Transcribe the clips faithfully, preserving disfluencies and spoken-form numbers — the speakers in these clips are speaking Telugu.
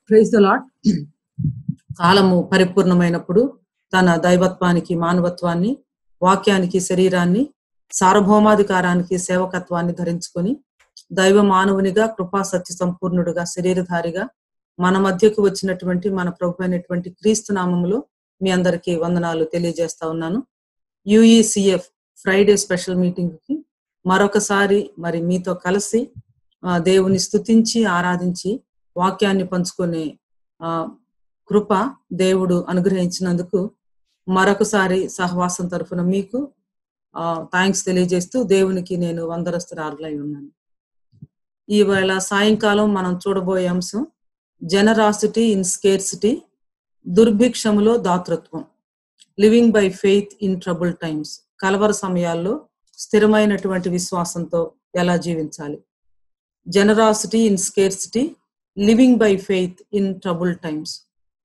Praise the lord. కాలము పరిపూర్ణమైనప్పుడు తన దైవత్వానికి మానవత్వాన్ని, వాక్యానికి శరీరాన్ని, సార్వభౌమాధికారానికి సేవకత్వాన్ని ధరించుకొని దైవ మానవునిగా, కృపా సత్య సంపూర్ణుడుగా, శరీరధారిగా మన మధ్యకు వచ్చినటువంటి మన ప్రభు అయినటువంటి క్రీస్తు నామములో మీ అందరికీ వందనాలు తెలియజేస్తా ఉన్నాను. యుఈసిఎఫ్ ఫ్రైడే స్పెషల్ మీటింగ్ కి మరొకసారి మరి మీతో కలిసి దేవుని స్తుతించి ఆరాధించి వాక్యాన్ని పంచుకునే ఆ కృప దేవుడు అనుగ్రహించినందుకు మరొకసారి సహవాసం తరఫున మీకు ఆ థ్యాంక్స్ తెలియజేస్తూ దేవునికి నేను వందరస్తురాలై ఉన్నాను. ఈవేళ సాయంకాలం మనం చూడబోయే అంశం జనరాసిటీ ఇన్ స్కేర్సిటీ, దుర్భిక్షములో దాతృత్వం, living by faith in trouble times. కలవర సమయాల్లో స్థిరమైనటువంటి విశ్వాసంతో ఎలా జీవించాలి. Generosity in scarcity, living by faith in trouble times.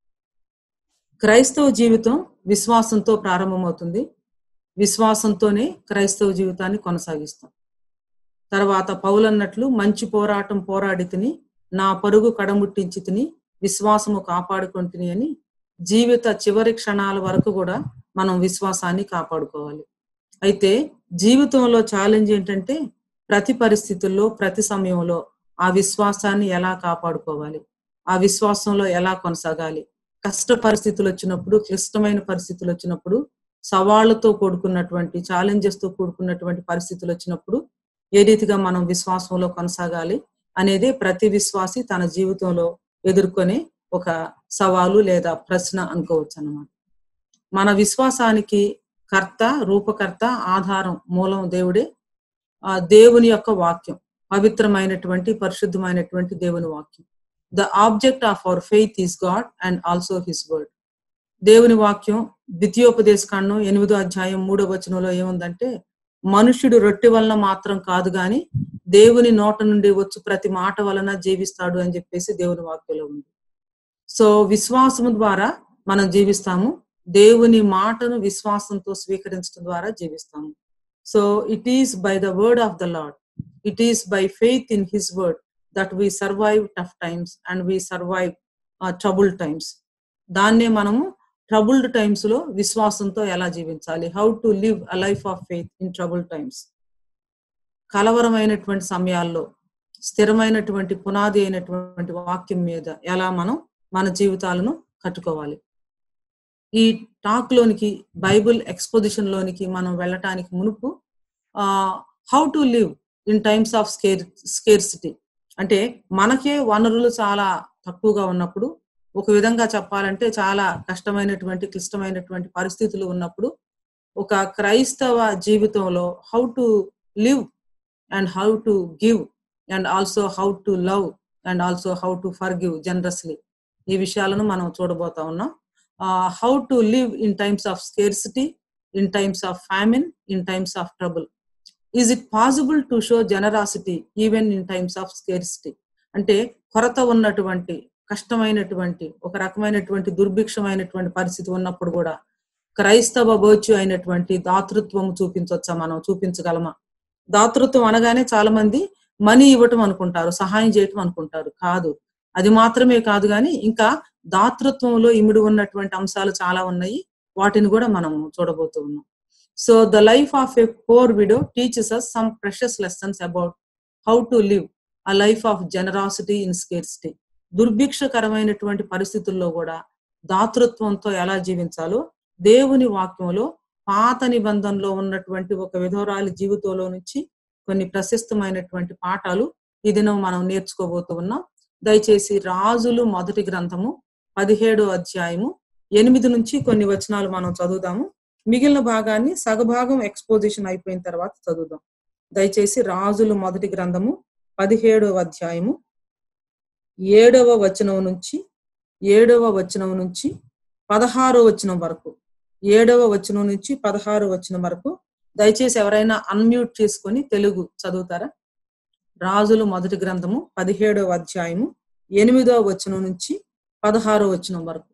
క్రైస్తవ జీవితం విశ్వాసంతో ప్రారంభమవుతుంది. విశ్వాసంతోనే క్రైస్తవ జీవితాన్ని కొనసాగిస్తాం. తర్వాత పౌలన్నట్లు మంచి పోరాటం పోరాడి తిని, నా పరుగు కడముట్టించి తిని, విశ్వాసము కాపాడుకుంటుని అని జీవిత చివరి క్షణాల వరకు కూడా మనం విశ్వాసాన్ని కాపాడుకోవాలి. అయితే జీవితంలో ఛాలెంజ్ ఏంటంటే ప్రతి పరిస్థితుల్లో, ప్రతి సమయంలో ఆ విశ్వాసాన్ని ఎలా కాపాడుకోవాలి, ఆ విశ్వాసంలో ఎలా కొనసాగాలి. కష్ట పరిస్థితులు వచ్చినప్పుడు, క్లిష్టమైన పరిస్థితులు వచ్చినప్పుడు, సవాళ్లతో కూడుకున్నటువంటి ఛాలెంజెస్ తో కూడుకున్నటువంటి పరిస్థితులు వచ్చినప్పుడు ఏ రీతిగా మనం విశ్వాసంలో కొనసాగాలి అనేది ప్రతి విశ్వాసి తన జీవితంలో ఎదుర్కొనే ఒక సవాలు లేదా ప్రశ్న అనుకోవచ్చు అన్నమాట. మన విశ్వాసానికి కర్త, రూపకర్త, ఆధారం, మూలం దేవుడే. ఆ దేవుని యొక్క వాక్యం, పవిత్రమైనటువంటి పరిశుద్ధమైనటువంటి దేవుని వాక్యం. The object of our faith is God and also his word. దేవుని వాక్యం ద్వితీయోపదేశ కాండం ఎనిమిదో అధ్యాయం మూడో వచనంలో ఏముందంటే, మనుష్యుడు రొట్టె వలన మాత్రం కాదు గాని దేవుని నోట నుండి వచ్చు ప్రతి మాట వలన జీవిస్తాడు అని చెప్పేసి దేవుని వాక్యంలో ఉంది. సో విశ్వాసము ద్వారా మనం జీవిస్తాము. దేవుని మాటను విశ్వాసంతో స్వీకరించడం ద్వారా జీవిస్తాము. So it is by the word of the Lord, it is by faith in his word that we survive tough times and we survive trouble times. దాన్నే మనము ట్రబుల్డ్ టైమ్స్ లో విశ్వాసంతో ఎలా జీవించాలి, how to live a life of faith in trouble times. కలవరమైనటువంటి సమయాల్లో స్థిరమైనటువంటి పునాది అయినటువంటి వాక్యం మీద ఎలా మనం మన జీవితాలను కట్టుకోవాలి. ఈ టాక్ లోనికి, బైబుల్ ఎక్స్పోజిషన్ లోనికి మనం వెళ్ళటానికి మునుపు ఆ how to live in times of scare scarcity అంటే మనకే వనరులు చాలా తక్కువగా ఉన్నప్పుడు, ఒక విధంగా చెప్పాలంటే చాలా కష్టమైనటువంటి క్లిష్టమైనటువంటి పరిస్థితులు ఉన్నప్పుడు ఒక క్రైస్తవ జీవితంలో how to live and how to give and also how to love and also how to forgive generously, ఈ విషయాలను మనం చూడబోతా ఉన్నాం. How to live in times of scarcity, in times of famine, in times of trouble. Is it possible to show generosity even in times of scarcity? అంటే కొరత ఉన్నటువంటి, కష్టమైనటువంటి, ఒక రకమైనటువంటి దుర్భిక్షమైనటువంటి పరిస్థితి ఉన్నప్పుడు కూడా క్రైస్తవ వర్చ్యూ అయినటువంటి దాతృత్వం చూపించవచ్చా, మనం చూపించగలమా? దాతృత్వం అనగానే చాలా మంది మనీ ఇవ్వటం అనుకుంటారు, సహాయం చేయటం అనుకుంటారు. కాదు, అది మాత్రమే కాదు కానీ ఇంకా దాతృత్వంలో ఇమిడి ఉన్నటువంటి అంశాలు చాలా ఉన్నాయి. వాటిని కూడా మనం చూడబోతూ ఉన్నాం. So the life of a poor widow teaches us some precious lessons about how to live a life of generosity in scarcity. దుర్భిక్షకరమైనటువంటి పరిస్థితుల్లో కూడా దాతృత్వంతో ఎలా జీవించాలో దేవుని వాక్యంలో పాత నిబంధనలో ఉన్నటువంటి ఒక విధవరాలి జీవితంలో నుంచి కొన్ని ప్రశస్తమైనటువంటి పాఠాలు ఈ దినం మనం నేర్చుకోబోతూ ఉన్నాం. దయచేసి రాజులు మొదటి గ్రంథము పదిహేడో అధ్యాయము ఎనిమిది నుంచి కొన్ని వచనాలు మనం చదువుదాము. మిగిలిన భాగాన్ని సగభాగం ఎక్స్పోజిషన్ అయిపోయిన తర్వాత చదువుదాం. దయచేసి రాజులు మొదటి గ్రంథము పదిహేడవ అధ్యాయము ఏడవ వచనం నుంచి ఏడవ వచనం నుంచి పదహారో వచనం వరకు ఏడవ వచనం నుంచి పదహారో వచనం వరకు దయచేసి ఎవరైనా అన్మ్యూట్ చేసుకొని తెలుగు చదువుతారా? రాజులు మొదటి గ్రంథము పదిహేడవ అధ్యాయము ఎనిమిదవ వచనం నుంచి పదహారో వచనం వరకు.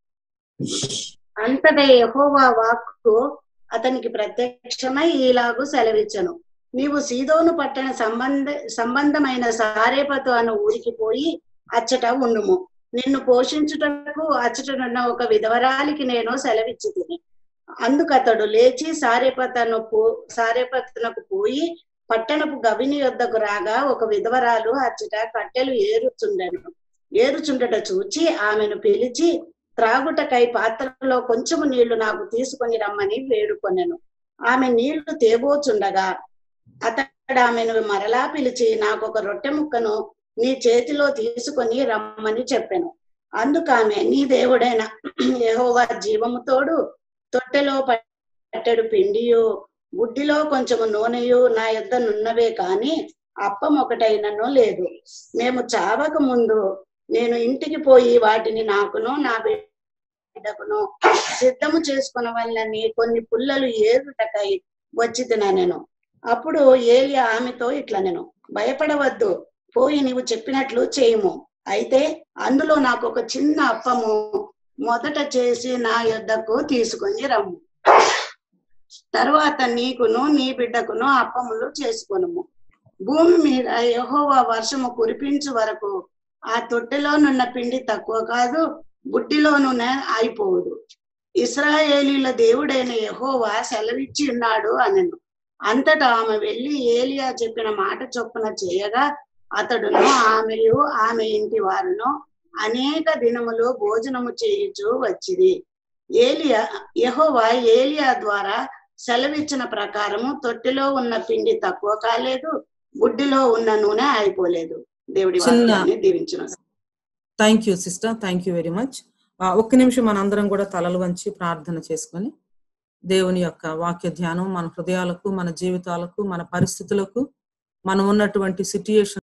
అంతటా యెహోవా వాక్కు అతనికి ప్రత్యక్షమై ఈలాగు సెలవిచ్చెను, నీవు సీదోను పట్టణ సంబంధ సంబంధమైన సారేపతు అను ఊరికి పోయి అచ్చట ఉండుము. నిన్ను పోషించుటకు అచ్చటనున్న ఒక విధవరాలికి నేను సెలవిచ్చి తిని. అందుకు అతడు లేచి సారెపతను పో సారెపతనకు పోయి పట్టణపు గవిని యొద్దకు రాగా ఒక విధవరాలు అచ్చట కట్టెలు ఏరుచుండెను. ఏరుచుండట చూచి ఆమెను పిలిచి త్రాగుటకై పాత్రలో కొంచెము నీళ్లు నాకు తీసుకొని రమ్మని వేడుకొనెను. ఆమె నీళ్లు తేబోచుండగా అతడు ఆమెను మరలా పిలిచి నాకు ఒక రొట్టె ముక్కను నీ చేతిలో తీసుకొని రమ్మని చెప్పాను. అందుకు ఆమె, నీ దేవుడైన యెహోవా జీవము తోడు తొట్టెలో పట్టెడు పిండియు బుడ్డిలో కొంచెము నూనెయు నా యొద్ద నున్నవే కాని అప్పం ఒకటైనను లేదు. మేము చావక ముందు నేను ఇంటికి పోయి వాటిని నాకును నా బిడ్డకును సిద్ధము చేసుకునవలనని కొన్ని పుల్లలు ఏరుటకై వచ్చి తిననెను. అప్పుడు ఏలియా ఆమెతో ఇట్లా నేను భయపడవద్దు, పోయి నీవు చెప్పినట్లు చేయుము. అయితే అందులో నాకు ఒక చిన్న అప్పము మొదట చేసి నా యొద్దకు తీసుకొని రమ్ము. తర్వాత నీకును నీ బిడ్డకును అప్పములు చేసుకొనుము. భూమి మీద యెహోవా వర్షము కురిపించు వరకు ఆ తొట్టెలోనున్న పిండి తక్కువ కాదు, బుడ్డిలోనునే అయిపోదు. ఇశ్రాయేలీల దేవుడైన యెహోవా సెలవిచ్చి ఉన్నాడు అనెను. అంతటా ఆమె వెళ్లి ఏలియా చెప్పిన మాట చొప్పున చేయగా అతడును ఆమెయు ఆమె ఇంటి వారును అనేక దినములు భోజనము చేయుచు వచ్చిరి. ఏలియా యెహోవా ఏలియా ద్వారా సెలవిచ్చిన ప్రకారము తొట్టిలో ఉన్న పిండి తక్కువ కాలేదు, బుడ్డిలో ఉన్న నూనె అయిపోలేదు. దేవుడి వాక్యాన్ని దీవించును. Thank you sister, thank you very much. ఒక్క నిమిషం మనందరం కూడా తలలు వంచి ప్రార్థన చేసుకొని దేవుని యొక్క వాక్య ధ్యానం మన హృదయాలకు, మన జీవితాలకు, మన పరిస్థితులకు, మనం ఉన్నటువంటి సిట్యుయేషన్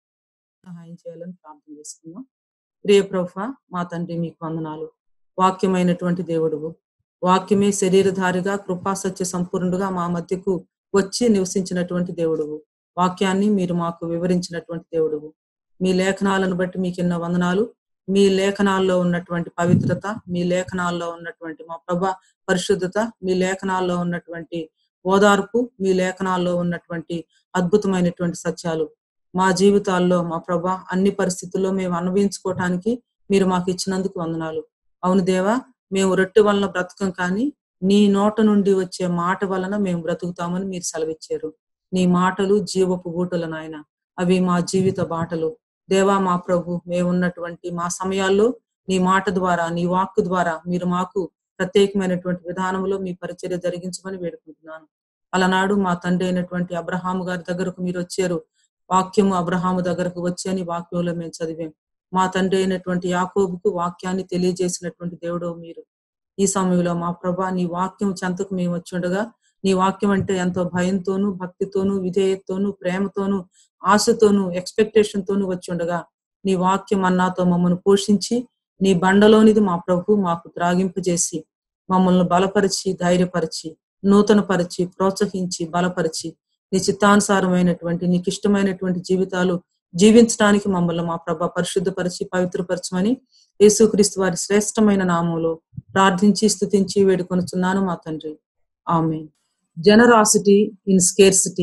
సహాయం చేయాలని ప్రార్థన చేసుకుందాం. ప్రియ ప్రభువా, మా తండ్రి మీకు వందనాలు. వాక్యమైనటువంటి దేవుడువు, వాక్యమే శరీరధారిగా కృపా సత్య సంపూర్ణుడుగా మా మధ్యకు వచ్చి నివసించినటువంటి దేవుడువు. వాక్యాన్ని మీరు మాకు వివరించినటువంటి దేవుడువు. మీ లేఖనాలను బట్టి మీకు ఎన్నో వందనాలు. మీ లేఖనాల్లో ఉన్నటువంటి పవిత్రత, మీ లేఖనాల్లో ఉన్నటువంటి మా ప్రభా పరిశుద్ధత, మీ లేఖనాల్లో ఉన్నటువంటి ఓదార్పు, మీ లేఖనాల్లో ఉన్నటువంటి అద్భుతమైనటువంటి సత్యాలు మా జీవితాల్లో మా ప్రభా అన్ని పరిస్థితుల్లో మేము అనుభవించుకోవటానికి మీరు మాకు ఇచ్చినందుకు వందనాలు. అవును దేవా, మేము రొట్టె వలన బ్రతకం కానీ నీ నోట నుండి వచ్చే మాట వలన మేము బ్రతుకుతామని మీరు సెలవిచ్చారు. నీ మాటలు జీవపు ఊటలు నాయన, అవి మా జీవిత బాటలు. దేవా మా ప్రభు, మేమున్నటువంటి మా సమయాల్లో నీ మాట ద్వారా, నీ వాక్కు ద్వారా మీరు మాకు ప్రత్యేకమైనటువంటి విధానంలో మీ పరిచర్య జరిగించమని వేడుకుంటున్నాను. అలనాడు మా తండ్రి అయినటువంటి అబ్రహాము గారి దగ్గరకు మీరు వచ్చారు. వాక్యము అబ్రహాము దగ్గరకు వచ్చని వాక్యంలో మేము చదివాం. మా తండ్రి అయినటువంటి యాకోబుకు వాక్యాన్ని తెలియజేసినటువంటి దేవుడు మీరు. ఈ సమయంలో మా ప్రభా నీ వాక్యం చెంతకు మేము వచ్చుండగా, నీ వాక్యం అంటే ఎంతో భయంతోనూ, భక్తితోనూ, విధేయతతోనూ, ప్రేమతోనూ, ఆశతోనూ, ఎక్స్పెక్టేషన్ తోనూ వచ్చి ఉండగా నీ వాక్యం అన్నాతో మమ్మల్ని పోషించి నీ బండలోనిది మా ప్రభు మాకు త్రాగింపజేసి మమ్మల్ని బలపరిచి, ధైర్యపరిచి, నూతన పరిచి, ప్రోత్సహించి, బలపరిచి నీ చిత్తానుసారమైనటువంటి నీకు ఇష్టమైనటువంటి జీవితాలు జీవించడానికి మమ్మల్ని మా ప్రభ పరిశుద్ధపరిచి పవిత్రపరచమని యేసుక్రీస్తు వారి శ్రేష్టమైన నామంలో ప్రార్థించి స్తుతించి వేడుకొనుచున్నాను మా తండ్రి, ఆమేన్. Generosity in scarcity,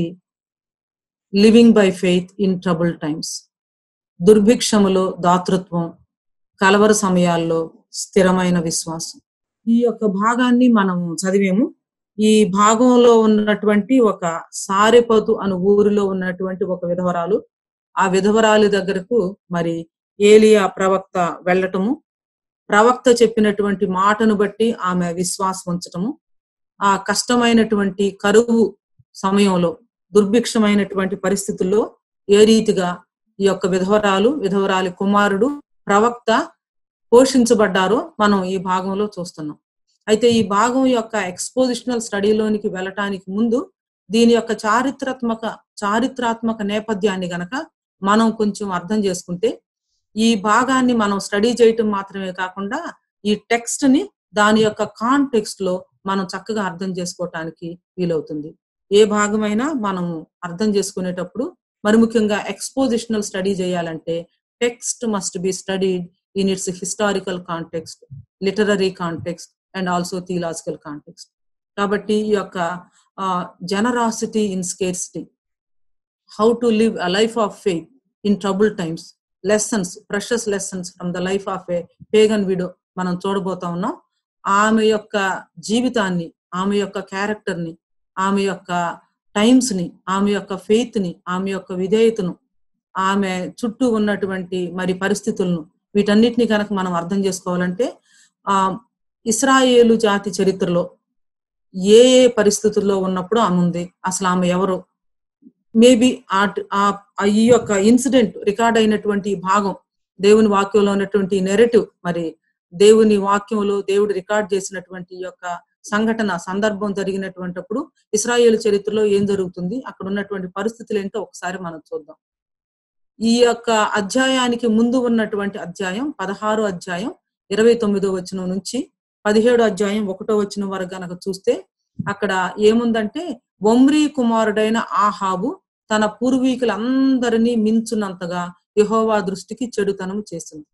living by faith in trouble times. దుర్భిక్షములో దాతృత్వం, కలవర సమయాల్లో స్థిరమైన విశ్వాసం. ఈ యొక్క భాగాన్ని మనం చదివేము. ఈ భాగంలో ఉన్నటువంటి ఒక సారెపతు అను ఊరిలో ఉన్నటువంటి ఒక విధవరాలు, ఆ విధవరాలి దగ్గరకు మరి ఏలియా ప్రవక్త వెళ్ళటము, ప్రవక్త చెప్పినటువంటి మాటను బట్టి ఆమె విశ్వాసం ఉంచటము, ఆ కష్టమైనటువంటి కరువు సమయంలో, దుర్భిక్షమైనటువంటి పరిస్థితుల్లో ఏ రీతిగా ఈ యొక్క విధవరాలు, విధవరాలి కుమారుడు, ప్రవక్త పోషించబడ్డారో మనం ఈ భాగంలో చూస్తున్నాం. అయితే ఈ భాగం యొక్క ఎక్స్పోజిషనల్ స్టడీలోనికి వెళ్ళటానికి ముందు దీని యొక్క చారిత్రాత్మక చారిత్రాత్మక నేపథ్యాన్ని గనక మనం కొంచెం అర్థం చేసుకుంటే, ఈ భాగాన్ని మనం స్టడీ చేయటం మాత్రమే కాకుండా ఈ టెక్స్ట్ ని దాని యొక్క కాంటెక్స్ట్ లో మనం చక్కగా అర్థం చేసుకోవటానికి వీలవుతుంది. ఏ భాగమైనా మనం అర్థం చేసుకునేటప్పుడు, మరి ముఖ్యంగా ఎక్స్పోజిషనల్ స్టడీ చేయాలంటే text must be studied in its historical context, literary context and also theological context. కాబట్టి ఈ యొక్క generosity in scarcity, how to live a life of faith in trouble times, lessons, precious lessons from the life of a pagan widow మనం చూడబోతా ఉన్నాం. ఆమె యొక్క జీవితాన్ని, ఆమె యొక్క క్యారెక్టర్ ని, ఆమె యొక్క టైమ్స్ ని, ఆమె యొక్క ఫెయిత్ ని, ఆమె యొక్క విధేయతను, ఆమె చుట్టూ ఉన్నటువంటి మరి పరిస్థితులను, వీటన్నిటిని కనుక మనం అర్థం చేసుకోవాలంటే ఆ ఇశ్రాయేలు జాతి చరిత్రలో ఏ ఏ పరిస్థితుల్లో ఉన్నప్పుడు ఆమె ఉంది, అసలు ఆమె ఎవరు, మేబీ ఆ ఈ యొక్క ఇన్సిడెంట్ రికార్డ్ అయినటువంటి భాగం, దేవుని వాక్యంలో ఉన్నటువంటి నెరేటివ్, మరి దేవుని వాక్యంలో దేవుడు రికార్డ్ చేసినటువంటి యొక్క సంఘటన సందర్భం జరిగినటువంటిప్పుడు ఇశ్రాయేలు చరిత్రలో ఏం జరుగుతుంది, అక్కడ ఉన్నటువంటి పరిస్థితులు ఏంటో ఒకసారి మనం చూద్దాం. ఈ యొక్క అధ్యాయానికి ముందు ఉన్నటువంటి అధ్యాయం పదహారో అధ్యాయం ఇరవై తొమ్మిదో వచనం నుంచి పదిహేడో అధ్యాయం ఒకటో వచనం వరకు గనక చూస్తే అక్కడ ఏముందంటే, ఒమ్రీ కుమారుడైన ఆహాబు తన పూర్వీకులందరినీ మించునంతగా యెహోవా దృష్టికి చెడుతనం చేసింది.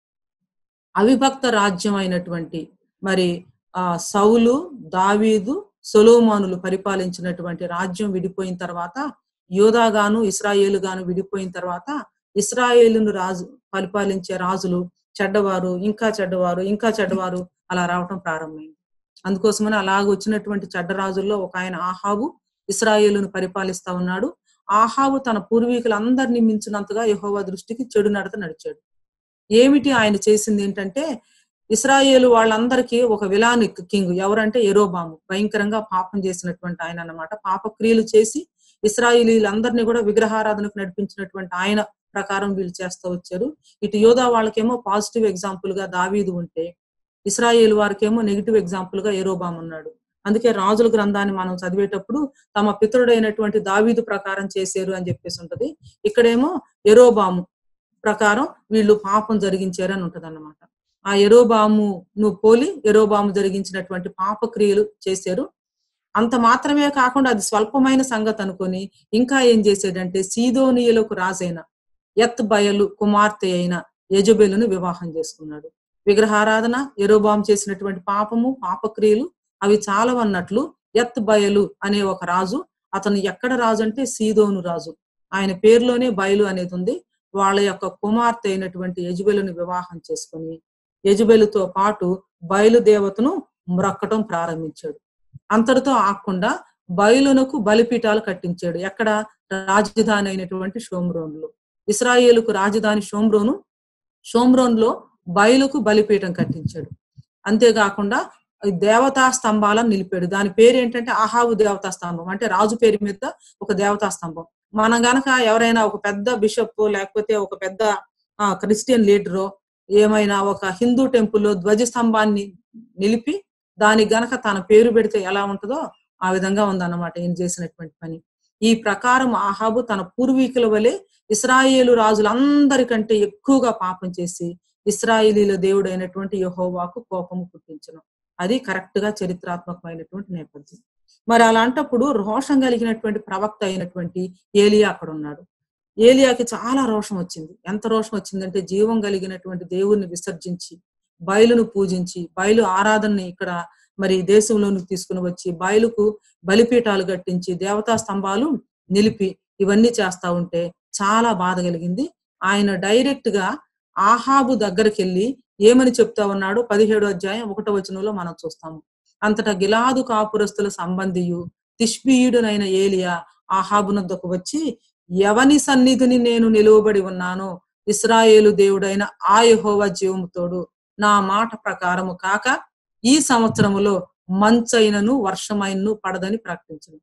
అవిభక్త రాజ్యం అయినటువంటి మరి ఆ సౌలు, దావీదు, సొలొమోనులు పరిపాలించినటువంటి రాజ్యం విడిపోయిన తర్వాత, యోధాగాను ఇశ్రాయేలు గాను విడిపోయిన తర్వాత ఇశ్రాయేలును రాజు పరిపాలించే రాజులు చెడ్డవారు, ఇంకా చెడ్డవారు, ఇంకా చెడ్డవారు అలా రావటం ప్రారంభమైంది. అందుకోసమని అలాగ వచ్చినటువంటి చెడ్డ రాజుల్లో ఒక ఆయన ఆహాబు ఇశ్రాయేలును పరిపాలిస్తా ఉన్నాడు. ఆహాబు తన పూర్వీకులందరినీ మించినంతగా యెహోవా దృష్టికి చెడు నడత నడిచాడు. ఏమిటి ఆయన చేసింది ఏంటంటే, ఇశ్రాయేలు వాళ్ళందరికీ ఒక విలానిక్ కింగ్, ఎవరంటే యెరోబాము, భయంకరంగా పాపం చేసినటువంటి ఆయన అన్నమాట. పాప క్రియలు చేసి ఇశ్రాయేలీలందరినీ కూడా విగ్రహారాధనకు నడిపించినటువంటి ఆయన ప్రకారం వీళ్ళు చేస్తూ వచ్చారు. ఇటు యోధా వాళ్ళకేమో పాజిటివ్ ఎగ్జాంపుల్ గా దావీదు ఉంటే, ఇశ్రాయేలు వారికేమో నెగిటివ్ ఎగ్జాంపుల్ గా యెరోబాము ఉన్నాడు. అందుకే రాజుల గ్రంథాన్ని మనం చదివేటప్పుడు తమ పితరుడైనటువంటి దావీదు ప్రకారం చేశారు అని చెప్పేసి ఉంటది. ఇక్కడేమో యెరోబాము ప్రకారం వీళ్ళు పాపం జరిగించారు అని ఉంటది అన్నమాట. ఆ యెరోబామును పోలి యెరోబాము జరిగించినటువంటి పాప క్రియలు చేశారు. అంత మాత్రమే కాకుండా అది స్వల్పమైన సంగతి అనుకొని ఇంకా ఏం చేశాడంటే, సీదోనీయులకు రాజైన ఎత్ బయలు కుమార్తె అయిన యెజబెలును వివాహం చేసుకున్నాడు. విగ్రహారాధన, యెరోబాము చేసినటువంటి పాపము, పాపక్రియలు అవి చాలవన్నట్లు ఎత్ బయలు అనే ఒక రాజు, అతను ఎక్కడ రాజు అంటే సీదోను రాజు, ఆయన పేరులోనే బయలు అనేది ఉంది. వాళ్ళ యొక్క కుమార్తె అయినటువంటి యెజబెలును వివాహం చేసుకుని యెజబెలుతో పాటు బయలు దేవతను మ్రొక్కటం ప్రారంభించాడు. అంతటితో ఆకుండా బయలునకు బలిపీఠాలు కట్టించాడు. ఎక్కడ? రాజధాని అయినటువంటి షోమ్రోన్లో. ఇశ్రాయేలుకు రాజధాని షోమ్రోను, షోమ్రోన్లో బయలుకు బలిపీఠం కట్టించాడు. అంతేకాకుండా దేవతా స్తంభాలను నిలిపాడు. దాని పేరు ఏంటంటే ఆహాబు దేవతా స్తంభం, అంటే రాజు పేరు మీద ఒక దేవతా స్తంభం. మనం గనక ఎవరైనా ఒక పెద్ద బిషప్ లేకపోతే ఒక పెద్ద ఆ క్రిస్టియన్ లీడరో ఏమైనా ఒక హిందూ టెంపుల్లో ధ్వజ స్తంభాన్ని నిలిపి దానికి గనక తన పేరు పెడితే ఎలా ఉంటుందో ఆ విధంగా ఉందన్నమాట ఈయన చేసినటువంటి పని. ఈ ప్రకారం ఆహాబు తన పూర్వీకుల వలె ఇశ్రాయేలు రాజులందరికంటే ఎక్కువగా పాపం చేసి ఇశ్రాయేలీల దేవుడు అయినటువంటి యెహోవాకు కోపము పుట్టించను. అది కరెక్ట్ గా చరిత్రాత్మకమైనటువంటి నేపథ్యం. మరి అలాంటప్పుడు రోషం కలిగినటువంటి ప్రవక్త అయినటువంటి ఏలియా అక్కడ ఉన్నాడు. ఏలియాకి చాలా రోషం వచ్చింది. ఎంత రోషం వచ్చిందంటే, జీవం కలిగినటువంటి దేవుణ్ణి విసర్జించి బయలును పూజించి బయలు ఆరాధనని ఇక్కడ మరి దేశంలోనికి తీసుకుని వచ్చి బయలుకు బలిపీఠాలు కట్టించి దేవతా స్తంభాలు నిలిపి ఇవన్నీ చేస్తా ఉంటే చాలా బాధ కలిగింది. ఆయన డైరెక్ట్ గా ఆహాబు దగ్గరికి వెళ్ళి ఏమని చెప్తా ఉన్నాడు, పదిహేడో అధ్యాయం ఒకటో వచనంలో మనం చూస్తాము. అంతటా గిలాదు కాపురస్తుల సంబంధియు తిష్బీయుడునైన ఏలియా ఆహాబునొద్దకు వచ్చి, ఎవని సన్నిధిని నేను నిలువబడి ఉన్నానో ఇశ్రాయేలు దేవుడైన ఆ యెహోవా జీవముతోడు నా మాట ప్రకారము కాక ఈ సంవత్సరములో మంచైనను వర్షమైనను పడదని ప్రకటించను.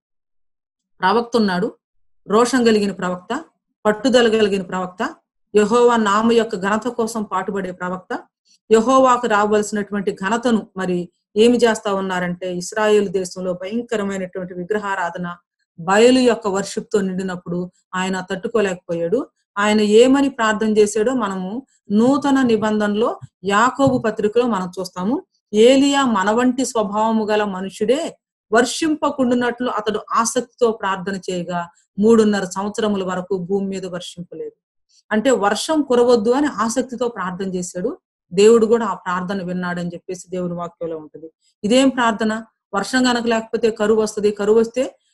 ప్రవక్త ఉన్నాడు, రోషం కలిగిన ప్రవక్త, పట్టుదల కలిగిన ప్రవక్త, యెహోవా నామ యొక్క ఘనత కోసం పాటుపడే ప్రవక్త. యెహోవాకు రావలసినటువంటి ఘనతను మరి ఏమి చేస్తా ఉన్నారంటే, ఇశ్రాయేలు దేశంలో భయంకరమైనటువంటి విగ్రహారాధన బయలు యొక్క వర్షిప్ తో నిండినప్పుడు ఆయన తట్టుకోలేకపోయాడు. ఆయన ఏమని ప్రార్థన చేశాడో మనము నూతన నిబంధనలో యాకోబు పత్రికలో మనం చూస్తాము. ఏలియా మన వంటి స్వభావము గల మనుషుడే, వర్షింపకుండునట్లు అతడు ఆసక్తితో ప్రార్థన చేయగా మూడున్నర సంవత్సరముల వరకు భూమి మీద వర్షింపలేదు. అంటే వర్షం కురవద్దు అని ఆసక్తితో ప్రార్థన చేశాడు. దేవుడు కూడా ఆ ప్రార్థన విన్నాడని చెప్పేసి దేవుని వాక్యంలో ఉంటది. ఇదేం ప్రార్థన? వర్షం గనక లేకపోతే కరువు వస్తుంది, కరువు వస్తే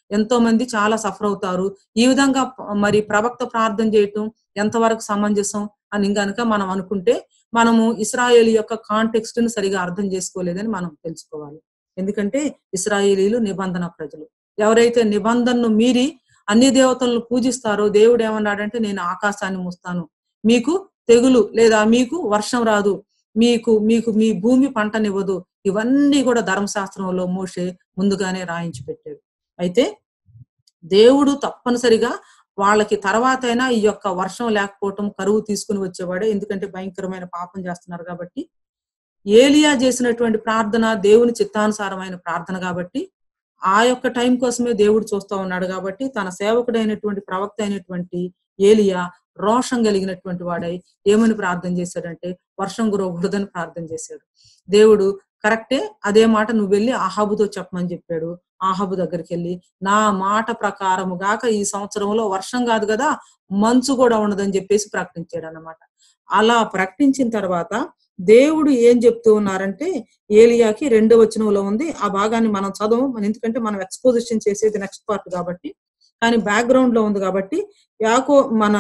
ఎంతో మంది చాలా సఫర్ అవుతారు. ఈ విధంగా మరి ప్రవక్త ప్రార్థన చేయటం ఎంతవరకు సమంజసం అని గనుక మనం అనుకుంటే మనము ఇశ్రాయేలు యొక్క కాంటెక్స్ట్ ని సరిగా అర్థం చేసుకోలేదని మనం తెలుసుకోవాలి. ఎందుకంటే ఇశ్రాయేలీలు నిబంధన ప్రజలు. ఎవరైతే నిబంధనను మీరి అన్ని దేవతలను పూజిస్తారో దేవుడు ఏమన్నాడంటే నేను ఆకాశాన్ని మూస్తాను, మీకు తెగులు లేదా మీకు వర్షం రాదు, మీకు మీకు మీ భూమి పంటనివ్వదు. ఇవన్నీ కూడా ధర్మశాస్త్రంలో మోషే ముందుగానే రాయించి పెట్టాడు. అయితే దేవుడు తప్పనిసరిగా వాళ్ళకి తర్వాత అయినా ఈ యొక్క వర్షం లేకపోవటం, కరువు తీసుకుని వచ్చేవాడే. ఎందుకంటే భయంకరమైన పాపం చేస్తున్నారు కాబట్టి. ఏలియా చేసినటువంటి ప్రార్థన దేవుని చిత్తానుసారమైన ప్రార్థన కాబట్టి ఆ యొక్క టైం కోసమే దేవుడు చూస్తా ఉన్నాడు కాబట్టి తన సేవకుడైనటువంటి ప్రవక్త అయినటువంటి ఏలియా రోషం కలిగినటువంటి వాడై ఏమని ప్రార్థన చేశాడంటే వర్షం కురవకూడదని ప్రార్థన చేశాడు. దేవుడు కరెక్టే, అదే మాట నువ్వు వెళ్ళి ఆహాబుతో చెప్పమని చెప్పాడు. ఆహాబు దగ్గరికి వెళ్ళి నా మాట ప్రకారము గాక ఈ సంవత్సరంలో వర్షం కాదు కదా మంచు కూడా ఉండదని చెప్పేసి ప్రకటించాడు అన్నమాట. అలా ప్రకటించిన తర్వాత దేవుడు ఏం చెప్తూ ఉన్నారంటే ఏలియాకి రెండో వచనంలో ఉంది. ఆ భాగాన్ని మనం చదవం, ఎందుకంటే మనం ఎక్స్పోజిషన్ చేసేది నెక్స్ట్ పార్ట్ కాబట్టి. కానీ బ్యాక్గ్రౌండ్ లో ఉంది కాబట్టి యాకో మన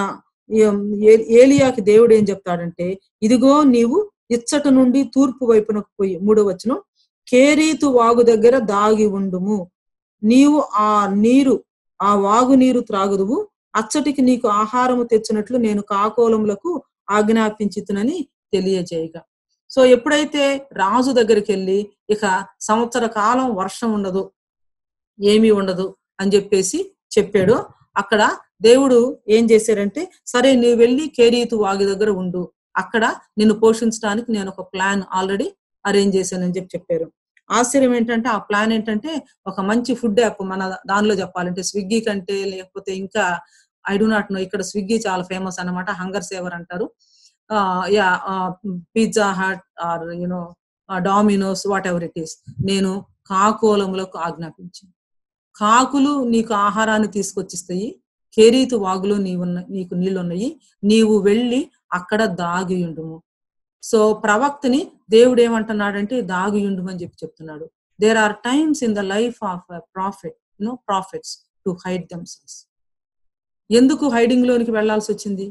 ఏలియాకి దేవుడు ఏం చెప్తాడంటే ఇదిగో నీవు ఇచ్చట నుండి తూర్పు వైపునకు పోయి, మూడో వచనం, కేరీతు వాగు దగ్గర దాగి ఉండుము, నీవు ఆ నీరు ఆ వాగు నీరు త్రాగుదువు, అచ్చటికి నీకు ఆహారము తెచ్చినట్లు నేను కాకోలములకు ఆజ్ఞాపించుతునని తెలియజేయగా. సో ఎప్పుడైతే రాజు దగ్గరికి వెళ్ళి ఇక సంవత్సర కాలం వర్షం ఉండదు, ఏమీ ఉండదు అని చెప్పేసి చెప్పాడు, అక్కడ దేవుడు ఏం చేశారంటే సరే నీవు వెళ్ళి కేరీతు వాగి దగ్గర ఉండు, అక్కడ నిన్ను పోషించడానికి నేను ఒక ప్లాన్ ఆల్రెడీ అరేంజ్ చేశానని చెప్పి చెప్పారు. ఆశ్చర్యం ఏంటంటే ఆ ప్లాన్ ఏంటంటే ఒక మంచి ఫుడ్ యాప్, మన దానిలో చెప్పాలంటే స్విగ్గీ కంటే లేకపోతే ఇంకా ఐ డు నాట్ నో, ఇక్కడ స్విగ్గీ చాలా ఫేమస్ అన్నమాట, హంగర్ సేవర్ అంటారు. Yeah Pizza Hut or you know Domino's whatever it is. నేను కాకోలములకు ఆజ్ఞాపించాను, కాకులు నీకు ఆహారాన్ని తీసుకొచ్చిస్తాయి, కేరీతు వాగులో నీవున్న నీకు నీళ్ళున్నాయి, నీవు వెళ్ళి అక్కడ దాగియుండుము. సో ప్రవక్తని దేవుడు ఏమంటున్నాడంటే దాగియుండుమని చెప్పి చెప్తున్నాడు. There are times in the life of prophet you know prophets to hide themselves. ఎందుకు హైడింగ్ లోనికి వెళ్లాల్సి వచ్చింది?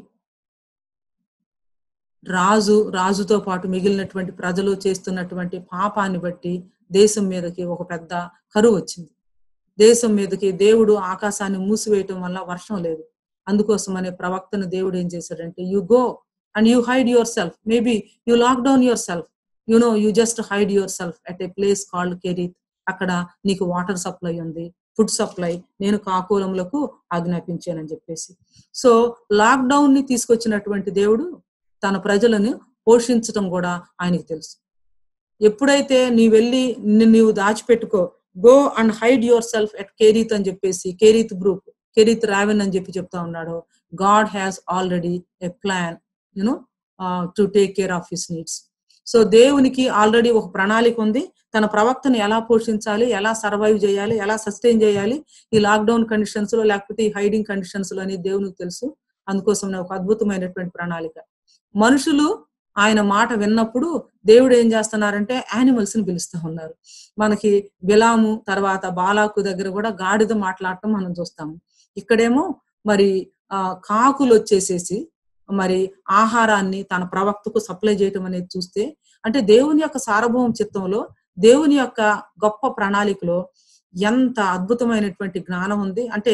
రాజు రాజుతో పాటు మిగిలినటువంటి ప్రజలు చేస్తున్నటువంటి పాపాన్ని బట్టి దేశం మీదకి ఒక పెద్ద కరువు వచ్చింది. దేశం మీదకి దేవుడు ఆకాశాన్ని మూసివేయటం వల్ల వర్షం లేదు. అందుకోసం అనే ప్రవక్తను దేవుడు ఏం చేశాడంటే you go and you hide yourself, maybe you lock down yourself, you know you just hide yourself at a place called Cherith. అక్కడ నీకు వాటర్ సప్లై ఉంది, ఫుడ్ సప్లై, నేను కాకోలములకు ఆజ్ఞాపించానని చెప్పేసి. సో లాక్ డౌన్ ని తీసుకొచ్చినటువంటి దేవుడు తన ప్రజలను పోషించటం కూడా ఆయనకి తెలుసు. ఎప్పుడైతే నీ వెళ్ళి నీవు దాచిపెట్టుకో, go and hide yourself at Cherith అని చెప్పేసి, కేరీత్ గ్రూప్, కేరీత్ రావెన్ అని చెప్పి చెప్తా ఉన్నాడు. God has already a plan you know to take care of his needs. So దేవునికి ఆల్రెడీ ఒక ప్రణాళిక ఉంది. తన ప్రవక్తను ఎలా పోషించాలి, ఎలా సర్వైవ్ చేయాలి, ఎలా సస్టైన్ చేయాలి ఈ లాక్డౌన్ కండిషన్స్ లో లేకపోతే ఈ హైడింగ్ కండిషన్స్ లో అనేది దేవునికి తెలుసు. అందుకోసం ఒక అద్భుతమైనటువంటి ప్రణాళిక. మనుషులు ఆయన మాట విన్నప్పుడు దేవుడు ఏం చేస్తున్నారంటే యానిమల్స్ ని పిలుస్తూ ఉన్నారు. మనకి బిలాము తర్వాత బాలాకు దగ్గర కూడా గాడిద మాట్లాడటం మనం చూస్తాము. ఇక్కడేమో మరి ఆ కాకులు వచ్చేసేసి మరి ఆహారాన్ని తన ప్రవక్తకు సప్లై చేయటం అనేది చూస్తే, అంటే దేవుని యొక్క సార్వభౌమ చిత్తంలో, దేవుని యొక్క గొప్ప ప్రణాళికలో ఎంత అద్భుతమైనటువంటి జ్ఞానం ఉంది. అంటే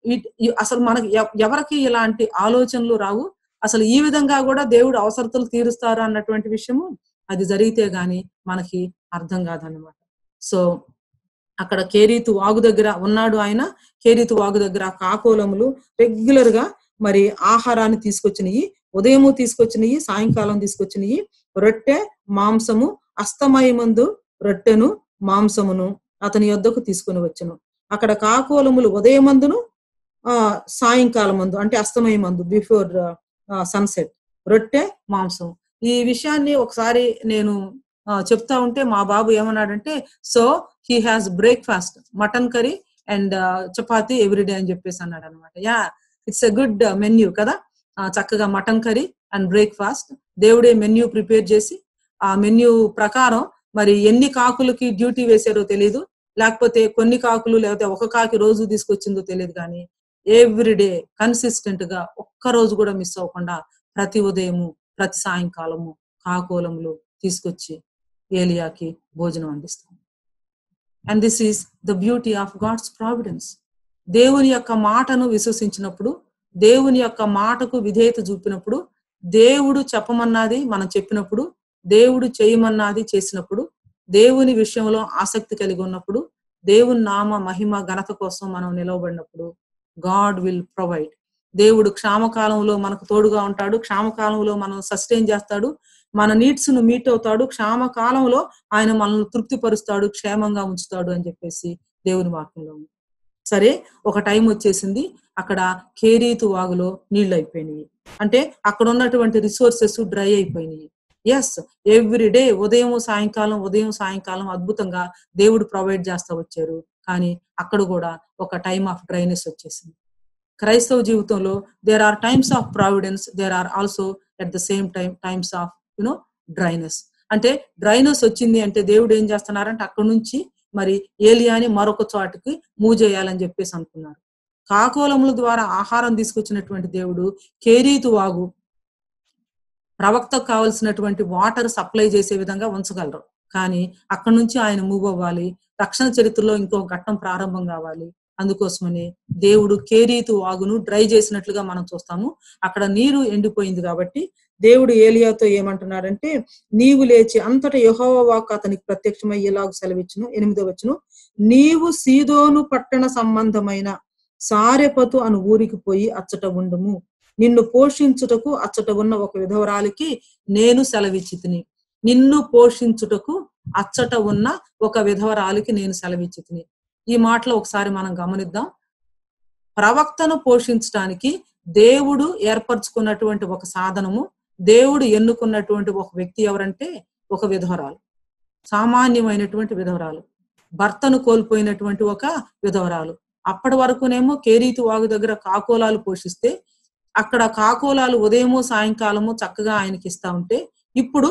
అసలు మనకి ఎవరికి ఇలాంటి ఆలోచనలు రావు. అసలు ఈ విధంగా కూడా దేవుడు అవసరతలు తీరుస్తారు అన్నటువంటి విషయము అది జరిగితే గాని మనకి అర్థం కాదన్నమాట. సో అక్కడ కేరీతు వాగు దగ్గర ఉన్నాడు ఆయన. కేరీతు వాగు దగ్గర కాకోలములు రెగ్యులర్ గా మరి ఆహారాన్ని తీసుకొచ్చినవి, ఉదయము తీసుకొచ్చినవి, సాయంకాలం తీసుకొచ్చినవి, రొట్టె మాంసము, అస్తమయమందు రొట్టెను మాంసమును అతని యొద్దకు తీసుకుని వచ్చును. అక్కడ కాకోలములు ఉదయమందును ఆ సాయంకాలం మందు అంటే అస్తమయమందు బిఫోర్ సన్సెట్ రొట్టె మాంసం. ఈ విషయాన్ని ఒకసారి నేను చెప్తా ఉంటే మా బాబు ఏమన్నాడంటే, so he has breakfast mutton curry and chapati everyday అని చెప్పేసి అన్నాడు అనమాట. Yeah, it's a good menu కదా. చక్కగా మటన్ కర్రీ అండ్ బ్రేక్ఫాస్ట్ దేవుడే మెన్యూ ప్రిపేర్ చేసి ఆ మెన్యూ ప్రకారం మరి ఎన్ని కాకులకి డ్యూటీ వేశారో తెలీదు, లేకపోతే కొన్ని కాకులు లేకపోతే ఒక కాకి రోజు తీసుకొచ్చిందో తెలియదు కానీ ఎవ్రీడే కన్సిస్టెంట్ గా ఒక్క రోజు కూడా మిస్ అవ్వకుండా ప్రతి ఉదయము ప్రతి సాయంకాలము కాకోలములు తీసుకొచ్చి ఏలియాకి భోజనం అందిస్తాం. And this is the beauty of God's providence. దేవుని యొక్క మాటను విశ్వసించినప్పుడు, దేవుని యొక్క మాటకు విధేయత చూపినప్పుడు, దేవుడు చెప్పమన్నది మనం చెప్పినప్పుడు, దేవుడు చేయమన్నది చేసినప్పుడు, దేవుని విషయంలో ఆసక్తి కలిగి ఉన్నప్పుడు, దేవుని నామ మహిమ ఘనత కోసం మనం నిలవబడినప్పుడు గాడ్ విల్ ప్రొవైడ్. దేవుడు క్షామకాలంలో మనకు తోడుగా ఉంటాడు, క్షామకాలంలో మనం సస్టైన్ చేస్తాడు, మన నీడ్స్ ను మీట్ అవుతాడు, క్షామకాలంలో ఆయన మనల్ని తృప్తిపరుస్తాడు, క్షేమంగా ఉంచుతాడు అని చెప్పేసి దేవుని వాక్యంలో ఉంది. సరే, ఒక టైం వచ్చేసింది, అక్కడ కేరీతు వాగులో నీళ్లు అయిపోయినాయి. అంటే అక్కడ ఉన్నటువంటి రిసోర్సెస్ డ్రై అయిపోయినాయి. ఎస్, ఎవ్రీ డే ఉదయం సాయంకాలం ఉదయం సాయంకాలం అద్భుతంగా దేవుడు ప్రొవైడ్ చేస్తా వచ్చారు. కానీ అక్కడ కూడా ఒక టైమ్ ఆఫ్ డ్రైనెస్ వచ్చేసింది. క్రైస్తవ జీవితంలో there are times of providence, there are also at the same time times of you know dryness. అంటే డ్రైనెస్ వచ్చింది అంటే దేవుడు ఏం చేస్తున్నారంటే అక్కడ నుంచి మరి ఏలియాని మరొక చోటికి మూవ్ చేయాలని చెప్పేసి అనుకున్నారు. కాకోలముల ద్వారా ఆహారం తీసుకొచ్చినటువంటి దేవుడు కేరీతు వాగు ప్రవక్తకు కావలసినటువంటి వాటర్ సప్లై చేసే విధంగా ఉంచగలరు. కానీ అక్కడి నుంచి ఆయన మూవ్ అవ్వాలి, రక్షణ చరిత్రలో ఇంకో ఘట్టం ప్రారంభం కావాలి. అందుకోసమని దేవుడు కేరీతు వాగును డ్రై చేసినట్లుగా మనం చూస్తాము. అక్కడ నీరు ఎండిపోయింది కాబట్టి దేవుడు ఏలియాతో ఏమంటున్నాడంటే, నీవు లేచి అంతటా యెహోవా వాక్కు అతనికి ప్రత్యక్షమై ఇలాగు సెలవిచ్చును. ఎనిమిదో వచనం, నీవు సీదోను పట్టణ సంబంధమైన సారెపతు అను ఊరికి పోయి అచ్చట ఉండుము. నిన్ను పోషించుటకు అచ్చట ఉన్న ఒక విధవరాలికి నేను సెలవిచ్చితిని. నిన్ను పోషించుటకు అచ్చట ఉన్న ఒక విధవరాలికి నేను సెలవిచ్చితిని. ఈ మాటలో ఒకసారి మనం గమనిద్దాం. ప్రవక్తను పోషించడానికి దేవుడు ఏర్పరచుకున్నటువంటి ఒక సాధనము, దేవుడు ఎన్నుకున్నటువంటి ఒక వ్యక్తి ఎవరంటే ఒక విధవరాలు, సామాన్యమైనటువంటి విధవరాలు, భర్తను కోల్పోయినటువంటి ఒక విధవరాలు. అప్పటి వరకునేమో కేరీతు వాగు దగ్గర కాకోలాలు పోషిస్తే అక్కడ కాకోలాలు ఉదయము సాయంకాలము చక్కగా ఆయనకి ఇస్తా ఉంటే, ఇప్పుడు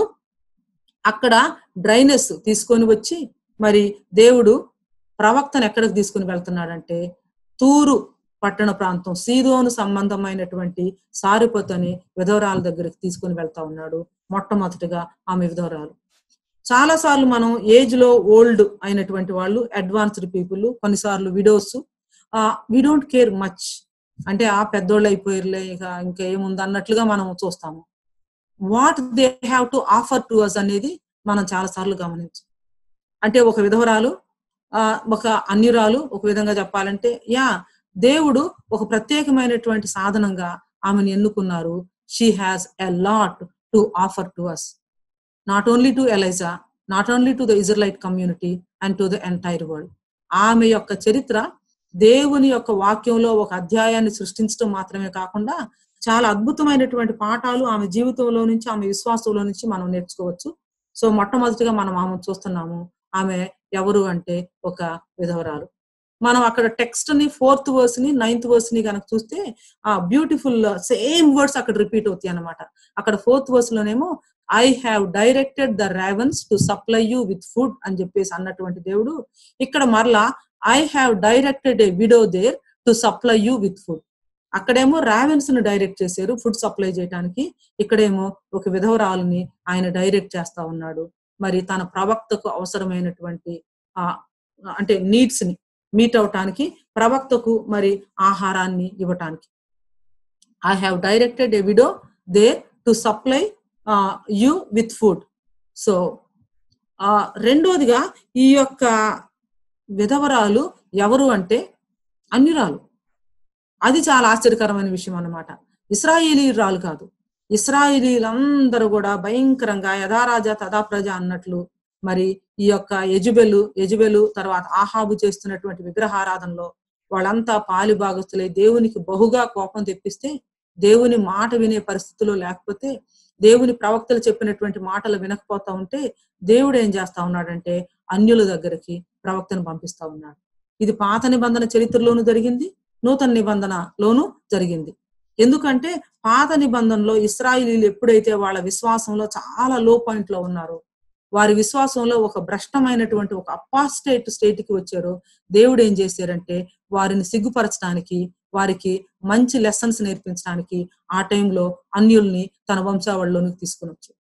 అక్కడ డ్రైనెస్ తీసుకొని వచ్చి మరి దేవుడు ప్రవక్తను ఎక్కడికి తీసుకుని వెళ్తున్నాడంటే తూరు పట్టణ ప్రాంతం, సీదోను సంబంధమైనటువంటి సారెపతు అని విధవరాల దగ్గరికి తీసుకుని వెళ్తా ఉన్నాడు. మొట్టమొదటిగా ఆమె విధవరాలు. చాలా సార్లు మనం ఏజ్ లో ఓల్డ్ అయినటువంటి వాళ్ళు, అడ్వాన్స్డ్ పీపుల్, కొన్నిసార్లు విడోస్, ఆ వి డోంట్ కేర్ మచ్, అంటే ఆ పెద్దోళ్ళు అయిపోయారులే ఇక ఇంకా ఏముంది అన్నట్లుగా మనం చూస్తాము. What they have to offer to us అనేది మనం చాలా సార్లు గమనించాం. అంటే ఒక విధవరాలు, ఆ ఒక అన్యురాలు, ఒక విధంగా చెప్పాలంటే యా దేవుడు ఒక ప్రత్యేకమైనటువంటి సాధనంగా ఆమెను ఎన్నుకున్నారు. She has a lot to offer to us, not only to Elijah, not only to the Israelite community and to the entire world. ఆమె యొక్క చరిత్ర దేవుని యొక్క వాక్యంలో ఒక అధ్యాయాన్ని సృష్టించడం మాత్రమే కాకుండా చాలా అద్భుతమైనటువంటి పాఠాలు ఆమె జీవితంలో నుంచి, ఆమె విశ్వాసంలో నుంచి మనం నేర్చుకోవచ్చు. సో మొట్టమొదటిగా మనం ఆమె చూస్తున్నాము. ఆమె ఎవరు అంటే ఒక విధవరాలు. మనం అక్కడ టెక్స్ట్ ని ఫోర్త్ వర్స్ ని నైన్త్ వర్స్ ని కనుక చూస్తే ఆ బ్యూటిఫుల్ సేమ్ వర్డ్స్ అక్కడ రిపీట్ అవుతాయి అన్నమాట. అక్కడ ఫోర్త్ వర్స్ లోనేమో I have directed the ravens to supply you with food అని చెప్పేసి అన్నటువంటి దేవుడు ఇక్కడ మరలా I have directed a widow there to supply you with food. అక్కడేమో రావెన్స్ ను డైరెక్ట్ చేశారు ఫుడ్ సప్లై చేయడానికి, ఇక్కడేమో ఒక విధవరాలని ఆయన డైరెక్ట్ చేస్తా ఉన్నాడు. మరి తన ప్రవక్తకు అవసరమైనటువంటి ఆ అంటే నీడ్స్ ని మీట్ అవటానికి, ప్రవక్తకు మరి ఆహారాన్ని ఇవ్వటానికి. I have directed a widow there to supply you with food. So ఆ రెండోదిగా ఈ యొక్క విధవరాలు ఎవరు అంటే అన్యురాలు. అది చాలా ఆశ్చర్యకరమైన విషయం అన్నమాట. ఇశ్రాయేలీయురాలు కాదు. ఇశ్రాయేలీలందరూ కూడా భయంకరంగా యథారాజా తథా ప్రజ అన్నట్లు మరి ఈ యొక్క యెజబెలు యెజబెలు తర్వాత ఆహాబు చేస్తున్నటువంటి విగ్రహారాధనలో వాళ్ళంతా పాలి భాగస్తులై దేవునికి బహుగా కోపం తెప్పిస్తే, దేవుని మాట వినే పరిస్థితిలో లేకపోతే, దేవుని ప్రవక్తలు చెప్పినటువంటి మాటలు వినకపోతా ఉంటే దేవుడు ఏం చేస్తా ఉన్నాడంటే అన్యుల దగ్గరికి ప్రవక్తను పంపిస్తా ఉన్నాడు. ఇది పాత నిబంధన చరిత్రలోనూ జరిగింది, నూతన నిబంధనలోనూ జరిగింది. ఎందుకంటే పాత నిబంధనలో ఇశ్రాయేలీయులు ఎప్పుడైతే వాళ్ళ విశ్వాసంలో చాలా లో పాయింట్ లో ఉన్నారో, వారి విశ్వాసంలో ఒక భ్రష్టమైనటువంటి ఒక అపాస్టేట్ స్టేట్ కి వచ్చారో దేవుడు ఏం చేశారంటే వారిని సిగ్గుపరచడానికి, వారికి మంచి లెసన్స్ నేర్పించడానికి ఆ టైంలో అన్యుల్ని తన వంశావళిలోనికి తీసుకుని వచ్చారు.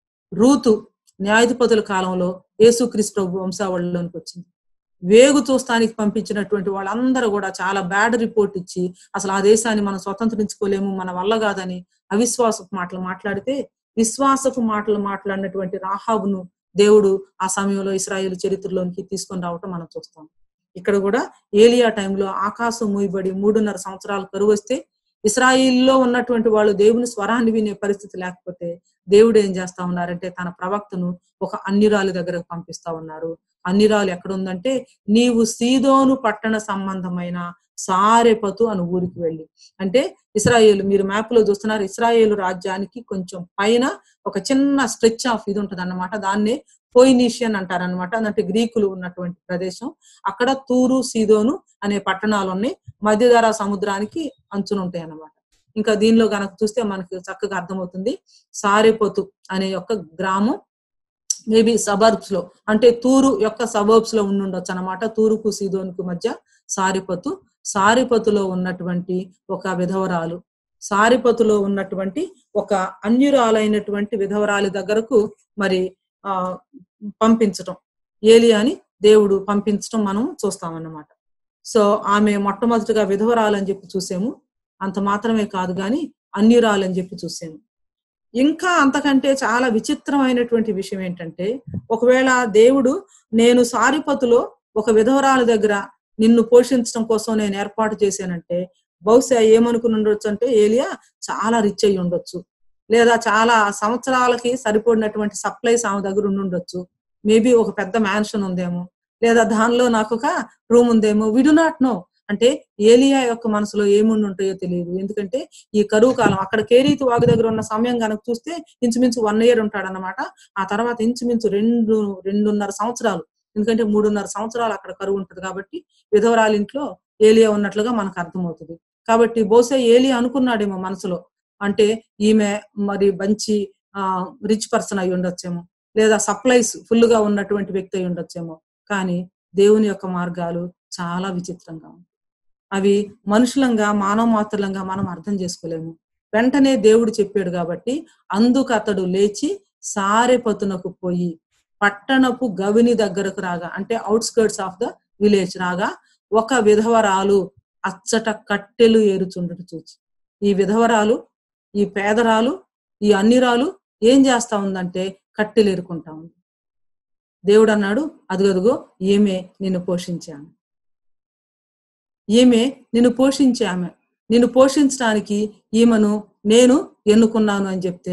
రూతు న్యాయాధిపతుల కాలంలో యేసుక్రీస్తు ప్రభు వంశావళిలోనికి వచ్చింది. వేగు చూస్తానికి పంపించినటువంటి వాళ్ళందరూ కూడా చాలా బ్యాడ్ రిపోర్ట్ ఇచ్చి అసలు ఆ దేశాన్ని మనం స్వతంత్రించుకోలేము, మన వల్ల కాదని అవిశ్వాసపు మాటలు మాట్లాడితే విశ్వాసపు మాటలు మాట్లాడినటువంటి రాహాబును దేవుడు ఆ సమయంలో ఇశ్రాయేలు చరిత్రలోనికి తీసుకొని రావటం మనం చూస్తాం. ఇక్కడ కూడా ఏలియా టైంలో ఆకాశం మూయబడి మూడున్నర సంవత్సరాలు కరువు వస్తే ఇశ్రాయేలులో ఉన్నటువంటి వాళ్ళు దేవుని స్వరాన్ని వినే పరిస్థితి లేకపోతే దేవుడు ఏం చేస్తా ఉన్నారంటే తన ప్రవక్తను ఒక అన్యురాలి దగ్గరకు పంపిస్తా ఉన్నారు. అన్యురాలు ఎక్కడ ఉందంటే నీవు సీదోను పట్టణ సంబంధమైన సారెపతు అను ఊరికి వెళ్ళి, అంటే ఇశ్రాయేలు మీరు మ్యాప్ లో చూస్తున్నారు, ఇశ్రాయేలు రాజ్యానికి కొంచెం పైన ఒక చిన్న స్ట్రెచ్ ఆఫ్ ఇది ఉంటది అన్నమాట. దాన్నే ఫోయినీషియన్ అంటారనమాట. అంటే గ్రీకులు ఉన్నటువంటి ప్రదేశం. అక్కడ తూరు సీదోను అనే పట్టణాలు ఉన్నాయి. మధ్యధరా సముద్రానికి అంచున ఉంటాయి అన్నమాట. ఇంకా దీనిలో గనక చూస్తే మనకి చక్కగా అర్థమవుతుంది. సారెపతు అనే యొక్క గ్రామం మేబీ సబర్బ్స్ లో, అంటే తూరు యొక్క సబర్బ్స్ లో ఉండుండొచ్చు అనమాట. తూరుకు సీదోనుకు మధ్య సారెపతు. సారెపతులో ఉన్నటువంటి ఒక విధవరాలు, సారెపతులో ఉన్నటువంటి ఒక అన్యురాలైనటువంటి విధవరాలి దగ్గరకు మరి ఆ పంపించటం, ఏలియాని దేవుడు పంపించటం మనం చూస్తామన్నమాట. సో ఆమె మొట్టమొదటిగా విధవరాలు అని చెప్పి చూసాము. అంత మాత్రమే కాదు గాని అన్యురాలు అని చెప్పి చూసాము. ఇంకా అంతకంటే చాలా విచిత్రమైనటువంటి విషయం ఏంటంటే, ఒకవేళ దేవుడు నేను సారెపతులో ఒక విధవరాల దగ్గర నిన్ను పోషించడం కోసం నేను ఏర్పాటు చేశానంటే బహుశా ఏమనుకుని ఉండొచ్చు అంటే ఏలియా చాలా రిచ్ అయ్యి ఉండొచ్చు, లేదా చాలా సంవత్సరాలకి సరిపడినటువంటి సప్లైస్ ఆమె దగ్గర ఉండుండొచ్చు. మేబీ ఒక పెద్ద మ్యాన్షన్ ఉందేమో, లేదా దానిలో నాకు ఒక రూమ్ ఉందేమో. We do not know. అంటే ఏలియా యొక్క మనసులో ఏముండి ఉంటాయో తెలియదు. ఎందుకంటే ఈ కరువు కాలం అక్కడ కేరీతు వాగు దగ్గర ఉన్న సమయం కనుక చూస్తే ఇంచుమించు వన్ ఇయర్ ఉంటాడనమాట. ఆ తర్వాత ఇంచుమించు రెండు రెండున్నర సంవత్సరాలు, ఎందుకంటే మూడున్నర సంవత్సరాలు అక్కడ కరువు ఉంటది కాబట్టి విధవరాలి ఇంట్లో ఏలియా ఉన్నట్లుగా మనకు అర్థమవుతుంది. కాబట్టి బహుశా ఏలియా అనుకున్నాడేమో మనసులో, అంటే ఈమె మరి మంచి ఆ రిచ్ పర్సన్ అయి ఉండొచ్చేమో, లేదా సప్లైస్ ఫుల్ గా ఉన్నటువంటి వ్యక్తి అయి ఉండొచ్చేమో. కానీ దేవుని యొక్క మార్గాలు చాలా విచిత్రంగా ఉంటాయి. అవి మనుషులంగా మానవ మాత్రులంగా మనం అర్థం చేసుకోలేము. వెంటనే దేవుడు చెప్పాడు కాబట్టి అందుకు అతడు లేచి సారెపతునకు పోయి పట్టణపు గవిని దగ్గరకు రాగా, అంటే అవుట్స్కర్ట్స్ ఆఫ్ ద విలేజ్ రాగా, ఒక విధవరాలు అచ్చట కట్టెలు ఏరుచుండట చూచి. ఈ విధవరాలు, ఈ పేదరాలు, ఈ అన్నిరాలు ఏం చేస్తా ఉందంటే కట్టెలు ఏరుకుంటా ఉంది. దేవుడు అన్నాడు, అదుగదుగో ఈమె నిన్ను పోషించాను, ఈమె నిన్ను పోషించే ఆమె, నిన్ను పోషించడానికి ఈమెను నేను ఎన్నుకున్నాను అని చెప్తే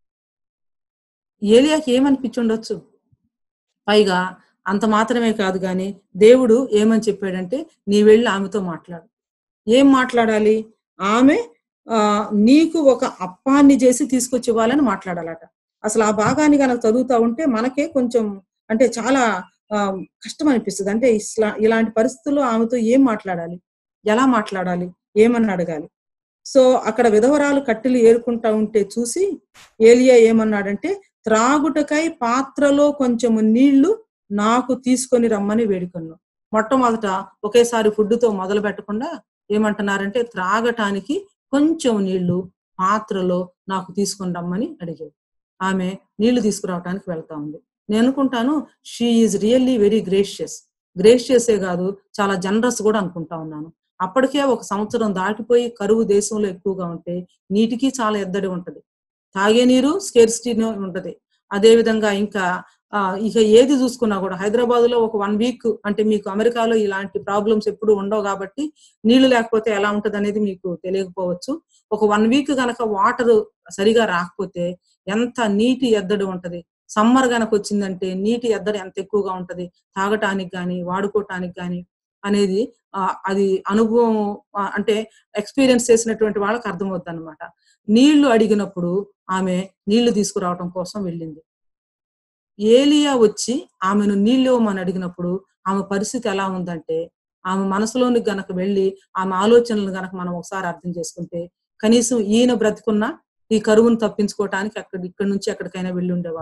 ఏలియాకి ఏమనిపించుండొచ్చు. పైగా అంత మాత్రమే కాదు గాని దేవుడు ఏమని చెప్పాడంటే నీ వెళ్ళి ఆమెతో మాట్లాడు. ఏం మాట్లాడాలి? ఆమె ఆ నీకు ఒక అప్పాన్ని చేసి తీసుకొచ్చి ఇవ్వాలని మాట్లాడాలట. అసలు ఆ భాగాన్ని కనుక చదువుతా ఉంటే మనకే కొంచెం అంటే చాలా ఆ కష్టం అనిపిస్తుంది. అంటే ఇస్లా ఇలాంటి పరిస్థితుల్లో ఆమెతో ఏం మాట్లాడాలి, ఎలా మాట్లాడాలి, ఏమని అడగాలి? సో అక్కడ విధవరాలు కట్టెలు ఏరుకుంటా ఉంటే చూసి ఏలియా ఏమన్నాడంటే త్రాగుటకై పాత్రలో కొంచెము నీళ్లు నాకు తీసుకొని రమ్మని వేడుకొను. మొట్టమొదట ఒకేసారి ఫుడ్తో మొదలు పెట్టకుండా ఏమంటున్నారంటే త్రాగటానికి కొంచెం నీళ్లు పాత్రలో నాకు తీసుకొని రమ్మని అడిగాడు. ఆమె నీళ్లు తీసుకురావటానికి వెళ్తా ఉంది. నేను అనుకుంటాను she is really very gracious. గ్రేషియసే కాదు, చాలా జనరస్ కూడా అనుకుంటా ఉన్నాను. అప్పటికే ఒక సంవత్సరం దాటిపోయి కరువు దేశంలో ఎక్కువగా ఉంటే నీటికి చాలా ఎద్దడి ఉంటది, తాగే నీరు స్కేర్సిటీ ఉంటది. అదే విధంగా ఇంకా ఆ ఇక ఏది చూసుకున్నా కూడా హైదరాబాద్ లో ఒక వన్ వీక్ అంటే మీకు అమెరికాలో ఇలాంటి ప్రాబ్లమ్స్ ఎప్పుడు ఉండవు కాబట్టి నీళ్లు లేకపోతే ఎలా ఉంటది అనేది మీకు తెలియకపోవచ్చు. ఒక వన్ వీక్ గనక వాటర్ సరిగా రాకపోతే ఎంత నీటి ఎద్దడి ఉంటది. సమ్మర్ గనక వచ్చిందంటే నీటి ఎద్దడి ఎంత ఎక్కువగా ఉంటది, తాగటానికి గాని వాడుకోవటానికి గాని అనేది ఆ అది అనుభవం అంటే ఎక్స్పీరియన్స్ చేసినటువంటి వాళ్ళకి అర్థమవుతుంది అనమాట. నీళ్లు అడిగినప్పుడు ఆమె నీళ్లు తీసుకురావటం కోసం వెళ్ళింది. ఏలియా వచ్చి ఆమెను నీళ్ళు ఇవ్వమని అడిగినప్పుడు ఆమె పరిస్థితి ఎలా ఉందంటే ఆమె మనసులోని గనక వెళ్ళి ఆమె ఆలోచనలు గనక మనం ఒకసారి అర్థం చేసుకుంటే కనీసం ఈయన బ్రతికున్నా ఈ కరువును తప్పించుకోవటానికి అక్కడ ఇక్కడి నుంచి ఎక్కడికైనా వెళ్ళి ఉండేవాళ్ళం.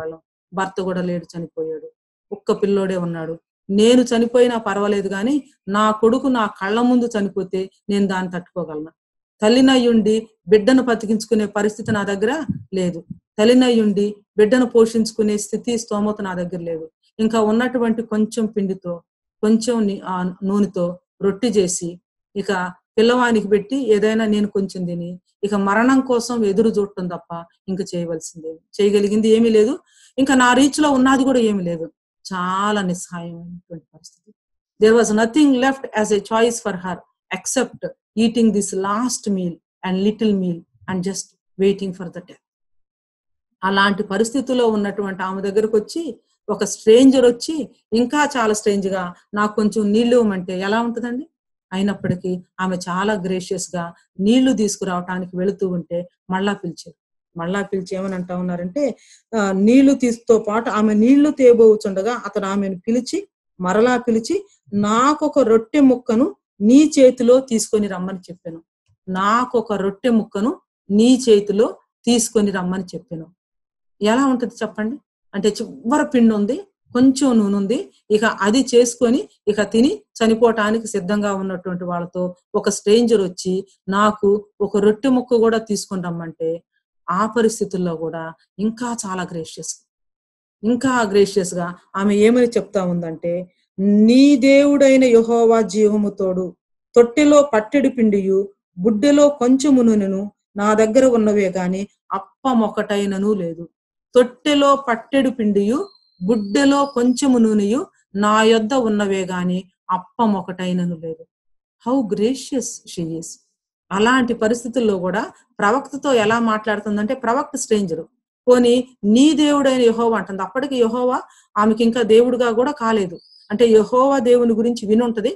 భర్త కూడా లేడు, చనిపోయాడు. ఒక్క పిల్లోడే ఉన్నాడు. నేను చనిపోయినా పర్వాలేదు కానీ నా కొడుకు నా కళ్ళ ముందు చనిపోతే నేను దాన్ని తట్టుకోగలను. తల్లినయ్యుండి బిడ్డను బతికించుకునే పరిస్థితి నా దగ్గర లేదు. తల్లినయ్యుండి బిడ్డను పోషించుకునే స్థితి స్తోమత నా దగ్గర లేదు. ఇంకా ఉన్నటువంటి కొంచెం పిండితో కొంచెం ఆ నూనెతో రొట్టె చేసి ఇక పిల్లవానికి పెట్టి ఏదైనా నేను కొంచెం తిని ఇక మరణం కోసం ఎదురు చూడటం తప్ప ఇంకా చేయవలసిందే చేయగలిగింది ఏమీ లేదు. ఇంకా నా రీచ్ లో ఉన్నది కూడా ఏమీ లేదు. చాలా నిస్సహాయమైనటువంటి పరిస్థితి. There was nothing left as a choice for her except eating this last meal and little meal and just waiting for the death. అలాంటి పరిస్థితుల్లో ఉన్నటువంటి ఆమె దగ్గరకు వచ్చి ఒక స్ట్రేంజర్ వచ్చి ఇంకా చాలా స్ట్రేంజ్ గా నాకు కొంచెం నీళ్లు ఇవ్వమంటే ఎలా ఉంటుందండి? అయినప్పటికీ ఆమె చాలా గ్రేషియస్ గా నీళ్లు తీసుకురావటానికి వెళుతూ ఉంటే మళ్ళా పిలిచారు. మళ్ళా పిలిచి ఏమని అంటా ఉన్నారంటే ఆ నీళ్లు తీసుకో పాటు ఆమె నీళ్లు తేబోచుండగా అతను ఆమెను పిలిచి మరలా పిలిచి నాకొక రొట్టె ముక్కను నీ చేతిలో తీసుకొని రమ్మని చెప్పాను. నాకొక రొట్టె ముక్కను నీ చేతిలో తీసుకొని రమ్మని చెప్పాను. ఎలా ఉంటది చెప్పండి? అంటే చివరి పిండి ఉంది, కొంచెం నూనె ఉంది, ఇక అది చేసుకొని ఇక తిని చనిపోవటానికి సిద్ధంగా ఉన్నటువంటి వాళ్ళతో ఒక స్ట్రేంజర్ వచ్చి నాకు ఒక రొట్టె ముక్క కూడా తీసుకొని రమ్మంటే ఆ పరిస్థితుల్లో కూడా ఇంకా చాలా గ్రేషియస్ ఇంకా గ్రేషియస్ గా ఆమె ఏమని చెప్తా ఉందంటే, నీ దేవుడైన యెహోవా జీవము తోడు, తొట్టెలో పట్టెడు పిండియు బుడ్డెలో కొంచెము నూనెను నా దగ్గర ఉన్నవే గాని అప్పమొకటైనను లేదు. తొట్టెలో పట్టెడు పిండియు బుడ్డెలో కొంచెము నూనెయు నా యొద్ద ఉన్నవే గాని అప్పమొకటైనను లేదు. How gracious she is. అలాంటి పరిస్థితుల్లో కూడా ప్రవక్తతో ఎలా మాట్లాడుతుందంటే, ప్రవక్త స్ట్రేంజరు పోని నీ దేవుడైన యెహోవా అంటుంది. అప్పటికి యెహోవా ఆమెకి ఇంకా దేవుడుగా కూడా కాలేదు. అంటే యెహోవా దేవుని గురించి వినుంటది.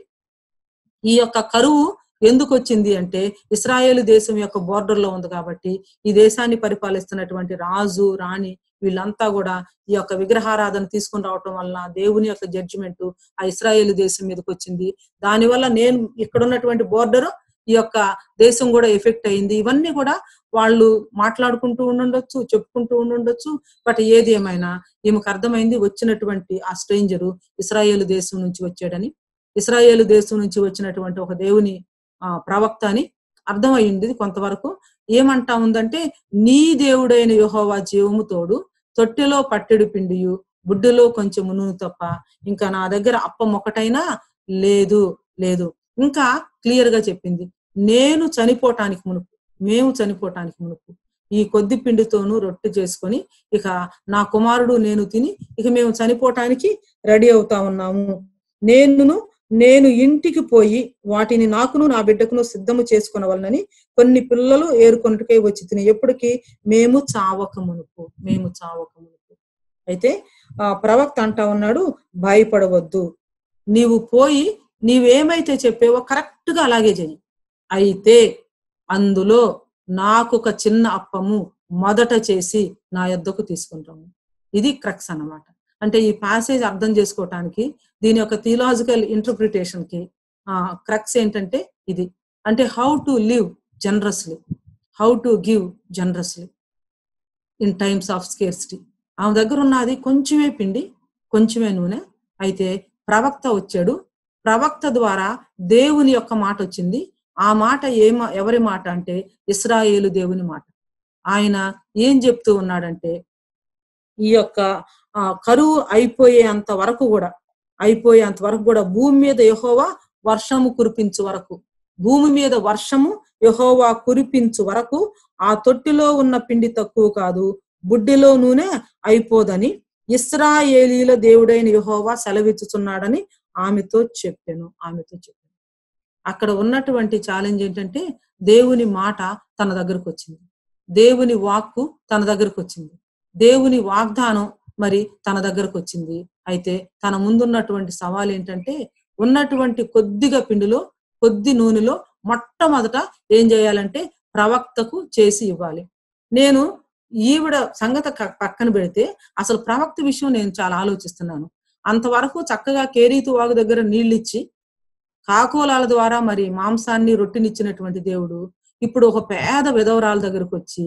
ఈ యొక్క కరువు ఎందుకు వచ్చింది అంటే ఇశ్రాయేలు దేశం యొక్క బోర్డర్ లో ఉంది కాబట్టి ఈ దేశాన్ని పరిపాలిస్తున్నటువంటి రాజు రాణి వీళ్ళంతా కూడా ఈ యొక్క విగ్రహారాధన తీసుకుని రావటం వలన దేవుని యొక్క జడ్జిమెంట్ ఆ ఇశ్రాయేలు దేశం మీదకి వచ్చింది. దానివల్ల నేను ఇక్కడ ఉన్నటువంటి బోర్డర్ ఈ యొక్క దేశం కూడా ఎఫెక్ట్ అయింది. ఇవన్నీ కూడా వాళ్ళు మాట్లాడుకుంటూ ఉండుండొచ్చు, చెప్పుకుంటూ ఉండుండొచ్చు. బట్ ఏది ఏమైనా ఈమెకు అర్థమైంది వచ్చినటువంటి ఆ స్ట్రేంజరు ఇశ్రాయేలు దేశం నుంచి వచ్చాడని, ఇశ్రాయేలు దేశం నుంచి వచ్చినటువంటి ఒక దేవుని ఆ ప్రవక్త అని అర్థమైంది కొంతవరకు. ఏమంటా ఉందంటే, నీ దేవుడైన యెహోవా జీవము తోడు, తొట్టెలో పట్టెడు పిండియు బుడ్డెలో కొంచెం నూనె తప్ప ఇంకా నా దగ్గర అప్పం ఒకటైనా లేదు లేదు. ఇంకా క్లియర్ గా చెప్పింది, నేను చనిపోవటానికి మునుపు మేము చనిపోవటానికి మునుపు ఈ కొద్ది పిండితోనూ రొట్టె చేసుకొని ఇక నా కుమారుడు నేను తిని ఇక మేము చనిపోవటానికి రెడీ అవుతా ఉన్నాము. నేనును నేను ఇంటికి పోయి వాటిని నాకును నా బిడ్డకును సిద్ధము చేసుకొనవలనని కొన్ని పిల్లలు ఏరుకొనుటకై వచ్చి తిని ఎప్పటికి మేము చావక మునుపు మేము చావక మునుపు. అయితే ఆ ప్రవక్త అంటా ఉన్నాడు, భయపడవద్దు, నీవు పోయి నీవేమైతే చెప్పేవో కరెక్ట్ గా అలాగే చెయ్యి. అయితే అందులో నాకు ఒక చిన్న అప్పము మొదట చేసి నా యొద్దకు తీసుకుంటాము. ఇది క్రక్స్ అన్నమాట. అంటే ఈ ప్యాసేజ్ అర్థం చేసుకోవటానికి దీని యొక్క థియలాజికల్ ఇంటర్ప్రిటేషన్ కి ఆ క్రక్స్ ఏంటంటే ఇది. అంటే how to live generously, how to give generously in times of scarcity. ఆమె దగ్గర ఉన్నది కొంచెమే పిండి, కొంచెమే నూనె. అయితే ప్రవక్త వచ్చాడు, ప్రవక్త ద్వారా దేవుని యొక్క మాట వచ్చింది. ఆ మాట ఏ ఎవరి మాట అంటే ఇశ్రాయేలు దేవుని మాట. ఆయన ఏం చెప్తూ ఉన్నాడంటే, ఈ యొక్క ఆ కరువు అయిపోయేంత వరకు కూడా అయిపోయేంత వరకు కూడా భూమి మీద యెహోవా వర్షము కురిపించు వరకు భూమి మీద వర్షము యెహోవా కురిపించు వరకు ఆ తొట్టిలో ఉన్న పిండి తక్కువ కాదు, బుడ్డిలో నూనె అయిపోదని ఇశ్రాయేలీల దేవుడైన యెహోవా సెలవిచ్చుచున్నాడని ఆమెతో చెప్పాను ఆమెతో చెప్పాను అక్కడ ఉన్నటువంటి ఛాలెంజ్ ఏంటంటే, దేవుని మాట తన దగ్గరకు వచ్చింది, దేవుని వాక్కు తన దగ్గరకు వచ్చింది, దేవుని వాగ్దానం మరి తన దగ్గరకు వచ్చింది. అయితే తన ముందున్నటువంటి సవాల్ ఏంటంటే, ఉన్నటువంటి కొద్దిగా పిండిలో కొద్ది నూనెలో మొట్టమొదట ఏం చేయాలంటే ప్రవక్తకు చేసి ఇవ్వాలి. నేను ఈవిడ సంగతి పక్కన పెడితే అసలు ప్రవక్త విషయం నేను చాలా ఆలోచిస్తున్నాను. అంతవరకు చక్కగా కేరీతు వాగు దగ్గర నీళ్ళిచ్చి కాకోలాల ద్వారా మరి మాంసాన్ని రొట్టెనిచ్చినటువంటి దేవుడు ఇప్పుడు ఒక పేద విధవరాల దగ్గరకు వచ్చి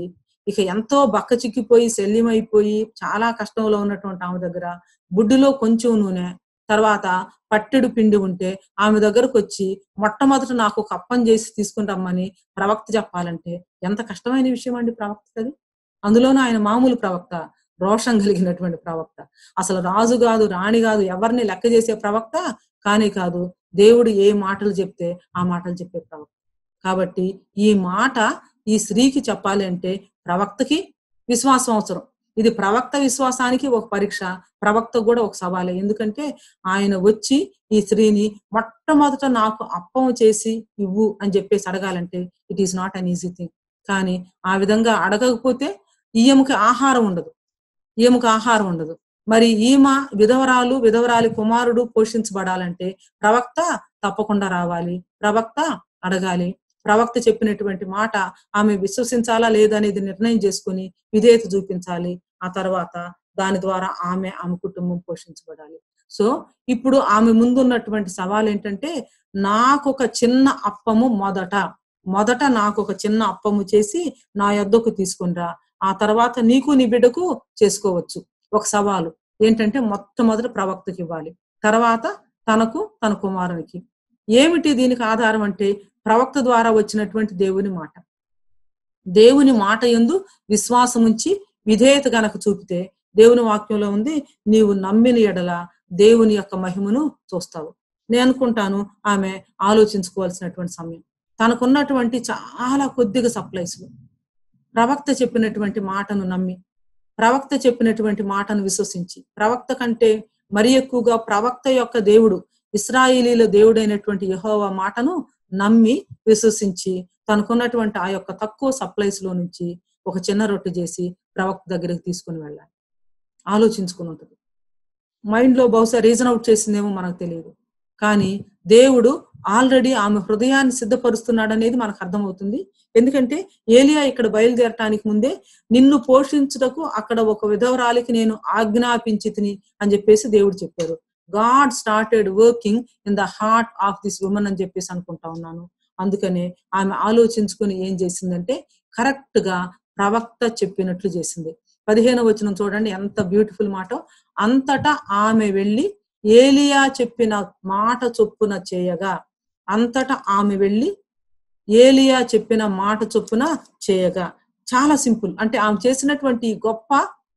ఇక ఎంతో బక్క చిక్కిపోయి శల్యమైపోయి చాలా కష్టంలో ఉన్నటువంటి ఆమె దగ్గర బుడ్డిలో కొంచెం నూనె, తర్వాత పట్టెడు పిండి ఉంటే ఆమె దగ్గరకు వచ్చి మొట్టమొదట నాకు ఒక అప్పం చేసి తీసుకుని రమ్మని ప్రవక్త చెప్పాలంటే ఎంత కష్టమైన విషయం అండి ప్రవక్తకి అది. అందులోనూ ఆయన మామూలు ప్రవక్త, రోషం కలిగినటువంటి ప్రవక్త, అసలు రాజు కాదు రాణి కాదు ఎవరిని లెక్క చేసే ప్రవక్త కానీ కాదు, దేవుడు ఏ మాటలు చెప్తే ఆ మాటలు చెప్పే ప్రవక్త. కాబట్టి ఈ మాట ఈ స్త్రీకి చెప్పాలి అంటే ప్రవక్తకి విశ్వాసం అవసరం. ఇది ప్రవక్త విశ్వాసానికి ఒక పరీక్ష, ప్రవక్త కూడా ఒక సవాలే. ఎందుకంటే ఆయన వచ్చి ఈ స్త్రీని మొట్టమొదట నాకు అప్పం చేసి ఇవ్వు అని చెప్పేసి అడగాలంటే it is not an easy thing. కానీ ఆ విధంగా అడగకపోతే ఈమెకి ఆహారం ఉండదు, ఈమెకు ఆహారం ఉండదు. మరి ఈమె విధవరాలు, విధవరాలి కుమారుడు పోషించబడాలంటే ప్రవక్త తప్పకుండా రావాలి, ప్రవక్త అడగాలి, ప్రవక్త చెప్పినటువంటి మాట ఆమె విశ్వసించాలా లేదా అనేది నిర్ణయం చేసుకుని విధేయత చూపించాలి. ఆ తర్వాత దాని ద్వారా ఆమె ఆమె కుటుంబం పోషించబడాలి. సో ఇప్పుడు ఆమె ముందున్నటువంటి సవాల్ ఏంటంటే నాకు ఒక చిన్న అప్పము మొదట మొదట నాకు ఒక చిన్న అప్పము చేసి నా యొద్దకు తీసుకునిరా, ఆ తర్వాత నీకు నీ బిడ్డకు చేసుకోవచ్చు. ఒక సవాలు ఏంటంటే మొట్టమొదటి ప్రవక్తకి ఇవ్వాలి, తర్వాత తనకు తన కుమారునికి. ఏమిటి దీనికి ఆధారం అంటే ప్రవక్త ద్వారా వచ్చినటువంటి దేవుని మాట. దేవుని మాట యందు విశ్వాసం ఉంచి విధేయత గనక చూపితే దేవుని వాక్యంలో ఉంది, నీవు నమ్మిన ఎడల దేవుని యొక్క మహిమను చూస్తావు. నేను అనుకుంటాను ఆమె ఆలోచించుకోవాల్సినటువంటి సమయం. తనకున్నటువంటి చాలా కొద్దిగా సప్లైస్ ప్రవక్త చెప్పినటువంటి మాటను నమ్మి, ప్రవక్త చెప్పినటువంటి మాటను విశ్వసించి, ప్రవక్త కంటే మరి ఎక్కువగా ప్రవక్త యొక్క దేవుడు ఇశ్రాయేలీల దేవుడైనటువంటి యెహోవా మాటను నమ్మి విశ్వసించి తనకున్నటువంటి ఆ యొక్క తక్కువ సప్లైస్ లో నుంచి ఒక చిన్న రొట్టె చేసి ప్రవక్త దగ్గరికి తీసుకుని వెళ్ళాలి. ఆలోచించుకుని ఉంటుంది. మైండ్ లో బహుశా రీజన్ అవుట్ చేసిందేమో మనకు తెలియదు, కానీ దేవుడు ఆల్రెడీ ఆమె హృదయాన్ని సిద్ధపరుస్తున్నాడు అనేది మనకు అర్థమవుతుంది. ఎందుకంటే ఏలియా ఇక్కడ బయలుదేరటానికి ముందే నిన్ను పోషించుటకు అక్కడ ఒక విధవరాలికి నేను ఆజ్ఞాపించి తిని అని చెప్పేసి దేవుడు చెప్పారు. God started working in the heart of this woman అని చెప్పేసి అనుకుంటా ఉన్నాను. అందుకనే ఆమె ఆలోచించుకుని ఏం చేసిందంటే కరెక్ట్ గా ప్రవక్త చెప్పినట్లు చేసింది. పదిహేనవ వచనం చూడండి ఎంత బ్యూటిఫుల్ మాట. అంతటా ఆమె వెళ్ళి ఏలియా చెప్పిన మాట చొప్పున చేయగా, అంతటా ఆమె వెళ్ళి ఏలియా చెప్పిన మాట చొప్పున చేయగా. చాలా సింపుల్. అంటే ఆమె చేసినటువంటి గొప్ప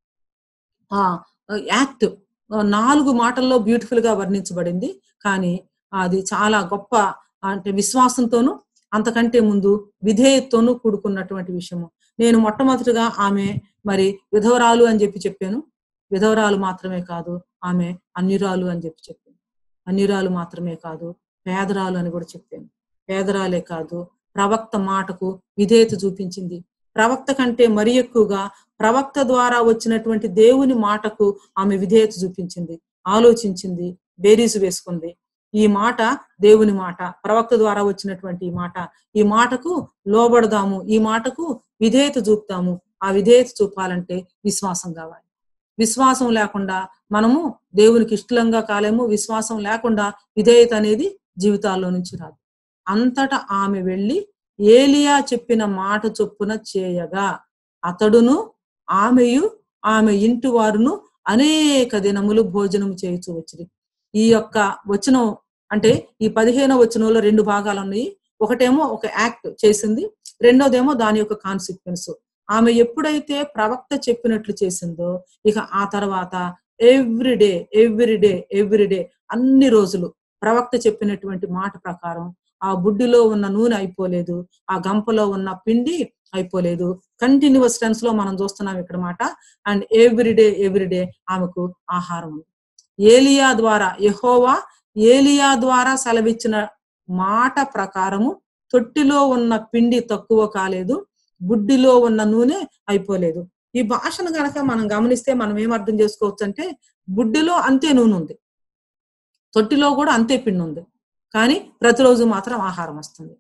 ఆ యాక్ట్ నాలుగు మాటల్లో బ్యూటిఫుల్ గా వర్ణించబడింది. కానీ అది చాలా గొప్ప, అంటే విశ్వాసంతోనూ అంతకంటే ముందు విధేయతతోనూ కూడుకున్నటువంటి విషయము. నేను మొట్టమొదటిగా ఆమె మరి విధవరాలు అని చెప్పి చెప్పాను. విధవరాలు మాత్రమే కాదు, ఆమె అన్యురాలు అని చెప్పి చెప్పాను. అన్యురాలు మాత్రమే కాదు, పేదరాలు అని కూడా చెప్పాను. పేదరాలే కాదు, ప్రవక్త మాటకు విధేయత చూపించింది. ప్రవక్త కంటే మరి ఎక్కువగా ప్రవక్త ద్వారా వచ్చినటువంటి దేవుని మాటకు ఆమె విధేయత చూపించింది, ఆలోచించింది, బేరీజు వేసుకుంది. ఈ మాట దేవుని మాట, ప్రవక్త ద్వారా వచ్చినటువంటి ఈ మాట, ఈ మాటకు లోబడదాము, ఈ మాటకు విధేయత చూపుతాము. ఆ విధేయత చూపాలంటే విశ్వాసం కావాలి. విశ్వాసం లేకుండా మనము దేవునికి ఇష్టంగా కాలేము. విశ్వాసం లేకుండా విధేయత అనేది జీవితాల్లో నుంచి రాదు. అంతటా ఆమె వెళ్ళి ఏలియా చెప్పిన మాట చొప్పున చేయగా అతడును ఆమెయు ఆమె ఇంటి వారును అనేక దినములు భోజనం చేయుచు వచ్చింది. ఈ యొక్క వచనం అంటే ఈ పదిహేనవ వచనంలో రెండు భాగాలు ఉన్నాయి. ఒకటేమో ఒక యాక్ట్ చేసింది, రెండోదేమో దాని యొక్క కాన్సిక్వెన్స్. ఆమె ఎప్పుడైతే ప్రవక్త చెప్పినట్లు చేసిందో ఇక ఆ తర్వాత ఎవ్రీడే ఎవ్రీడే ఎవ్రీడే అన్ని రోజులు ప్రవక్త చెప్పినటువంటి మాట ప్రకారం ఆ బుడ్డిలో ఉన్న నూనె అయిపోలేదు, ఆ గంపలో ఉన్న పిండి అయిపోలేదు. కంటిన్యూస్ టెన్స్ లో మనం చూస్తున్నాం ఇక్కడ మాట. అండ్ ఎవ్రీడే ఎవ్రీడే ఆమెకు ఆహారం ఉంది. ఏలియా ద్వారా, యెహోవా ఏలియా ద్వారా సెలవిచ్చిన మాట ప్రకారము తొట్టిలో ఉన్న పిండి తక్కువ కాలేదు, బుడ్డిలో ఉన్న నూనె అయిపోలేదు. ఈ భాషను గనక మనం గమనిస్తే మనం ఏం అర్థం చేసుకోవచ్చు అంటే బుడ్డిలో అంతే నూనె ఉంది, తొట్టిలో కూడా అంతే పిండి ఉంది, కానీ ప్రతిరోజు మాత్రం ఆహారం వస్తుంది.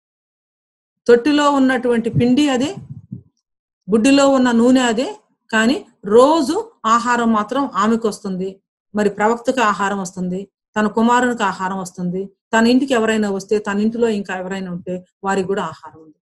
తొట్టిలో ఉన్నటువంటి పిండి అదే, బుడ్డిలో ఉన్న నూనె అదే, కానీ రోజు ఆహారం మాత్రం ఆమెకు వస్తుంది. మరి ప్రవక్తకు ఆహారం వస్తుంది, తన కుమారునికి ఆహారం వస్తుంది, తన ఇంటికి ఎవరైనా వస్తే, తన ఇంటిలో ఇంకా ఎవరైనా ఉంటే వారికి కూడా ఆహారం ఉంది.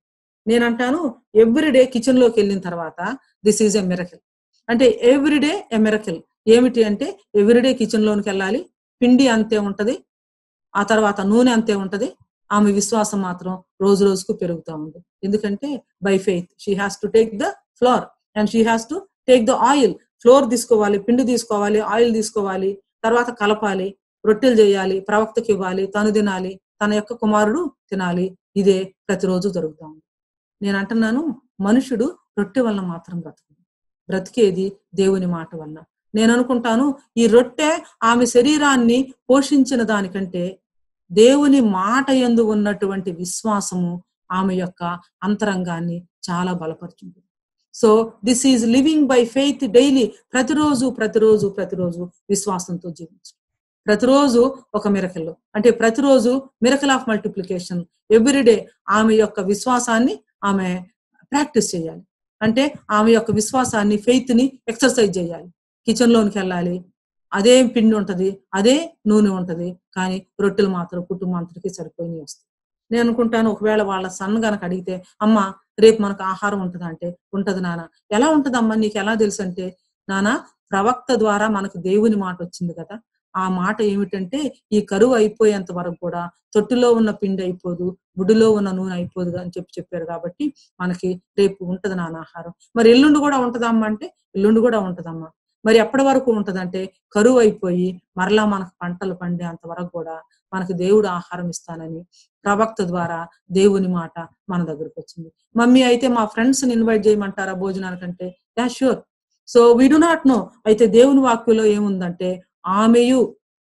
నేను అంటాను ఎవ్రీడే కిచెన్ లోకి వెళ్ళిన తర్వాత దిస్ ఈజ్ ఎ మిరకిల్. అంటే ఎవ్రీడే ఎ మిరకిల్. ఏమిటి అంటే ఎవ్రీడే కిచెన్ లోనికి వెళ్ళాలి, పిండి అంతే ఉంటది, ఆ తర్వాత నూనె అంతే ఉంటది, ఆమె విశ్వాసం మాత్రం రోజు రోజుకు పెరుగుతూ ఉంది. ఎందుకంటే by faith she has to take the flour and she has to take the oil. Flour తీసుకోవాలి, పిండి తీసుకోవాలి, ఆయిల్ తీసుకోవాలి, తర్వాత కలపాలి, రొట్టెలు చేయాలి, ప్రవక్తకి ఇవ్వాలి, తను తినాలి, తన యొక్క కుమారుడు తినాలి. ఇదే ప్రతిరోజు జరుగుతూ ఉంది. నేను అంటున్నాను మనుషుడు రొట్టె వల్ల మాత్రం బ్రతకదు, బ్రతికేది దేవుని మాట వల్ల. నేను అనుకుంటాను ఈ రొట్టె ఆమె శరీరాన్ని పోషించిన దానికంటే దేవుని మాట యందు ఉన్నటువంటి విశ్వాసము ఆమె యొక్క అంతరంగాన్ని చాలా బలపరుచుంది. So this is living by faith daily. ప్రతిరోజు ప్రతిరోజు ప్రతిరోజు విశ్వాసంతో జీవించు. ప్రతిరోజు ఒక మిరకల్, అంటే ప్రతిరోజు మిరకల్ ఆఫ్ మల్టిప్లికేషన్. ఎవ్రీడే ఆమె యొక్క విశ్వాసాన్ని ఆమె ప్రాక్టీస్ చేయాలి. అంటే ఆమె యొక్క విశ్వాసాన్ని, ఫెయిత్ ని ఎక్సర్సైజ్ చేయాలి. కిచెన్ లోనికి వెళ్ళాలి, అదే పిండి ఉంటది, అదే నూనె ఉంటది, కానీ రొట్టెలు మాత్రం కుటుంబం అంతటికి సరిపోయి వస్తాయి. నేను అనుకుంటాను ఒకవేళ వాళ్ళ సన్ గనక అడిగితే, అమ్మ రేపు మనకు ఆహారం ఉంటుందా అంటే, ఉంటది నాన్న. ఎలా ఉంటదమ్మా నీకు ఎలా తెలుసు అంటే, నాన్న ప్రవక్త ద్వారా మనకు దేవుని మాట వచ్చింది కదా, ఆ మాట ఏమిటంటే ఈ కరువు అయిపోయేంత వరకు కూడా తొట్టులో ఉన్న పిండి అయిపోదు, గుడిలో ఉన్న నూనె అయిపోదు అని చెప్పి చెప్పారు. కాబట్టి మనకి రేపు ఉంటది నాన్న ఆహారం. మరి ఎల్లుండి కూడా ఉంటదమ్మా అంటే, ఎల్లుండి కూడా ఉంటదమ్మా. మరి ఎప్పటి వరకు ఉంటదంటే కరువు అయిపోయి మరలా మనకు పంటలు పండే అంతవరకు కూడా మనకు దేవుడు ఆహారం ఇస్తానని ప్రవక్త ద్వారా దేవుని మాట మన దగ్గరకు వచ్చింది. మమ్మీ అయితే మా ఫ్రెండ్స్ ని ఇన్వైట్ చేయమంటారా భోజనానికంటే, yeah sure. So we do not know. అయితే దేవుని వాక్యంలో ఏముందంటే, ఆమెయు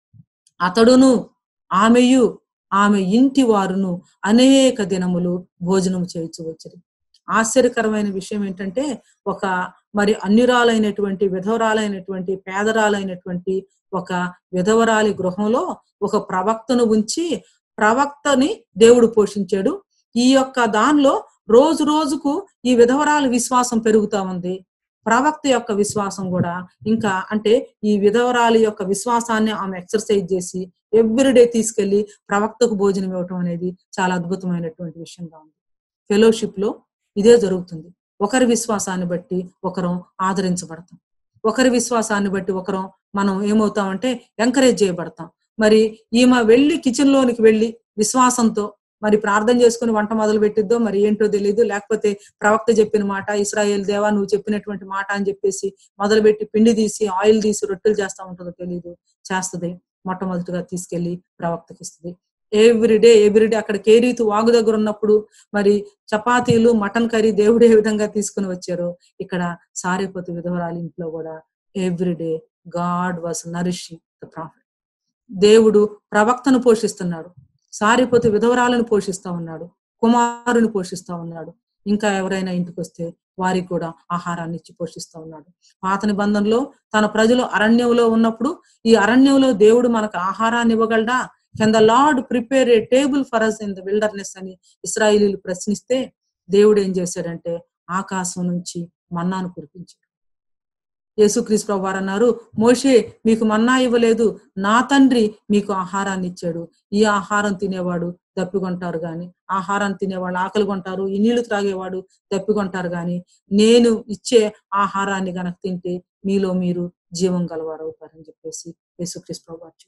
అతడును ఆమెయు ఆమె ఇంటి వారును అనేక దినములు భోజనం చేయించు వచ్చారు. ఆశ్చర్యకరమైన విషయం ఏంటంటే, ఒక మరి అన్యురాలైనటువంటి, విధవరాలైనటువంటి, పేదరాలైనటువంటి ఒక విధవరాలి గృహంలో ఒక ప్రవక్తను ఉంచి ప్రవక్తని దేవుడు పోషించాడు. ఈ యొక్క దానిలో రోజు రోజుకు ఈ విధవరాలి విశ్వాసం పెరుగుతా ఉంది. ప్రవక్త యొక్క విశ్వాసం కూడా ఇంకా, అంటే ఈ విధవరాలి యొక్క విశ్వాసాన్ని ఆమె ఎక్సర్సైజ్ చేసి ఎవ్రీడే తీసుకెళ్లి ప్రవక్తకు భోజనం ఇవ్వటం అనేది చాలా అద్భుతమైనటువంటి విషయంగా ఉంది. ఫెలోషిప్ లో ఇదే జరుగుతుంది. ఒకరి విశ్వాసాన్ని బట్టి ఒకరం ఆదరించబడతాం, ఒకరి విశ్వాసాన్ని బట్టి ఒకరం మనం ఏమవుతామంటే ఎంకరేజ్ చేయబడతాం. మరి ఈమె వెళ్ళి కిచెన్ లోనికి వెళ్ళి విశ్వాసంతో మరి ప్రార్థన చేసుకుని వంట మొదలు పెట్టిద్దో మరి ఏంటో తెలియదు, లేకపోతే ప్రవక్త చెప్పిన మాట, ఇశ్రాయేల్ దేవా నువ్వు చెప్పినటువంటి మాట అని చెప్పేసి మొదలుపెట్టి పిండి తీసి ఆయిల్ తీసి రొట్టెలు చేస్తా ఉంటుందో తెలియదు, చేస్తుంది. మొట్టమొదటిగా తీసుకెళ్లి ప్రవక్తకి ఇస్తుంది. ఎవ్రీడే ఎవ్రీడే అక్కడ కేరీతు వాగు దగ్గర ఉన్నప్పుడు మరి చపాతీలు, మటన్ కర్రీ దేవుడు ఏ విధంగా తీసుకుని వచ్చారో, ఇక్కడ సారెపోతు విధవరాలి ఇంట్లో కూడా everyday God was nourishing the prophet. దేవుడు ప్రవక్తను పోషిస్తున్నాడు, సారెపోతు విధవరాలను పోషిస్తా ఉన్నాడు, కుమారుని పోషిస్తా ఉన్నాడు. ఇంకా ఎవరైనా ఇంటికి వస్తే వారికి కూడా ఆహారాన్ని ఇచ్చి పోషిస్తా ఉన్నాడు. పాత నిబంధనలో తన ప్రజలు అరణ్యంలో ఉన్నప్పుడు, ఈ అరణ్యంలో దేవుడు మనకు ఆహారాన్ని ఇవ్వగలడా? Can the Lord prepare a table for us in the wilderness అని ఇశ్రాయేలీయులు ప్రశ్నిస్తే దేవుడు ఏం చేశాడంటే ఆకాశం నుంచి మన్నాను కురిపించాడు. యేసుక్రీస్తు ప్రభువు వారు అన్నారు, మోషే మీకు మన్నా ఇవ్వలేదు, నా తండ్రి మీకు ఆహారాన్ని ఇచ్చాడు. ఈ ఆహారం తినేవాడు దప్పికొంటారు గాని, ఆహారాన్ని తినేవాళ్ళు ఆకలి కొంటారు, ఈ నీళ్లు త్రాగేవాడు దప్పికొంటారు గాని, నేను ఇచ్చే ఆహారాన్ని గనక తింటే మీలో మీరు జీవం గలవారు అవుతారని చెప్పేసి యేసుక్రీస్తు ప్రభువు వారు చెప్పారు.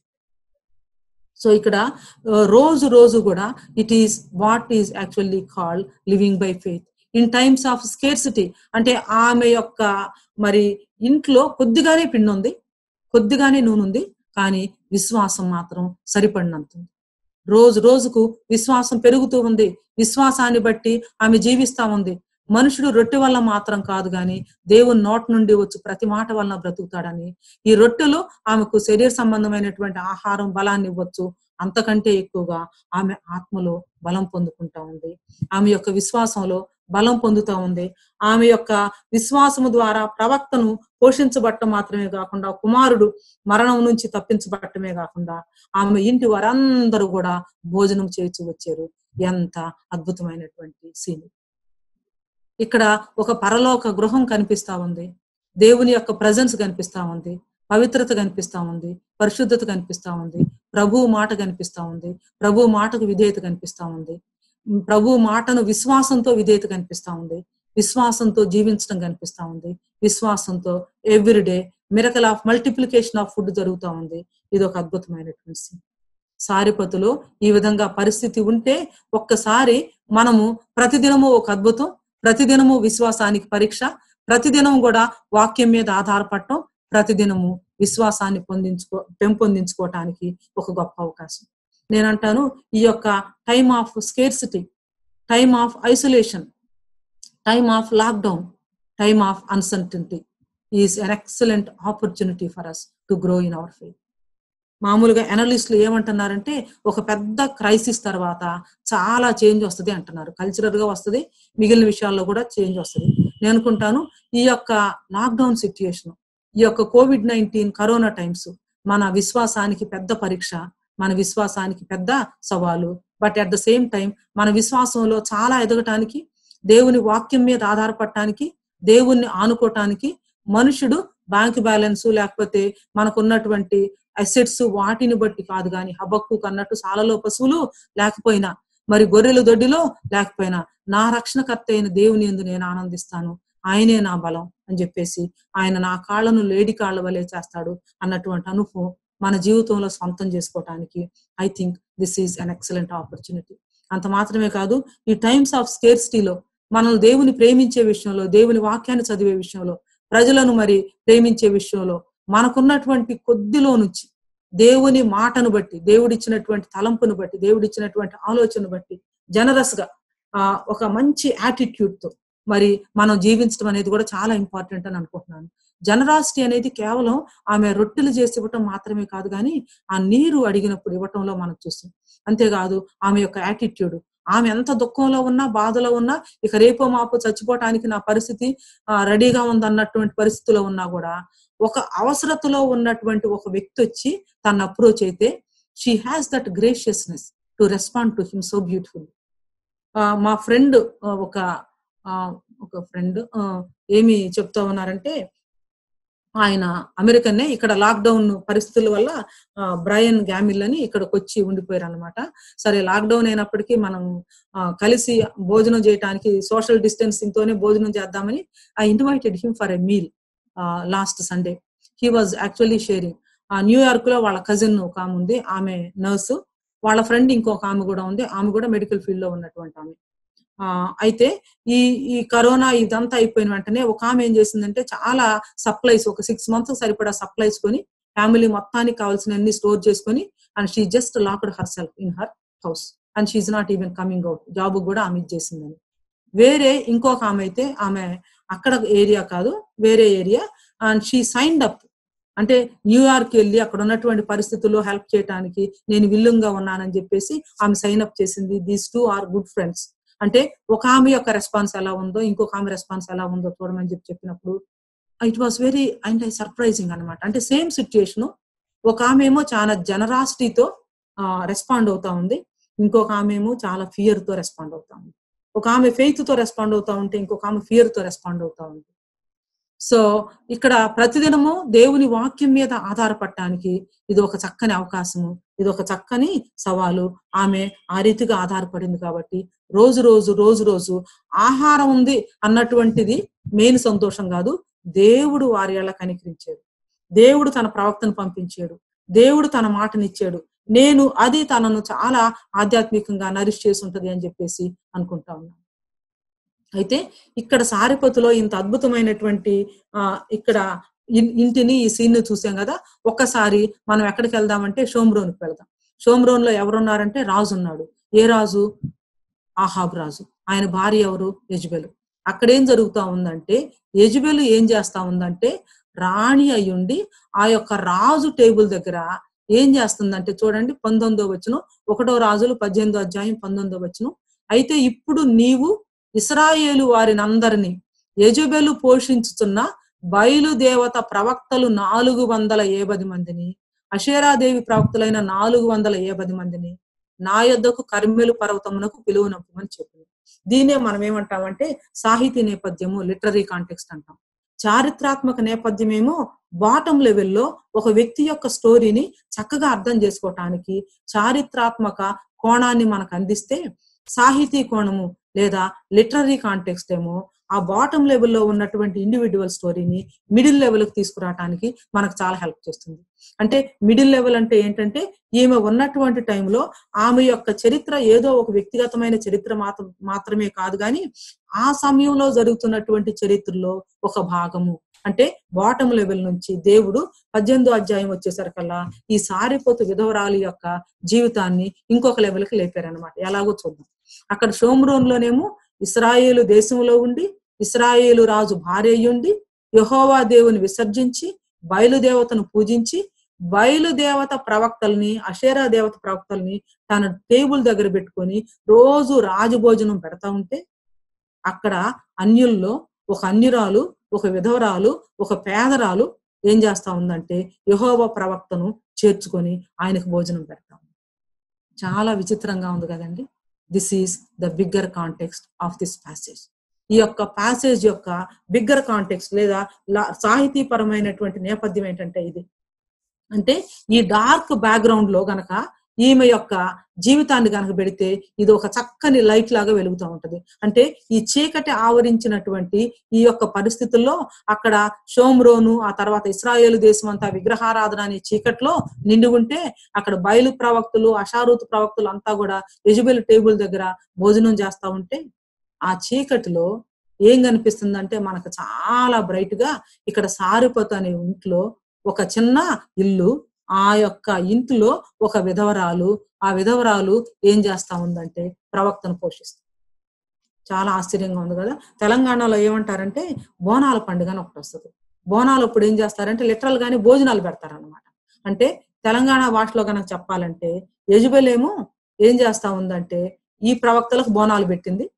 సో ఇక్కడ రోజు రోజు కూడా it is what is actually called living by faith in times of scarcity. అంటే ఆమె యొక్క మరి ఇంట్లో కొద్దిగానే పిండి ఉంది, కొద్దిగానే నూనె ఉంది, కానీ విశ్వాసం మాత్రం సరిపడినంత ఉంది. రోజు రోజుకు విశ్వాసం పెరుగుతూ ఉంది. విశ్వాసాన్ని బట్టి ఆమె జీవిస్తా ఉంది. మనుషుడు రొట్టె వల్ల మాత్రం కాదు గాని దేవుని నోటి నుండి వచ్చి ప్రతి మాట వలన బ్రతుకుతాడని, ఈ రొట్టెలు ఆమెకు శరీర సంబంధమైనటువంటి ఆహారం బలాన్ని ఇవ్వచ్చు, అంతకంటే ఎక్కువగా ఆమె ఆత్మలో బలం పొందుకుంటా ఉంది. ఆమె యొక్క విశ్వాసంలో బలం పొందుతా ఉంది. ఆమె యొక్క విశ్వాసము ద్వారా ప్రవక్తను పోషించబట్టం మాత్రమే కాకుండా, కుమారుడు మరణం నుంచి తప్పించబట్టమే కాకుండా ఆమె ఇంటి వారందరూ కూడా భోజనం చేయించు వచ్చారు. ఎంత అద్భుతమైనటువంటి సీన్! ఇక్కడ ఒక పరలోక గృహం కనిపిస్తా ఉంది, దేవుని యొక్క ప్రజెన్స్ కనిపిస్తా ఉంది, పవిత్రత కనిపిస్తా ఉంది, పరిశుద్ధత కనిపిస్తా ఉంది, ప్రభు మాట కనిపిస్తా ఉంది, ప్రభు మాటకు విధేయత కనిపిస్తా ఉంది. ప్రభు మాటను విశ్వాసంతో విధేయత కనిపిస్తా ఉంది, విశ్వాసంతో జీవించడం కనిపిస్తా ఉంది, విశ్వాసంతో everyday miracle of multiplication of food జరుగుతూ ఉంది. ఇది ఒక అద్భుతమైనటువంటి సారిపతులో ఈ విధంగా పరిస్థితి ఉంటే ఒక్కసారి మనము ప్రతిదినము ఒక అద్భుతం, ప్రతిదినము విశ్వాసానికి పరీక్ష, ప్రతిదినం కూడా వాక్యం మీద ఆధారపడటం, ప్రతిదినము విశ్వాసాన్ని పొందించుకో పెంపొందించుకోవటానికి ఒక గొప్ప అవకాశం. నేనంటాను ఈ యొక్క time of scarcity, time of isolation, time of lockdown, time of uncertainty is an excellent opportunity for us to grow in our faith. మామూలుగా అనలిస్టులు ఏమంటున్నారంటే ఒక పెద్ద క్రైసిస్ తర్వాత చాలా చేంజ్ వస్తుంది అంటున్నారు. కల్చరల్ గా వస్తుంది, మిగిలిన విషయాల్లో కూడా చేంజ్ వస్తుంది. నేను అనుకుంటాను ఈ యొక్క లాక్డౌన్ సిచ్యుయేషన్, ఈ యొక్క కోవిడ్ నైన్టీన్ కరోనా టైమ్స్ మన విశ్వాసానికి పెద్ద పరీక్ష, మన విశ్వాసానికి పెద్ద సవాలు. But at the same time మన విశ్వాసంలో చాలా ఎదగటానికి, దేవుని వాక్యం మీద ఆధారపడటానికి, దేవుణ్ణి ఆనుకోవటానికి, మనుషుడు బ్యాంక్ బ్యాలెన్స్ లేకపోతే మనకున్నటువంటి అసెట్స్ వాటిని బట్టి కాదు కానీ హబక్కు అన్నట్టు సాలలో పశువులు లేకపోయినా, మరి గొర్రెలు దొడ్డిలో లేకపోయినా నా రక్షణకర్త అయిన దేవుని యందు నేను ఆనందిస్తాను, ఆయనే నా బలం అని చెప్పేసి ఆయన నా కాళ్ళను లేడి కాళ్ళ వలె చేస్తాడు అన్నటువంటి అనుభవం మన జీవితంలో సొంతం చేసుకోవటానికి I think this is an excellent opportunity. అంత మాత్రమే కాదు, ఈ టైమ్స్ ఆఫ్ స్కేర్సిటీలో మనల్ని దేవుని ప్రేమించే విషయంలో, దేవుని వాక్యాన్ని చదివే విషయంలో, ప్రజలను మరి ప్రేమించే విషయంలో మనకున్నటువంటి కొద్దిలో నుంచి దేవుని మాటను బట్టి, దేవుడిచ్చినటువంటి తలంపును బట్టి, దేవుడిచ్చినటువంటి ఆలోచనను బట్టి జనరస్ గా ఆ ఒక మంచి యాటిట్యూడ్ తో మరి మనం జీవించడం అనేది కూడా చాలా ఇంపార్టెంట్ అని అనుకుంటున్నాను. జనరాసిటీ అనేది కేవలం ఆమె రొట్టెలు చేసి ఇవ్వటం మాత్రమే కాదు కానీ ఆ నీరు అడిగినప్పుడు ఇవ్వటంలో మనం చూస్తాం. అంతేకాదు ఆమె యొక్క యాటిట్యూడ్, ఆమె ఎంత దుఃఖంలో ఉన్నా, బాధలో ఉన్నా, ఇక రేపో మాపో చచ్చిపోవటానికి నా పరిస్థితి ఆ రెడీగా ఉందన్నటువంటి పరిస్థితిలో ఉన్నా కూడా ఒక అవసరతలో ఉన్నటువంటి ఒక వ్యక్తి వచ్చి తను అప్రోచ్ అయితే she has that graciousness to respond to him so beautiful. మా ఫ్రెండ్ ఒక ఒక ఫ్రెండ్ ఏమి చెప్తా ఉన్నారంటే, ఆయన అమెరికన్నే, ఇక్కడ లాక్డౌన్ పరిస్థితుల వల్ల బ్రయన్ గ్యామిల్ అని ఇక్కడికి వచ్చి ఉండిపోయారు అనమాట. సరే లాక్డౌన్ అయినప్పటికీ మనం కలిసి భోజనం చేయడానికి సోషల్ డిస్టెన్సింగ్ తోనే భోజనం చేద్దామని I invited him for a meal last Sunday. He was actually sharing. న్యూయార్క్ లో వాళ్ళ కజిన్ ఒక ఆమె ఉంది, ఆమె నర్సు, వాళ్ళ ఫ్రెండ్ ఇంకొక ఆమె కూడా ఉంది, ఆమె కూడా మెడికల్ ఫీల్డ్ లో ఉన్నటువంటి ఆమె. ఆ అయితే ఈ ఈ కరోనా ఇదంతా అయిపోయిన వెంటనే ఒక ఆమె ఏం చేసిందంటే చాలా సప్లైస్, ఒక సిక్స్ మంత్స్ సరిపడా సప్లైస్ కొని ఫ్యామిలీ మొత్తానికి కావాల్సిన అన్ని స్టోర్ చేసుకొని and she just locked herself in her house and she's not even coming out. Job కూడా ఆమె చేసిందని. వేరే ఇంకొక ఆమె అయితే ఆమె అక్కడ ఏరియా కాదు, వేరే area, and she signed up. అంటే న్యూయార్క్ వెళ్ళి అక్కడ ఉన్నటువంటి పరిస్థితుల్లో హెల్ప్ చేయడానికి నేను విల్లింగ్గా ఉన్నానని చెప్పేసి ఆమె సైన్ అప్ చేసింది. These two are good friends. అంటే ఒక ఆమె యొక్క రెస్పాన్స్ ఎలా ఉందో ఇంకొక ఆమె రెస్పాన్స్ ఎలా ఉందో చూడమని చెప్పి చెప్పినప్పుడు ఇట్ వాస్ వెరీ అంటే సర్ప్రైజింగ్ అనమాట. అంటే సేమ్ సిచ్యుయేషన్, ఒక ఆమె ఏమో చాలా జనరాసిటీతో రెస్పాండ్ అవుతా ఉంది, ఇంకొక ఆమె ఏమో చాలా ఫియర్ తో రెస్పాండ్ అవుతా ఉంది. ఒక ఆమె ఫెయిత్ తో రెస్పాండ్ అవుతా ఉంటే ఇంకొక ఆమె ఫియర్ తో రెస్పాండ్ అవుతా ఉంది. సో ఇక్కడ ప్రతిదినము దేవుని వాక్యం మీద ఆధారపడటానికి ఇది ఒక చక్కని అవకాశము, ఇది ఒక చక్కని సవాలు. ఆమె ఆ రీతిగా ఆధారపడింది కాబట్టి రోజు రోజు రోజు రోజు ఆహారం ఉంది అన్నటువంటిది మెయిన్ సంతోషం కాదు, దేవుడు వారి ఎలా కనికరించాడు, దేవుడు తన ప్రవక్తను పంపించాడు, దేవుడు తన మాటనిచ్చాడు, నేను అది తనను చాలా ఆధ్యాత్మికంగా నరిష్ చేసి ఉంటది అని చెప్పేసి అనుకుంటా ఉన్నాను. అయితే ఇక్కడ సారిపతులో ఇంత అద్భుతమైనటువంటి ఆ ఇక్కడ ఇంటిని ఈ సీన్ చూసాం కదా. ఒక్కసారి మనం ఎక్కడికి వెళ్దామంటే షోమ్రోన్కి వెళ్దాం. షోమ్రోన్ లో ఎవరున్నారంటే రాజు ఉన్నాడు. ఏ రాజు? ఆహాబ్ రాజు. ఆయన భార్య ఎవరు? యెజబెలు. అక్కడేం జరుగుతా ఉందంటే యెజబెలు ఏం చేస్తా ఉందంటే రాణి అయ్యుండి ఆ యొక్క రాజు టేబుల్ దగ్గర ఏం చేస్తుందంటే చూడండి, పంతొమ్మిదో వచనం, ఒకటో రాజులు పద్దెనిమిదో అధ్యాయం పంతొమ్మిదో వచనం. అయితే ఇప్పుడు నీవు ఇశ్రాయేలు వారిని అందరినీ యెజబెలు పోషించుతున్న బయలుదేవత ప్రవక్తలు నాలుగు వందల ఏబది మందిని, అషేరాదేవి ప్రవక్తలైన నాలుగు వందల ఏబది మందిని నా యొద్దకు కర్మెలు పర్వతమునకు పిలువనొప్పమని చెప్పింది. దీనే మనం ఏమంటామంటే సాహితీ నేపథ్యము, లిటరరీ కాంటెక్స్ట్ అంటాం. చారిత్రాత్మక నేపథ్యమేమో బాటం లెవెల్లో ఒక వ్యక్తి యొక్క స్టోరీని చక్కగా అర్థం చేసుకోవటానికి చారిత్రాత్మక కోణాన్ని మనకు అందిస్తే, సాహితీ కోణము లేదా లిటరరీ కాంటెక్స్ట్ ఏమో ఆ బాటమ్ లెవెల్లో ఉన్నటువంటి ఇండివిజువల్ స్టోరీని మిడిల్ లెవెల్కి తీసుకురావడానికి మనకు చాలా హెల్ప్ చేస్తుంది. అంటే మిడిల్ లెవెల్ అంటే ఏంటంటే ఈమె ఉన్నటువంటి టైంలో ఆమె యొక్క చరిత్ర ఏదో ఒక వ్యక్తిగతమైన చరిత్ర మాత్రం మాత్రమే కాదు, కానీ ఆ సమయంలో జరుగుతున్నటువంటి చరిత్రలో ఒక భాగము. అంటే బాటమ్ లెవెల్ నుంచి దేవుడు పద్దెనిమిదో అధ్యాయం వచ్చేసరికల్లా ఈ సారిపోతు విధవరాలి యొక్క జీవితాన్ని ఇంకొక లెవెల్కి లేపారనమాట. ఎలాగో చూద్దాం. అక్కడ షోమ్రోన్ లోనేమో ఇశ్రాయేలు దేశంలో ఉండి ఇశ్రాయేలు రాజు భార్య అయ్యుండి యెహోవా దేవుని విసర్జించి బయలుదేవతను పూజించి బయలుదేవత ప్రవక్తల్ని అషేరా దేవత ప్రవక్తల్ని తన టేబుల్ దగ్గర పెట్టుకొని రోజు రాజభోజనం పెడతా ఉంటే అక్కడ అన్యుల్లో ఒక అన్యురాలు, ఒక విధవరాలు, ఒక పేదరాలు ఏం చేస్తా ఉందంటే యెహోవా ప్రవక్తను చేర్చుకొని ఆయనకు భోజనం పెడతా ఉంది. చాలా విచిత్రంగా ఉంది కదండి. This is the bigger context of this passage. ఈ యొక్క ప్యాసేజ్ యొక్క బిగ్గర్ కాంటెక్స్ట్ లేదా సాహితీపరమైనటువంటి నేపథ్యం ఏంటంటే ఇది. అంటే ఈ డార్క్ బ్యాక్గ్రౌండ్ లో గనక ఈమె యొక్క జీవితాన్ని గనక పెడితే ఇది ఒక చక్కని లైట్ లాగా వెలుగుతూ ఉంటది. అంటే ఈ చీకటి ఆవరించినటువంటి ఈ యొక్క పరిస్థితుల్లో అక్కడ షోమ్రోను, ఆ తర్వాత ఇశ్రాయేలు దేశం అంతా విగ్రహారాధన అనే చీకట్లో నిండి ఉంటే అక్కడ బయలు ప్రవక్తలు, అషారూతు ప్రవక్తలు అంతా కూడా యెజబెల్ టేబుల్ దగ్గర భోజనం చేస్తా ఉంటే ఆ చీకటిలో ఏం కనిపిస్తుందంటే మనకు చాలా బ్రైట్ గా ఇక్కడ సారిపోత అనే ఇంట్లో ఒక చిన్న ఇల్లు, ఆ యొక్క ఇంటిలో ఒక విధవరాలు, ఆ విధవరాలు ఏం చేస్తా ఉందంటే ప్రవక్తను పోషిస్తుంది. చాలా ఆశ్చర్యంగా ఉంది కదా. తెలంగాణలో ఏమంటారంటే బోనాల పండుగ అని ఒకటి వస్తుంది. బోనాలు ఇప్పుడు ఏం చేస్తారంటే లిటరల్ గానే భోజనాలు పెడతారనమాట. అంటే తెలంగాణ భాషలో కనుక చెప్పాలంటే యెజబెల్ ఏమో ఏం చేస్తా ఉందంటే ఈ ప్రవక్తలకు బోనాలు పెట్టింది,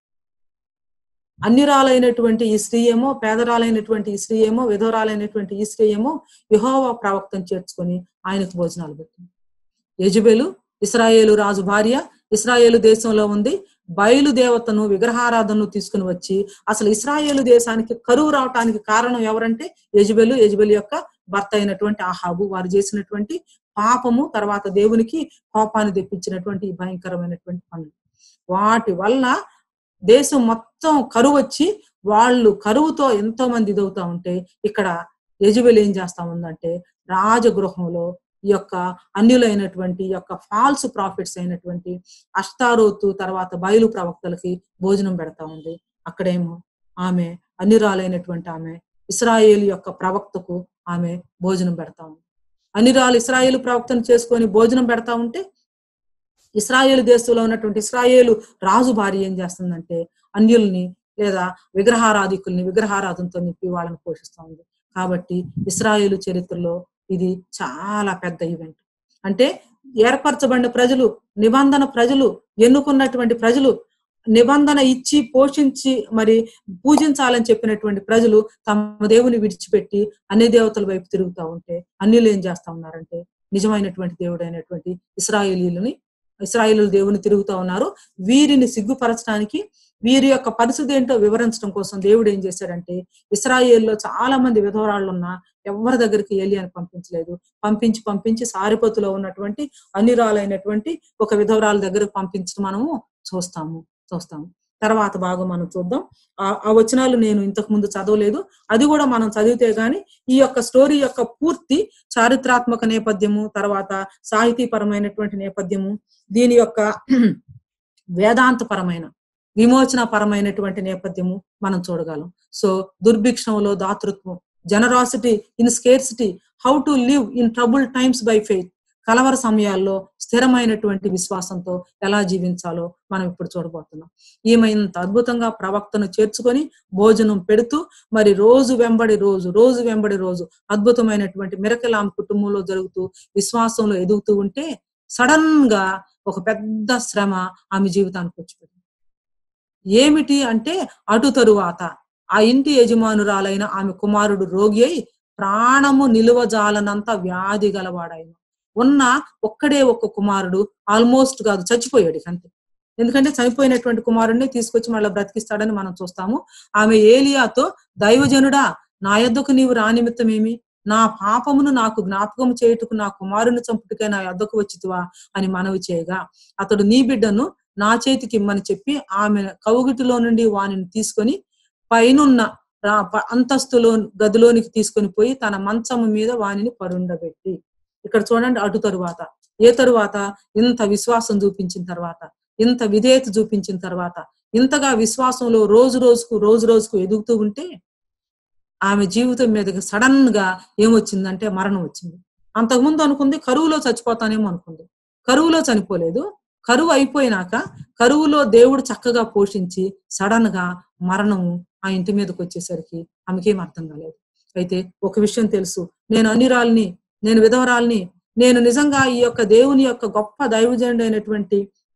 అన్యురాలైనటువంటి ఈ స్త్రీ ఏమో, పేదరాలైనటువంటి ఈ స్త్రీ ఏమో, విధవరాలైనటువంటి ఈ స్త్రీ ఏమో యెహోవా ప్రవక్తను చేర్చుకొని ఆయనకు భోజనాలు పెట్టింది. యెజబెలు ఇశ్రాయేలు రాజు భార్య, ఇశ్రాయేలు దేశంలో ఉంది. బయలుదేవతను విగ్రహారాధనను తీసుకుని వచ్చి అసలు ఇశ్రాయేలు దేశానికి కరువు రావటానికి కారణం ఎవరంటే యెజబెలు, యెజబెలు యొక్క భర్త అయినటువంటి ఆహాబు. వారు చేసినటువంటి పాపము, తర్వాత దేవునికి కోపాన్ని తెప్పించినటువంటి ఈ భయంకరమైనటువంటి పనులు, వాటి వల్ల దేశం మొత్తం కరువు వచ్చి వాళ్ళు కరువుతో ఎంతో మంది ఇదవుతా ఉంటే ఇక్కడ యెజబెల్ ఏం చేస్తా ఉందంటే రాజగృహంలో ఈ యొక్క అన్యులైనటువంటి యొక్క ఫాల్స్ ప్రాఫిట్స్ అయినటువంటి అష్తారోతు తర్వాత బయలు ప్రవక్తలకి భోజనం పెడతా ఉంది. అక్కడేమో ఆమె అన్యురాలైనటువంటి ఆమె ఇశ్రాయేలు యొక్క ప్రవక్తకు ఆమె భోజనం పెడతా ఉంది. అన్యురాలు ఇశ్రాయేలు ప్రవక్తను చేసుకొని భోజనం పెడతా ఉంటే ఇశ్రాయేలు దేశంలో ఉన్నటువంటి ఇశ్రాయేలు రాజు భార్య ఏం చేస్తుందంటే అన్యుల్ని లేదా విగ్రహారాధికుల్ని విగ్రహారాధనతో నింపి వాళ్ళని పోషిస్తూ ఉంది. కాబట్టి ఇశ్రాయేలు చరిత్రలో ఇది చాలా పెద్ద ఈవెంట్. అంటే ఏర్పరచబడిన ప్రజలు, నిబంధన ప్రజలు, ఎన్నుకున్నటువంటి ప్రజలు, నిబంధన ఇచ్చి పోషించి మరి పూజించాలని చెప్పినటువంటి ప్రజలు తమ దేవుని విడిచిపెట్టి అన్ని దేవతల వైపు తిరుగుతూ ఉంటే అన్యులు ఏం చేస్తా ఉన్నారంటే నిజమైనటువంటి దేవుడు అయినటువంటి ఇశ్రాయేలీలని ఇశ్రాయేలు దేవుని తిరుగుతూ ఉన్నారు. వీరిని సిగ్గుపరచడానికి, వీరి యొక్క పరిస్థితి ఏంటో వివరించడం కోసం దేవుడు ఏం చేశాడంటే ఇశ్రాయేల్లో చాలా మంది విధవరాళ్ళు ఉన్నా ఎవరి దగ్గరికి ఏలియాని పంపించలేదు. పంపించి పంపించి సారిపోతులో ఉన్నటువంటి అన్యురాలైనటువంటి ఒక విధవరాల దగ్గరకు పంపించడం మనము చూస్తాము చూస్తాము తర్వాత బాగా మనం చూద్దాం. ఆ వచనాలు నేను ఇంతకు ముందు చదవలేదు, అది కూడా మనం చదివితే గాని ఈ యొక్క స్టోరీ యొక్క పూర్తి చారిత్రాత్మక నేపథ్యము, తర్వాత సాహితీపరమైనటువంటి నేపథ్యము, దీని యొక్క వేదాంతపరమైన విమోచన పరమైనటువంటి నేపథ్యము మనం చూడగలం. సో దుర్భిక్షంలో దాతృత్వం, generosity in scarcity, how to live in trouble times by faith, కలవర సమయాల్లో స్థిరమైనటువంటి విశ్వాసంతో ఎలా జీవించాలో మనం ఇప్పుడు చూడబోతున్నాం. ఈమె ఇంత అద్భుతంగా ప్రవక్తను చేర్చుకొని భోజనం పెడుతూ మరి రోజు వెంబడి రోజు రోజు వెంబడి రోజు అద్భుతమైనటువంటి మిరకల్ ఆమె కుటుంబంలో జరుగుతూ విశ్వాసంలో ఎదుగుతూ ఉంటే సడన్ గా ఒక పెద్ద శ్రమ ఆమె జీవితానికి వచ్చిపోయింది. ఏమిటి అంటే అటు తరువాత ఆ ఇంటి యజమానురాలైన ఆమె కుమారుడు రోగి అయి ప్రాణము నిలువజాలనంత వ్యాధి గలవాడాయన. ఉన్న ఒక్కడే ఒక్క కుమారుడు ఆల్మోస్ట్ కాదు చచ్చిపోయాడు అంతే. ఎందుకంటే చనిపోయినటువంటి కుమారుడిని తీసుకొచ్చి మళ్ళీ బ్రతికిస్తాడని మనం చూస్తాము. ఆమె ఏలియాతో దైవజనుడా నా యొద్దకు నీవు రానిమిత్తమేమి, నా పాపమును నాకు జ్ఞాపకం చేయుటకు నా కుమారుని చంపుటకే నా యొద్దకు వచ్చితివా అని మనవి చేయగా అతడు నీ బిడ్డను నా చేతికి ఇమ్మని చెప్పి ఆమె కౌగిటిలో నుండి వానిని తీసుకొని పైనున్న అంతస్తులో గదిలోనికి తీసుకొని పోయి తన మంచము మీద వానిని పరుండబెట్టి. ఇక్కడ చూడండి, అటు తరువాత ఏ తరువాత ఇంత విశ్వాసం చూపించిన తర్వాత, ఇంత విధేయత చూపించిన తర్వాత, ఇంతగా విశ్వాసంలో రోజు రోజుకు రోజు రోజుకు ఎదుగుతూ ఉంటే ఆమె జీవితం మీదకి సడన్ గా ఏమొచ్చిందంటే మరణం వచ్చింది. అంతకుముందు అనుకుంది కరువులో చచ్చిపోతానేమో అనుకుంది. కరువులో చనిపోలేదు. కరువు అయిపోయినాక కరువులో దేవుడు చక్కగా పోషించి సడన్ గా మరణము ఆ ఇంటి మీదకి వచ్చేసరికి ఆమెకేం అర్థం కాలేదు. అయితే ఒక విషయం తెలుసు, నేను అన్యురాల్ని, నేను విధవరాల్ని, నేను నిజంగా ఈ యొక్క దేవుని యొక్క గొప్ప దైవజనుడు అయినటువంటి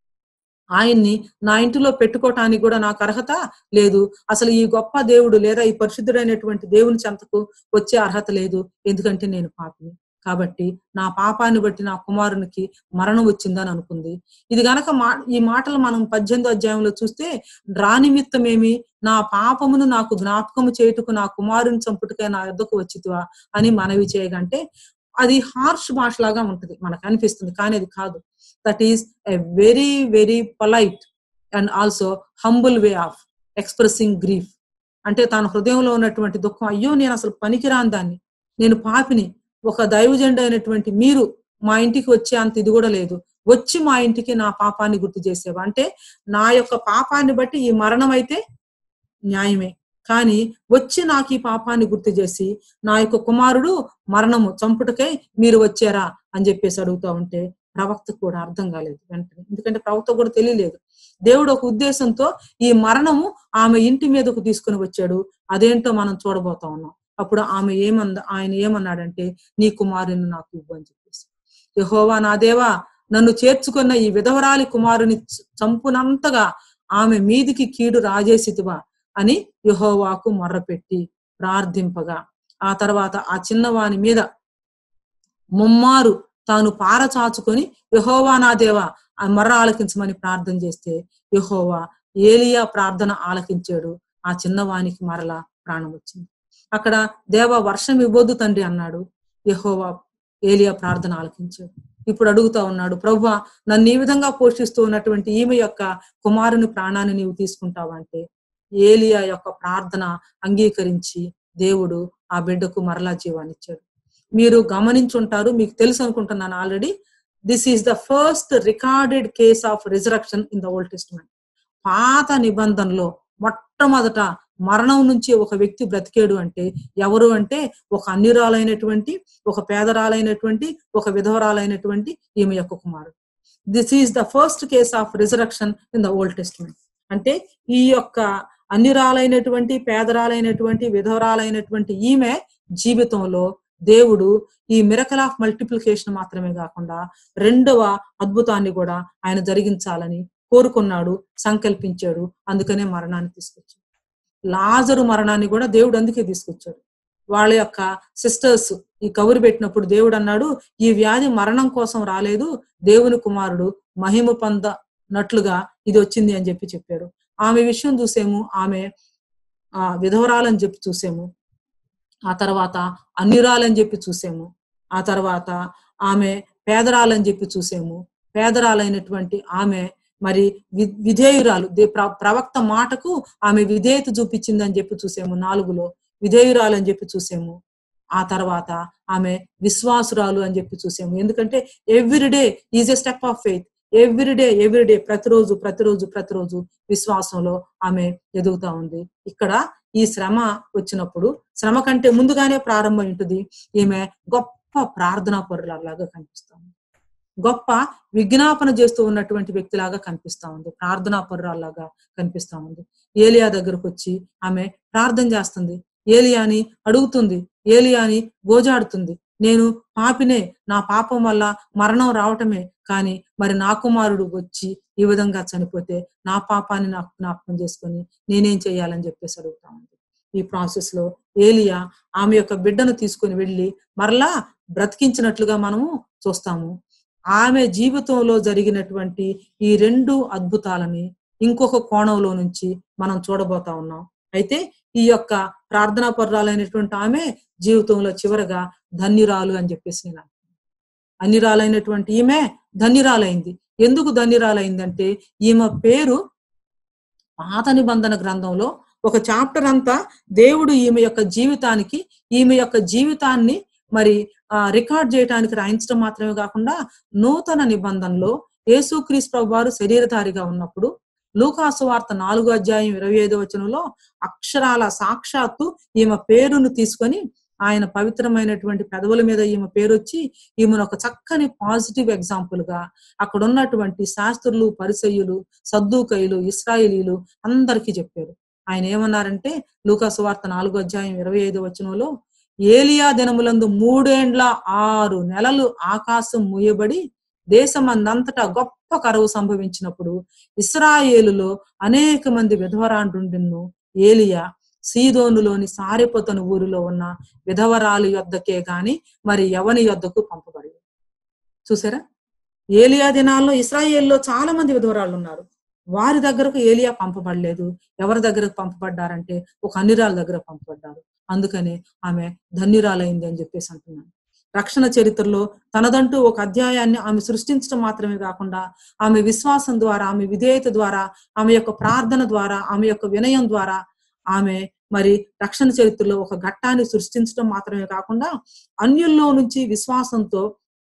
ఆయన్ని నా ఇంటిలో పెట్టుకోవటానికి కూడా నాకు అర్హత లేదు. అసలు ఈ గొప్ప దేవుడు లేదా ఈ పరిశుద్ధుడైనటువంటి దేవుని చెంతకు వచ్చే అర్హత లేదు, ఎందుకంటే నేను పాపిని. కాబట్టి నా పాపాన్ని బట్టి నా కుమారునికి మరణం వచ్చిందని అనుకుంది. ఇది గనక మా ఈ మాటలు మనం పద్దెనిమిదో అధ్యాయంలో చూస్తే, రానిమిత్తమేమి నా పాపమును నాకు జ్ఞాపకము చేయుటకు నా కుమారుని చంపుటకై నా యొద్దకు వచ్చితివా అని మనవి చేయగంటే అది హార్ష్ భాషలాగా ఉంటది, మనకు అనిపిస్తుంది. కానీ అది కాదు. That is a very very polite and also humble way of expressing grief. అంటే తన హృదయంలో ఉన్నటువంటి దుఃఖం, అయ్యో నేను అసలు పనికిరాని దాన్ని, నేను పాపిని, ఒక దైవజనుడు అయినటువంటి మీరు మా ఇంటికి వచ్చే అంత ఇది కూడా లేదు, వచ్చి మా ఇంటికి నా పాపాన్ని గుర్తు చేసేవా అంటే, నా యొక్క పాపాన్ని బట్టి ఈ మరణం అయితే న్యాయమే, కానీ వచ్చి నాకు ఈ పాపాన్ని గుర్తు చేసి నా యొక్క కుమారుడు మరణము చంపుటకై మీరు వచ్చారా అని చెప్పేసి అడుగుతా ఉంటే ప్రవక్తకు కూడా అర్థం కాలేదు వెంటనే. ఎందుకంటే ప్రవక్త కూడా తెలియలేదు. దేవుడు ఒక ఉద్దేశంతో ఈ మరణము ఆమె ఇంటి మీదకు తీసుకుని వచ్చాడు. అదేంటో మనం చూడబోతా ఉన్నాం. అప్పుడు ఆమె ఏమంద ఆయన ఏమన్నాడంటే, నీ కుమారుని నాకు ఇవ్వు అని చెప్పేసి. యెహోవా నా దేవా, నన్ను చేర్చుకున్న ఈ విధవరాలి కుమారుని చంపునంతగా ఆమె మీదికి కీడు రాజేసితివా అని యెహోవాకు మొర్రపెట్టి ప్రార్థింపగా, ఆ తర్వాత ఆ చిన్నవాని మీద ముమ్మారు తాను పారచాచుకొని యెహోవా నా దేవా ఆ మొర్ర ఆలకించమని ప్రార్థన చేస్తే యెహోవా ఏలియా ప్రార్థన ఆలకించాడు. ఆ చిన్నవానికి మరలా ప్రాణం వచ్చింది. అక్కడ దేవ వర్షం ఇవ్వద్దు తండ్రి అన్నాడు. యెహోవా ఏలియా ప్రార్థన ఆలకించాడు. ఇప్పుడు అడుగుతా ఉన్నాడు, ప్రభువా నన్ను ఈ విధంగా పోషిస్తూ ఉన్నటువంటి ఈమె యొక్క కుమారుని ప్రాణాన్ని నీవు తీసుకుంటావా అంటే, ఏలియా యొక్క ప్రార్థన అంగీకరించి దేవుడు ఆ బిడ్డకు మరలా జీవాన్నిచ్చాడు. మీరు గమనించుంటారు, మీకు తెలుసు అనుకుంటున్నాను already, this is the first recorded case of resurrection in the Old Testament. పాత నిబంధనలో మొట్టమొదట మరణం నుంచి ఒక వ్యక్తి బ్రతికేడు అంటే ఎవరు అంటే, ఒక అన్యురాలైనటువంటి, ఒక పేదరాలైనటువంటి, ఒక విధవరాలైనటువంటి ఈమె యొక్క కుమారుడు. This is the first case of resurrection in the Old Testament. అంటే ఈ యొక్క అన్యురాలైనటువంటి, పేదరాలైనటువంటి, విధవరాలైనటువంటి ఈమె జీవితంలో దేవుడు ఈ మిరకల్ ఆఫ్ మల్టిప్లికేషన్ మాత్రమే కాకుండా రెండవ అద్భుతాన్ని కూడా ఆయన జరిగించాలని కోరుకున్నాడు, సంకల్పించాడు. అందుకనే మరణాన్ని తీసుకొచ్చాడు. లాజరు మరణాన్ని కూడా దేవుడు అందుకే తీసుకొచ్చాడు. వాళ్ళ యొక్క సిస్టర్స్ ఈ కబురు పెట్టినప్పుడు దేవుడు అన్నాడు, ఈ వ్యాధి మరణం కోసం రాలేదు, దేవుని కుమారుడు మహిమ పొందనట్లుగా ఇది వచ్చింది అని చెప్పి చెప్పారు. ఆమె విషయం చూసేము, ఆమె ఆ విధవరాలని చెప్పి చూసాము, ఆ తర్వాత అన్యురాలని చెప్పి చూసాము, ఆ తర్వాత ఆమె పేదరాలని చెప్పి చూసాము. పేదరాలైనటువంటి ఆమె మరి విధేయురాలు, ప్రవక్త మాటకు ఆమె విధేయత చూపించింది అని చెప్పి చూసాము. నాలుగులో విధేయురాలు అని చెప్పి చూసాము. ఆ తర్వాత ఆమె విశ్వాసురాలు అని చెప్పి చూసాము. ఎందుకంటే everyday is a step of faith. Everyday everyday ప్రతిరోజు ప్రతిరోజు ప్రతిరోజు విశ్వాసంలో ఆమె ఎదుగుతా ఉంది. ఇక్కడ ఈ శ్రమ వచ్చినప్పుడు శ్రమ కంటే ముందుగానే ప్రారంభం ఉంటుంది. ఈమె గొప్ప ప్రార్థనా పరులాగా కనిపిస్తా ఉంది, గొప్ప విజ్ఞాపన చేస్తూ ఉన్నటువంటి వ్యక్తిలాగా కనిపిస్తా ఉంది, ప్రార్థనా పరురాల్లాగా కనిపిస్తా ఉంది. ఏలియా దగ్గరకు వచ్చి ఆమె ప్రార్థన చేస్తుంది, ఏలియాని అడుగుతుంది, ఏలియాని గోజాడుతుంది. నేను పాపినే, నా పాపం వల్ల మరణం రావటమే, కానీ మరి నా కుమారుడు వచ్చి ఈ విధంగా చనిపోతే నా పాపాన్ని నాకు జ్ఞాపకం చేసుకొని నేనేం చేయాలని చెప్పేసి అడుగుతా ఉంది. ఈ ప్రాసెస్ లో ఏలియా ఆమె యొక్క బిడ్డను తీసుకొని వెళ్ళి మరలా బ్రతికించినట్లుగా మనము చూస్తాము. ఆమె జీవితంలో జరిగినటువంటి ఈ రెండు అద్భుతాలని ఇంకొక కోణంలో నుంచి మనం చూడబోతా ఉన్నాం. అయితే ఈ యొక్క ప్రార్థనా పరురాలైనటువంటి ఆమె జీవితంలో చివరగా ధన్యురాలు అని చెప్పేసి నేను అంటున్నాను. అన్యురాలైనటువంటి ఈమె ధన్యురాలైంది. ఎందుకు ధన్యురాలైందంటే ఈమె పేరు పాత నిబంధన గ్రంథంలో ఒక చాప్టర్ అంతా దేవుడు ఈమె యొక్క జీవితానికి ఈమె యొక్క జీవితాన్ని మరి ఆ రికార్డ్ చేయడానికి రాయించడం మాత్రమే కాకుండా నూతన నిబంధనలో యేసుక్రీస్తు ప్రభువారు శరీరధారిగా ఉన్నప్పుడు లూకాసు వార్త నాలుగో అధ్యాయం ఇరవై ఐదో వచనంలో అక్షరాల సాక్షాత్తు ఈమె పేరును తీసుకొని ఆయన పవిత్రమైనటువంటి పెదవుల మీద ఈమె పేరు వచ్చి ఈమెను ఒక చక్కని పాజిటివ్ ఎగ్జాంపుల్ గా అక్కడ ఉన్నటువంటి శాస్త్రులు, పరిసయ్యులు, సద్దూకయులు, ఇశ్రాయేలీలు అందరికీ చెప్పారు. ఆయన ఏమన్నారంటే లూకాసు వార్త నాలుగో అధ్యాయం ఇరవై ఐదో వచనంలో ఏలియా దినములందు మూడేండ్ల ఆరు నెలలు ఆకాశం మూయబడి దేశమందంతటా గొప్ప కరువు సంభవించినప్పుడు ఇశ్రాయేలులో అనేక మంది విధవరాండ్రుండిను ఏలియా సీదోనులోని సారెపోతను ఊరిలో ఉన్న విధవరాలు యొద్దకే గాని మరి ఎవని యొద్దకు పంపబడి. చూసారా, ఏలియా దినాల్లో ఇశ్రాయేల్లో చాలా మంది విధవరాళ్ళు ఉన్నారు. వారి దగ్గరకు ఏలియా పంపబడలేదు. ఎవరి దగ్గరకు పంపబడ్డారంటే ఒక అన్యురాల దగ్గర పంపబడ్డారు. అందుకని ఆమె ధన్యురాలైంది అని చెప్పేసి అంటున్నాను. రక్షణ చరిత్రలో తనదంటూ ఒక అధ్యాయాన్ని ఆమె సృష్టించడం మాత్రమే కాకుండా ఆమె విశ్వాసం ద్వారా, ఆమె విధేయత ద్వారా, ఆమె యొక్క ప్రార్థన ద్వారా, ఆమె యొక్క వినయం ద్వారా ఆమె మరి రక్షణ చరిత్రలో ఒక ఘట్టాన్ని సృష్టించడం మాత్రమే కాకుండా అన్యుల్లో నుంచి విశ్వాసంతో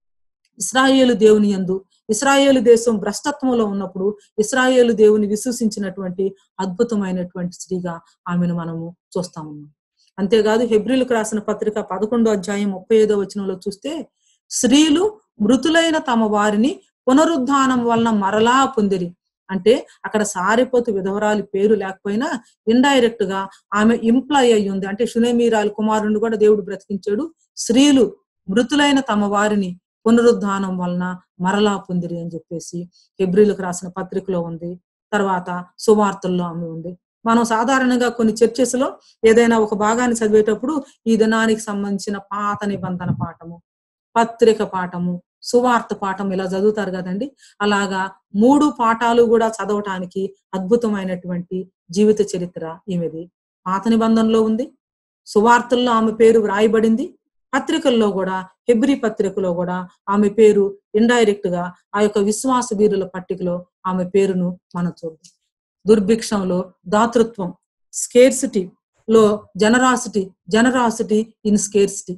ఇశ్రాయేలు దేవుని యందు, ఇశ్రాయేలు దేశం భ్రష్టత్వంలో ఉన్నప్పుడు ఇశ్రాయేలు దేవుని విశ్వసించినటువంటి అద్భుతమైనటువంటి స్త్రీగా ఆమెను మనము చూస్తా ఉన్నాం. అంతేకాదు హెబ్రీలకు రాసిన పత్రిక పదకొండో అధ్యాయం ముప్పై ఐదో వచనంలో చూస్తే స్త్రీలు మృతులైన తమ వారిని పునరుద్ధానం వలన మరలా పొందిరి అంటే అక్కడ సారెపోతు విధవరాలి పేరు లేకపోయినా ఇండైరెక్ట్ గా ఆమె ఇంప్లాయ్ అయ్యి ఉంది. అంటే షునేమీరాలు కుమారుని కూడా దేవుడు బ్రతికించాడు. స్త్రీలు మృతులైన తమ వారిని పునరుద్ధానం వలన మరలా పొందిరి అని చెప్పేసి హెబ్రీలకు రాసిన పత్రికలో ఉంది. తర్వాత సువార్తల్లో ఆమె ఉంది. మనం సాధారణంగా కొన్ని చర్చెస్ లో ఏదైనా ఒక భాగాన్ని చదివేటప్పుడు ఈ దినానికి సంబంధించిన పాత నిబంధన పాఠము, పత్రిక పాఠము, సువార్త పాఠం ఇలా చదువుతారు కదండి. అలాగా మూడు పాఠాలు కూడా చదవటానికి అద్భుతమైనటువంటి జీవిత చరిత్ర ఈమెది. పాత నిబంధనలో ఉంది, సువార్తల్లో ఆమె పేరు వ్రాయబడింది, పత్రికల్లో కూడా హెబ్రీ పత్రికలో కూడా ఆమె పేరు ఇండైరెక్ట్ గా ఆ యొక్క విశ్వాస వీరుల పట్టికలో ఆమె పేరును మనం చూద్దాం. దుర్భిక్షంలో దాతృత్వం, స్కేర్సిటీ లో జనరాసిటీ, జనరాసిటీ ఇన్ స్కేర్సిటీ.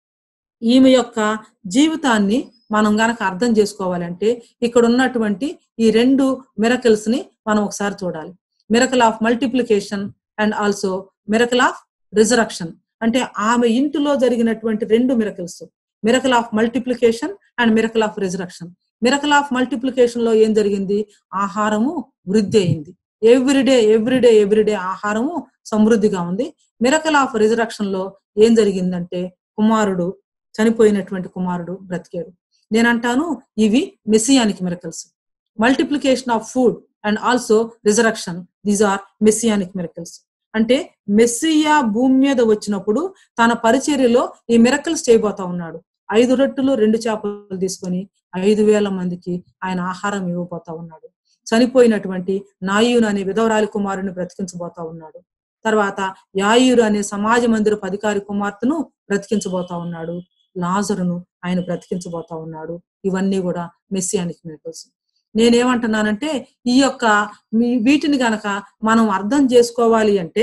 ఈమె యొక్క జీవితాన్ని మనం గనక అర్థం చేసుకోవాలంటే ఇక్కడ ఉన్నటువంటి ఈ రెండు మిరకల్స్ ని మనం ఒకసారి చూడాలి. Miracle of multiplication and also miracle of resurrection. అంటే ఆమె ఇంటిలో జరిగినటువంటి రెండు miracles, miracle of multiplication and miracle of resurrection. Miracle of multiplication లో ఏం జరిగింది? ఆహారము వృద్ధి అయింది. ఎవ్రీడే ఎవ్రీడే ఎవ్రీడే ఆహారము సమృద్ధిగా ఉంది. మిరకల్ ఆఫ్ రిజరక్షన్ లో ఏం జరిగిందంటే కుమారుడు, చనిపోయినటువంటి కుమారుడు బ్రతికాడు. నేనంటాను ఇవి messianic miracles. Multiplication of food and also resurrection, these are messianic miracles. అంటే మెస్సియా భూమి మీద వచ్చినప్పుడు తన పరిచర్యలో ఈ మిరకల్స్ చేయబోతా ఉన్నాడు. ఐదు రొట్టెలు రెండు చేపలు తీసుకొని ఐదు వేల మందికి ఆయన ఆహారం ఇవ్వబోతా ఉన్నాడు. చనిపోయినటువంటి నాయూను అనే విధవరాలి కుమారుని బ్రతికించబోతా ఉన్నాడు. తర్వాత యాయూరు అనే సమాజ మందిరపు అధికారి కుమార్తెను బ్రతికించబోతా ఉన్నాడు. లాజరును ఆయన బ్రతికించబోతా ఉన్నాడు. ఇవన్నీ కూడా మెస్సియానిక్ మిరకల్స్. నేనేమంటున్నానంటే ఈ యొక్క వీటిని గనక మనం అర్థం చేసుకోవాలి అంటే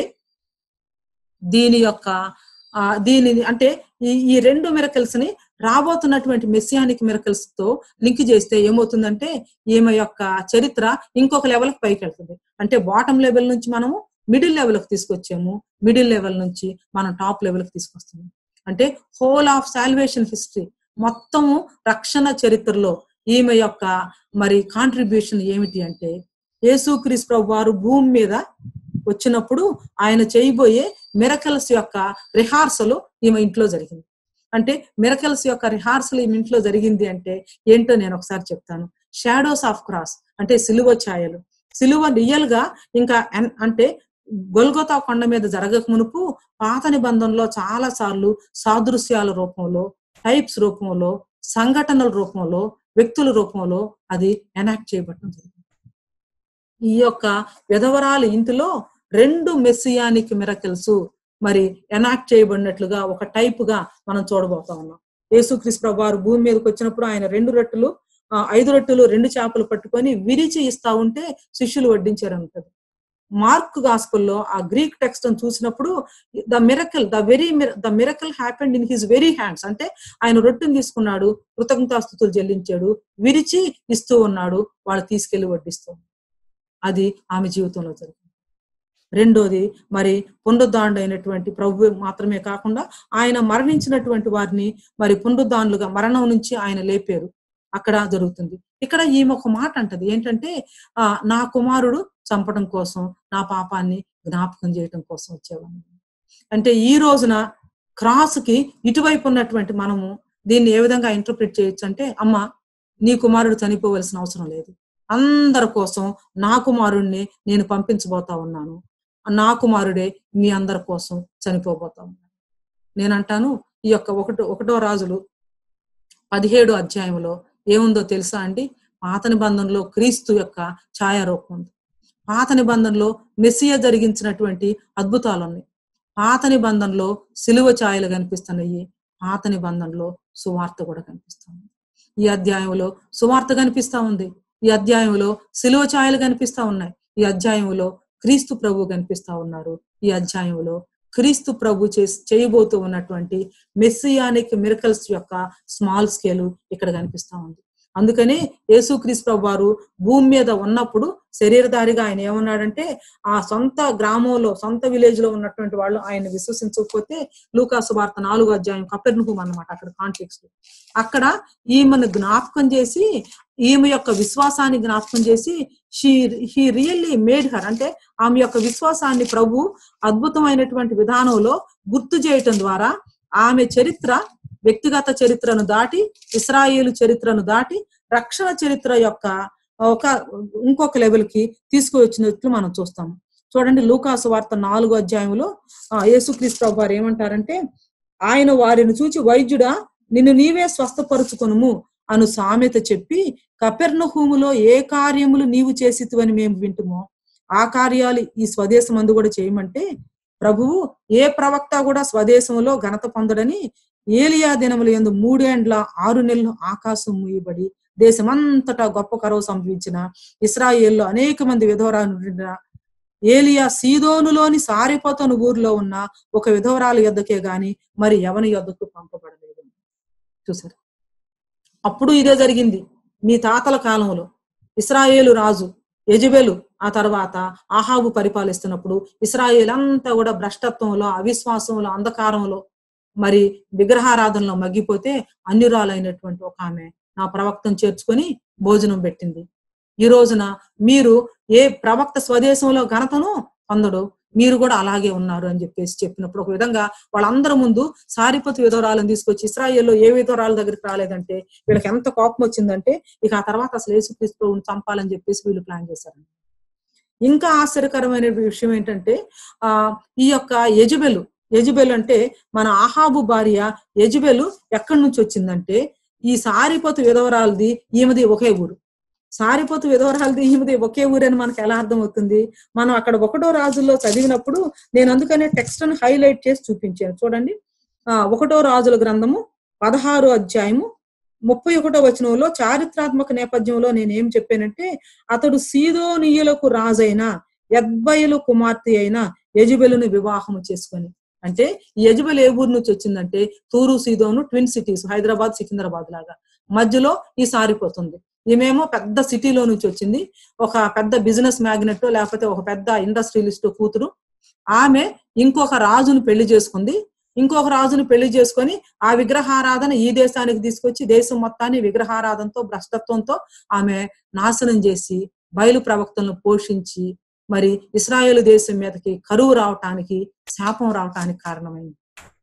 దీని యొక్క ఆ దీని అంటే ఈ ఈ రెండు మిరకల్స్ ని రాబోతున్నటువంటి మెస్సియానిక్ మిరకల్స్ తో లింక్ చేస్తే ఏమవుతుందంటే ఈమె యొక్క చరిత్ర ఇంకొక లెవెల్కి పైకి వెళ్తుంది. అంటే బాటమ్ లెవెల్ నుంచి మనము మిడిల్ లెవెల్కి తీసుకొచ్చాము, మిడిల్ లెవెల్ నుంచి మనం టాప్ లెవెల్కి తీసుకొస్తాము. అంటే హోల్ ఆఫ్ సాల్వేషన్ హిస్టరీ, మొత్తము రక్షణ చరిత్రలో ఈమె యొక్క మరి కాంట్రిబ్యూషన్ ఏమిటి అంటే యేసుక్రీస్తు ప్రభు వారు భూమి మీద వచ్చినప్పుడు ఆయన చేయబోయే మిరకల్స్ యొక్క రిహార్సల్ ఈమె ఇంట్లో జరిగింది. అంటే మిరకల్స్ యొక్క రిహార్సల్ ఈమె ఇంట్లో జరిగింది అంటే ఏంటో నేను ఒకసారి చెప్తాను. షాడోస్ ఆఫ్ క్రాస్ అంటే సిలువ ఛాయలు. సిలువ రియల్ గా ఇంకా అంటే గొల్గొతా కొండ మీద జరగక మునుపు పాత నిబంధనలో చాలా సార్లు సాదృశ్యాల రూపంలో, టైప్స్ రూపంలో, సంఘటనల రూపంలో, వ్యక్తుల రూపంలో అది ఎనాక్ట్ చేయబడటం జరిగింది. ఈ యొక్క విధవరాలు ఇంటిలో రెండు మెస్సియానిక్ మిరకల్స్ మరి ఎనాక్ట్ చేయబడినట్లుగా ఒక టైప్ గా మనం చూడబోతా ఉన్నాం. యేసుక్రీస్తు ప్రభువారు భూమి మీదకి వచ్చినప్పుడు ఆయన రెండు రొట్టెలు ఐదు రొట్టెలు రెండు చేపలు పట్టుకొని విరిచి ఇస్తా ఉంటే శిష్యులు వడ్డించారు అంటది. మార్క్ గాస్పుల్లో ఆ గ్రీక్ టెక్స్ట్ చూసినప్పుడు the miracle the very the miracle happened in his very hands, అంటే ఆయన రొట్టెని తీసుకున్నాడు, కృతజ్ఞతాస్తుతులు చెల్లించాడు, విరిచి ఇస్తూ ఉన్నాడు, వాళ్ళు తీసుకెళ్లి వడ్డిస్తూ. అది ఆమె జీవితంలో జరిగింది. రెండోది మరి పునరుద్ధానుడు అయినటువంటి ప్రభు మాత్రమే కాకుండా ఆయన మరణించినటువంటి వారిని మరి పునరుద్ధానులుగా మరణం నుంచి ఆయన లేపారు. అక్కడ జరుగుతుంది. ఇక్కడ ఈమె ఒక మాట అంటది ఏంటంటే, ఆ నా కుమారుడు చంపడం కోసం, నా పాపాన్ని జ్ఞాపకం చేయటం కోసం వచ్చేవాడిని. అంటే ఈ రోజున క్రాస్ కి ఇటువైపు ఉన్నటువంటి మనము దీన్ని ఏ విధంగా ఇంటర్ప్రిట్ చేయొచ్చు అంటే, అమ్మ నీ కుమారుడు చనిపోవలసిన అవసరం లేదు, అందరి కోసం నా కుమారుడిని నేను పంపించబోతా ఉన్నాను, నా కుమారుడే మీ అందరి కోసం చనిపోబోతా ఉన్నాను. నేనంటాను ఈ యొక్క ఒకటో ఒకటో రాజులు పదిహేడు అధ్యాయంలో ఏముందో తెలుసా అండి? పాత నిబంధనలో క్రీస్తు యొక్క ఛాయారూపం ఉంది. పాత నిబంధనలో మెస్సియా జరిగించినటువంటి అద్భుతాలు ఉన్నాయి. పాత నిబంధనలో సిలువ ఛాయలు కనిపిస్తున్నాయి. పాత నిబంధనలో సువార్త కూడా కనిపిస్తుంది. ఈ అధ్యాయంలో సువార్త కనిపిస్తా ఉంది. ఈ అధ్యాయంలో సిలువ ఛాయలు కనిపిస్తా ఉన్నాయి. ఈ అధ్యాయంలో క్రీస్తు ప్రభు కనిపిస్తా ఉన్నారు. ఈ అధ్యాయంలో క్రీస్తు ప్రభు చేసి చేయబోతూ ఉన్నటువంటి మెస్సియానిక్ మిరకల్స్ యొక్క స్మాల్ స్కేలు ఇక్కడ కనిపిస్తా ఉంది. అందుకని యేసుక్రీస్తు ప్రభు వారు భూమి మీద ఉన్నప్పుడు శరీరధారిగా ఆయన ఏమన్నాడంటే, ఆ సొంత గ్రామంలో సొంత విలేజ్ లో ఉన్నటువంటి వాళ్ళు ఆయన విశ్వసించకపోతే, లూకా సువార్త నాలుగో అధ్యాయం కపెర్నహూము అన్నమాట అక్కడ కాంటెక్స్ట్, అక్కడ ఈమెను జ్ఞాపకం చేసి ఈమె యొక్క విశ్వాసాన్ని జ్ఞాపకం చేసి she he really made her, అంటే ఆమె యొక్క విశ్వాసాన్ని ప్రభు అద్భుతమైనటువంటి విధానంలో గుర్తు చేయటం ద్వారా ఆమె చరిత్ర వ్యక్తిగత చరిత్రను దాటి ఇశ్రాయేలు చరిత్రను దాటి రక్షణ చరిత్ర యొక్క ఒక ఇంకొక లెవెల్ కి తీసుకువచ్చినట్లు మనం చూస్తాము. చూడండి లూకా సువార్త నాలుగో అధ్యాయంలో ఆ యేసుక్రీస్తు ప్రభు వారు ఏమంటారంటే, ఆయన వారిని చూచి వైద్యుడా నిన్ను నీవే స్వస్థపరుచుకొనుము అను సామెత చెప్పి, కపెర్నహూములో ఏ కార్యములు నీవు చేసితివని మేము వింటుమో ఆ కార్యాలు ఈ స్వదేశమందు కూడా చేయమంటే, ప్రభువు ఏ ప్రవక్త కూడా స్వదేశంలో ఘనత పొందడని ఏలియా దినముల యందు మూడేండ్ల ఆరు నెలలు ఆకాశం మూయబడి దేశమంతటా గొప్ప కరువు సంభవించిన ఇశ్రాయేల్లో అనేక మంది విధవరాలు ఏలియా సీదోనులోని సారిపోతను ఊరిలో ఉన్న ఒక విధవరాలు యొద్దకే గాని మరి ఎవని యొద్దకు పంపబడలేదు. చూసారు, అప్పుడు ఇదే జరిగింది. మీ తాతల కాలంలో ఇశ్రాయేలు రాజు యెజెబెలు ఆ తర్వాత ఆహాబు పరిపాలిస్తున్నప్పుడు ఇశ్రాయేల్ అంతా కూడా భ్రష్టత్వంలో, అవిశ్వాసంలో, అంధకారంలో, మరి విగ్రహారాధనలో మగ్గిపోతే అన్యురాలైనటువంటి ఒక ఆమె నా ప్రవక్తను చేర్చుకొని భోజనం పెట్టింది. ఈ రోజున మీరు ఏ ప్రవక్త స్వదేశంలో ఘనతను పొందడు, మీరు కూడా అలాగే ఉన్నారు అని చెప్పేసి చెప్పినప్పుడు ఒక విధంగా వాళ్ళందరి ముందు సారిపతు విధవరాలను తీసుకొచ్చి, ఇశ్రాయేల్లో ఏ విధవరాల దగ్గరికి రాలేదంటే వీళ్ళకి ఎంత కోపం వచ్చిందంటే ఇక ఆ తర్వాత అసలు యేసుక్రీస్తుని చంపాలని చెప్పేసి వీళ్ళు ప్లాన్ చేశారు. ఇంకా ఆశ్చర్యకరమైన విషయం ఏంటంటే, ఆ ఈ యొక్క యెజెబెలు యెజెబెలు అంటే మన ఆహాబు భార్య యెజెబెలు ఎక్కడి నుంచి వచ్చిందంటే, ఈ సారిపోతు విధవరాలది ఈమెది ఒకే ఊరు. సారిపోతు విధవరాలది ఈమెది ఒకే ఊరు అని మనకు ఎలా అర్థం అవుతుంది? మనం అక్కడ ఒకటో రాజుల్లో చదివినప్పుడు నేను అందుకనే టెక్స్ట్ ని హైలైట్ చేసి చూపించాను. చూడండి, ఆ ఒకటో రాజుల గ్రంథము పదహారో అధ్యాయము ముప్పై ఒకటో వచనంలో చారిత్రాత్మక నేపథ్యంలో నేనేం చెప్పానంటే, అతడు సీదోనీయులకు రాజైన యద్బయలు కుమార్తె అయిన యెజెబెలును వివాహము చేసుకొని, అంటే యెజెబెలు ఏ ఊరు నుంచి వచ్చిందంటే తూరు సీదోను ట్విన్ సిటీస్, హైదరాబాద్ సికింద్రాబాద్ లాగా మధ్యలో ఈ సారిపోతుంది. ఈమెమో పెద్ద సిటీలో నుంచి వచ్చింది, ఒక పెద్ద బిజినెస్ మ్యాగ్నెట్ లేకపోతే ఒక పెద్ద ఇండస్ట్రియలిస్ట్ కూతురు. ఆమె ఇంకొక రాజును పెళ్లి చేసుకుంది. ఇంకొక రాజును పెళ్లి చేసుకొని ఆ విగ్రహారాధన ఈ దేశానికి తీసుకొచ్చి దేశం మొత్తాన్ని విగ్రహారాధనతో భ్రష్టత్వంతో ఆమె నాశనం చేసి బయలు ప్రవక్తలను పోషించి మరి ఇశ్రాయేలు దేశం మీదకి కరువు రావటానికి, శాపం రావటానికి కారణమైంది.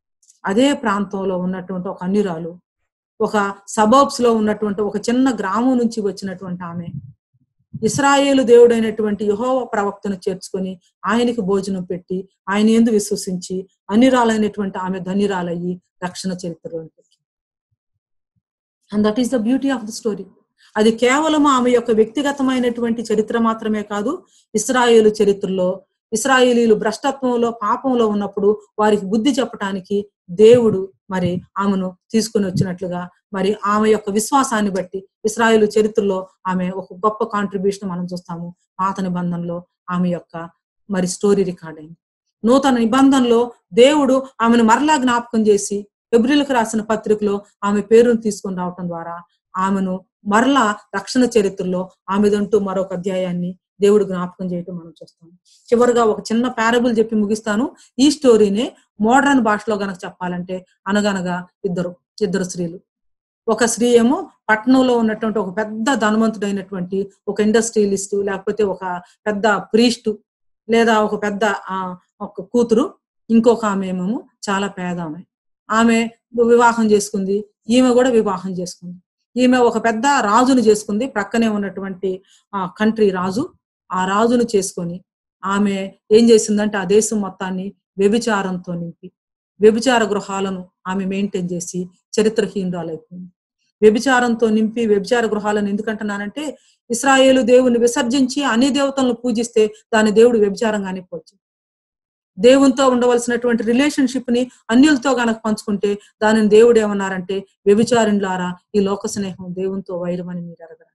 అదే ప్రాంతంలో ఉన్నటువంటి ఒక అన్యురాలు, ఒక సబర్బ్స్ లో ఉన్నటువంటి ఒక చిన్న గ్రామం నుంచి వచ్చినటువంటి ఆమె ఇశ్రాయేలు దేవుడైనటువంటి యెహోవా ప్రవక్తను చేర్చుకొని ఆయనకి భోజనం పెట్టి ఆయన యందు విశ్వసించి అన్యురాలైనటువంటి ఆమె ధన్యురాలయ్యి రక్షణ చరిత్రలోనికి వచ్చింది. And that is the beauty of the story. అది కేవలం ఆమె యొక్క వ్యక్తిగతమైనటువంటి చరిత్ర మాత్రమే కాదు, ఇశ్రాయేలు చరిత్రలో ఇశ్రాయేలీలు భ్రష్టత్వంలో పాపంలో ఉన్నప్పుడు వారికి బుద్ధి చెప్పటానికి దేవుడు మరి ఆమెను తీసుకుని వచ్చినట్లుగా, మరి ఆమె యొక్క విశ్వాసాన్ని బట్టి ఇశ్రాయేలు చరిత్రలో ఆమె ఒక గొప్ప కాంట్రిబ్యూషన్ మనం చూస్తాము. పాత నిబంధనలో ఆమె యొక్క మరి స్టోరీ రికార్డ్ అయింది. నూతన నిబంధనలో దేవుడు ఆమెను మరలా జ్ఞాపకం చేసి హెబ్రీయులకు రాసిన పత్రికలో ఆమె పేరును తీసుకొని రావటం ద్వారా ఆమెను మరలా రక్షణ చరిత్రలో ఆమెదంటూ మరొక అధ్యాయాన్ని దేవుడు జ్ఞాపకం చేయటం మనం చూస్తాం. చివరిగా ఒక చిన్న పారబుల్ చెప్పి ముగిస్తాను. ఈ స్టోరీని మోడర్న్ భాషలో గనక చెప్పాలంటే అనగనగా ఇద్దరు ఇద్దరు స్త్రీలు. ఒక స్త్రీ ఏమో పట్టణంలో ఉన్నటువంటి ఒక పెద్ద ధనవంతుడైనటువంటి ఒక ఇండస్ట్రియలిస్టు, లేకపోతే ఒక పెద్ద ప్రీస్టు, లేదా ఒక పెద్ద ఆ ఒక కూతురు. ఇంకొక ఆమె ఏమో చాలా పేద ఆమె. ఆమె వివాహం చేసుకుంది, ఈమె కూడా వివాహం చేసుకుంది. ఈమె ఒక పెద్ద రాజును చేసుకుంది, ప్రక్కనే ఉన్నటువంటి ఆ కంట్రీ రాజు. ఆ రాజును చేసుకొని ఆమె ఏం చేసిందంటే ఆ దేశం మొత్తాన్ని వ్యభిచారంతో నింపి వ్యభిచార గృహాలను ఆమె మెయింటైన్ చేసి చరిత్రహీనురాలైపోయింది. వ్యభిచారంతో నింపి వ్యభిచార గృహాలను ఎందుకంటున్నానంటే, ఇశ్రాయేలు దేవుని విసర్జించి అన్ని దేవతలను పూజిస్తే దాని దేవుడు వ్యభిచారంగానే పోల్చి, దేవునితో ఉండవలసినటువంటి రిలేషన్షిప్ ని అన్యులతో గనక పంచుకుంటే దానిని దేవుడు ఏమన్నారంటే, వ్యభిచారులారా ఈ లోక స్నేహం దేవునితో వైరమని మీరు ఎరగరండి.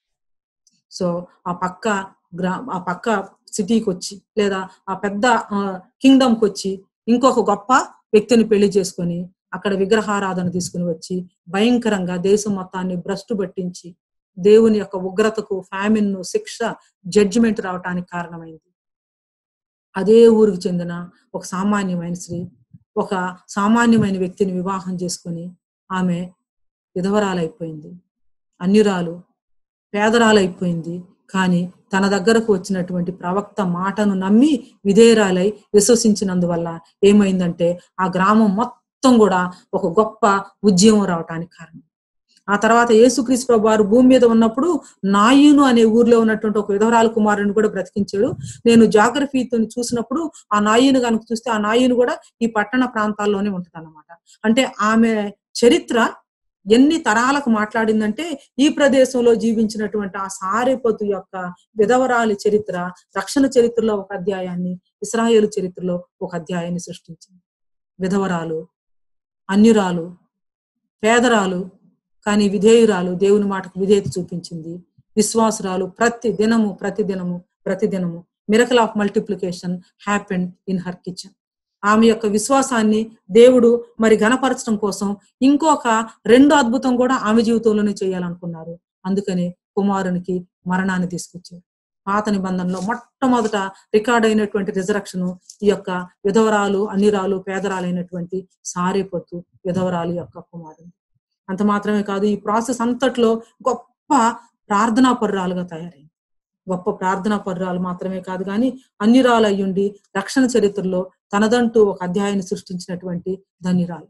సో ఆ పక్క గ్రా ఆ పక్క సిటీకి వచ్చి లేదా ఆ పెద్ద కింగ్డమ్కి వచ్చి ఇంకొక గొప్ప వ్యక్తిని పెళ్లి చేసుకొని అక్కడ విగ్రహారాధన తీసుకుని వచ్చి భయంకరంగా దేశం మొత్తాన్ని భ్రష్టు పట్టించి దేవుని యొక్క ఉగ్రతకు, ఫ్యామిన్ ను, శిక్ష, జడ్జిమెంట్ రావటానికి కారణమైంది. అదే ఊరికి చెందిన ఒక సామాన్యమైన స్త్రీ ఒక సామాన్యమైన వ్యక్తిని వివాహం చేసుకొని ఆమె విధవరాలైపోయింది, అన్యురాలు, పేదరాలైపోయింది. కానీ తన దగ్గరకు వచ్చినటువంటి ప్రవక్త మాటను నమ్మి విధేయురాలై విశ్వసించినందువల్ల ఏమైందంటే ఆ గ్రామం మొత్తం కూడా ఒక గొప్ప ఉద్యమం రావటానికి కారణం. ఆ తర్వాత యేసుక్రీస్తు ప్రభువు వారు భూమి మీద ఉన్నప్పుడు నాయును అనే ఊర్లో ఉన్నటువంటి ఒక విధవరాల కుమారుని కూడా బ్రతికించాడు. నేను జాగ్రఫీతో చూసినప్పుడు ఆ నాయును కనుక చూస్తే ఆ నాయును కూడా ఈ పట్టణ ప్రాంతాల్లోనే ఉంటుంది అన్నమాట. అంటే ఆమె చరిత్ర ఎన్ని తరాలకు మాట్లాడిందంటే, ఈ ప్రదేశంలో జీవించినటువంటి ఆ సారెపతు యొక్క విధవరాలి చరిత్ర రక్షణ చరిత్రలో ఒక అధ్యాయాన్ని, ఇశ్రాయేలు చరిత్రలో ఒక అధ్యాయాన్ని సృష్టించింది. విధవరాలు, అన్యురాలు, పేదరాలు, కానీ విధేయురాలు, దేవుని మాటకు విధేయత చూపించింది. విశ్వాసురాలు, ప్రతి దినము ప్రతి దినము ప్రతి దినము miracle of multiplication happened in her kitchen. ఆమె యొక్క విశ్వాసాన్ని దేవుడు మరి ఘనపరచడం కోసం ఇంకొక రెండు అద్భుతం కూడా ఆమె జీవితంలోనే చేయాలనుకున్నారు. అందుకని కుమారునికి మరణాన్ని తీసుకొచ్చారు. పాత నిబంధనలో మొట్టమొదట రికార్డ్ అయినటువంటి రిజరక్షన్ ఈ యొక్క విధవరాలు, అన్నిరాలు, పేదరాలైనటువంటి సారెపతు విధవరాలు యొక్క కుమారుడు. అంత మాత్రమే కాదు, ఈ ప్రాసెస్ అంతట్లో గొప్ప ప్రార్థనా పరురాలుగా తయారైంది. గొప్ప ప్రార్థనా పరురాలు మాత్రమే కాదు కానీ అన్యురాలు అయ్యుండి రక్షణ చరిత్రలో తనదంటూ ఒక అధ్యాయాన్ని సృష్టించినటువంటి ధన్యురాలు.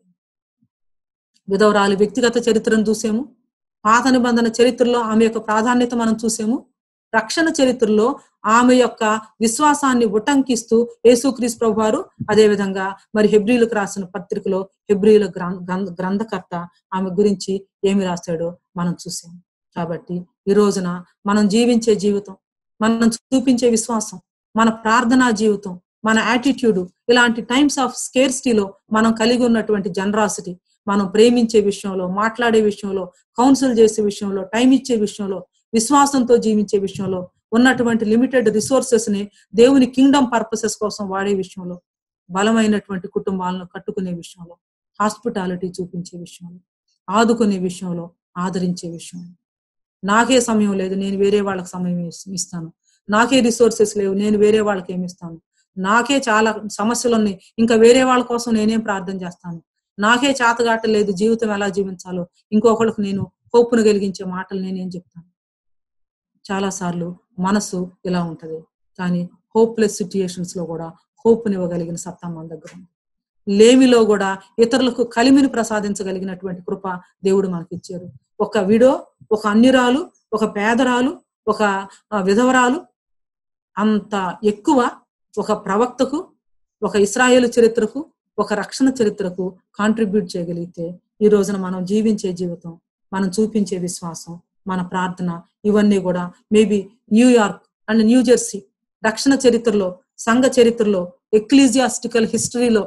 విధవరాలు వ్యక్తిగత చరిత్రను చూసాము, పాత నిబంధన చరిత్రలో ఆమె యొక్క ప్రాధాన్యత మనం చూసాము. రక్షణ చరిత్రలో ఆమె యొక్క విశ్వాసాన్ని ఉటంకిస్తూ యేసుక్రీస్తు ప్రభువారు అదేవిధంగా మరి హెబ్రీయులకు రాసిన పత్రికలో హెబ్రీయుల గ్రంథకర్త ఆమె గురించి ఏమి రాశాడో మనం చూసాము. కాబట్టి ఈ రోజున మనం జీవించే జీవితం, మనం చూపించే విశ్వాసం, మన ప్రార్థనా జీవితం, మన యాటిట్యూడ్, ఇలాంటి టైమ్స్ ఆఫ్ స్కేర్సిటీలో మనం కలిగి ఉన్నటువంటి జనరాసిటీ, మనం ప్రేమించే విషయంలో, మాట్లాడే విషయంలో, కౌన్సిల్ చేసే విషయంలో, టైం ఇచ్చే విషయంలో, విశ్వాసంతో జీవించే విషయంలో, ఉన్నటువంటి లిమిటెడ్ రిసోర్సెస్ ని దేవుని కింగ్డమ్ పర్పసెస్ కోసం వాడే విషయంలో, బలమైనటువంటి కుటుంబాలను కట్టుకునే విషయంలో, హాస్పిటాలిటీ చూపించే విషయంలో, ఆదుకునే విషయంలో, ఆదరించే విషయంలో, నాకే సమయం లేదు నేను వేరే వాళ్ళకి సమయం ఇస్తాను, నాకే రిసోర్సెస్ లేవు నేను వేరే వాళ్ళకి ఏమి ఇస్తాను, నాకే చాలా సమస్యలు ఉన్నాయి ఇంకా వేరే వాళ్ళ కోసం నేనేం ప్రార్థన చేస్తాను, నాకే చేతగాటలేదు జీవితం ఎలా జీవించాలో ఇంకొకళ్ళకి నేను హోప్ను కలిగించే మాటలు నేనేం చెప్తాను. చాలా సార్లు మనసు ఇలా ఉంటది, కానీ హోప్లెస్ సిచ్యుయేషన్స్ లో కూడా హోప్ని ఇవ్వగలిగిన సత్తా మన దగ్గర ఉంది. లేమిలో కూడా ఇతరులకు కలిమిని ప్రసాదించగలిగినటువంటి కృప దేవుడు మనకి ఇచ్చారు. ఒక విడో, ఒక అన్యురాలు, ఒక పేదరాలు, ఒక విధవరాలు అంత ఎక్కువ ఒక ప్రవక్తకు, ఒక ఇశ్రాయేలు చరిత్రకు, ఒక రక్షణ చరిత్రకు కాంట్రిబ్యూట్ చేయగలిగితే ఈ రోజున మనం జీవించే జీవితం, మనం చూపించే విశ్వాసం, మన ప్రార్థన ఇవన్నీ కూడా మేబీ న్యూయార్క్ అండ్ న్యూజెర్సీ రక్షణ చరిత్రలో, సంఘ చరిత్రలో, ఎక్లీజియాస్టికల్ హిస్టరీలో,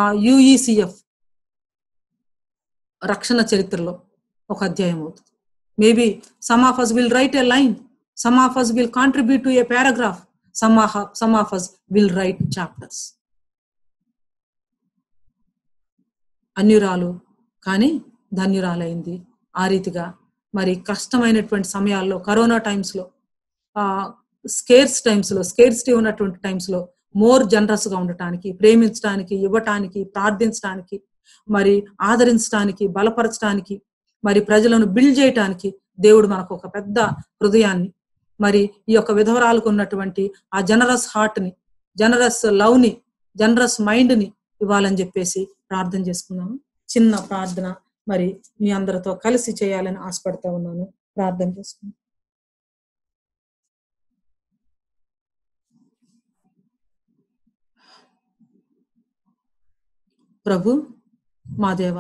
యుఈసిఎఫ్ రక్షణ చరిత్రలో ఒక అధ్యాయం అవుతుంది. Maybe some of us will write a line, some of us will contribute to a paragraph, some of, some of us will write chapters. అన్యురాలు కానీ ధన్యురాలైంది. ఆ రీతిగా మరి కష్టమైనటువంటి సమయాల్లో, కరోనా టైమ్స్లో, స్కేర్స్ టైమ్స్లో, స్కేర్సిటీ ఉన్నటువంటి టైమ్స్లో మోర్ జనరస్గా ఉండటానికి, ప్రేమించడానికి, ఇవ్వటానికి, ప్రార్థించడానికి, మరి ఆదరించడానికి, బలపరచడానికి, మరి ప్రజలను బిల్డ్ చేయటానికి దేవుడు మనకు ఒక పెద్ద హృదయాన్ని, మరి ఈ యొక్క విధవరాలకు ఉన్నటువంటి ఆ జనరస్ హార్ట్ ని, జనరస్ లవ్ ని, జనరస్ మైండ్ ని ఇవ్వాలని చెప్పేసి ప్రార్థన చేసుకున్నాము. చిన్న ప్రార్థన మరి మీ అందరితో కలిసి చేయాలని ఆశపడతా ఉన్నాను. ప్రార్థన చేసుకున్నాను. ప్రభు మా దేవ,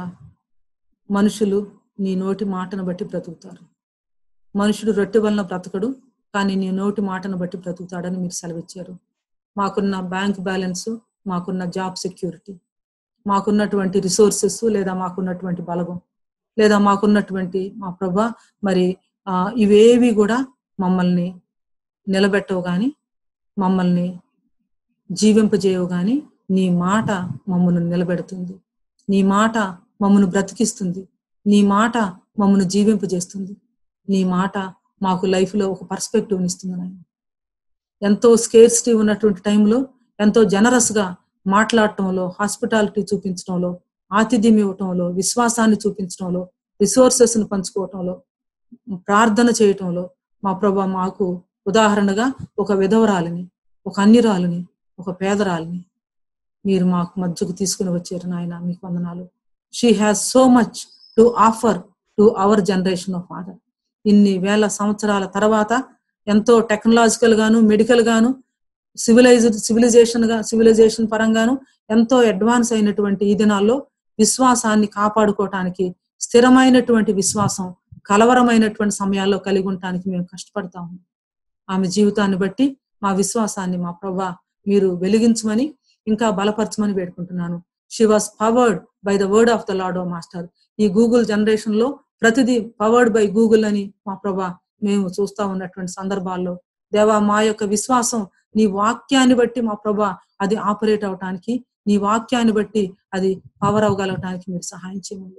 మనుషులు నీ నోటి మాటను బట్టి బ్రతుకుతారు. మనుషుడు రొట్టె వలన బ్రతకడు, కానీ నీ నోటి మాటను బట్టి బ్రతుకుతాడని మీరు సెలవిచ్చారు. మాకున్న బ్యాంక్ బ్యాలెన్స్, మాకున్న జాబ్ సెక్యూరిటీ, మాకున్నటువంటి రిసోర్సెస్, లేదా మాకున్నటువంటి బలగం, లేదా మాకున్నటువంటి మా ప్రభా మరి ఆ ఇవేవి కూడా మమ్మల్ని నిలబెట్టవు కానీ, మమ్మల్ని జీవింపజేయవు కానీ, నీ మాట మమ్మల్ని నిలబెడుతుంది. నీ మాట మమ్మల్ని బ్రతికిస్తుంది. నీ మాట మమ్మల్ని జీవింపజేస్తుంది. నీ మాట మాకు లైఫ్లో ఒక పర్స్పెక్టివ్ని ఇస్తుంది. నాయన, ఎంతో స్కేర్సిటీ ఉన్నటువంటి టైంలో ఎంతో జనరస్గా మాట్లాడటంలో, హాస్పిటాలిటీ చూపించడంలో, ఆతిథ్యం ఇవ్వటంలో, విశ్వాసాన్ని చూపించడంలో, రిసోర్సెస్ను పంచుకోవటంలో, ప్రార్థన చేయటంలో మా ప్రభా మాకు ఉదాహరణగా ఒక విధవరాలిని, ఒక అన్యురాలిని, ఒక పేదరాలిని మీరు మాకు మధ్యకు తీసుకుని వచ్చారు. నాయన మీకు వందనాలు. She has so much to offer to our generation of father. ఇన్ని వేల సంవత్సరాల తర్వాత ఎంతో టెక్నాలజికల్ గాను, మెడికల్ గాను, సివిలైజ్డ్ సివిలైజేషన్ గా సివిలైజేషన్ పరంగాను ఎంతో అడ్వాన్స్ అయినటువంటి ఈ దినాల్లో విశ్వాసాన్ని కాపాడుకోవటానికి, స్థిరమైనటువంటి విశ్వాసం కలవరమైనటువంటి సమయాల్లో కలిగి ఉండటానికి మేము కష్టపడతాము. ఆమె జీవితాన్ని బట్టి మా విశ్వాసాన్ని మా ప్రభా మీరు వెలిగించమని, ఇంకా బలపరచమని వేడుకుంటున్నాను. She was powered by the word of the lord O master. ఈ గూగుల్ జనరేషన్ లో ప్రతిదీ పవర్డ్ బై గూగుల్ అని మా ప్రభా మేము చూస్తా ఉన్నటువంటి సందర్భాల్లో దేవా, మా యొక్క విశ్వాసం నీ వాక్యాన్ని బట్టి మా ప్రభా అది ఆపరేట్ అవటానికి, నీ వాక్యాన్ని బట్టి అది పవర్ అవ్వగలగటానికి మీరు సహాయం చేయమని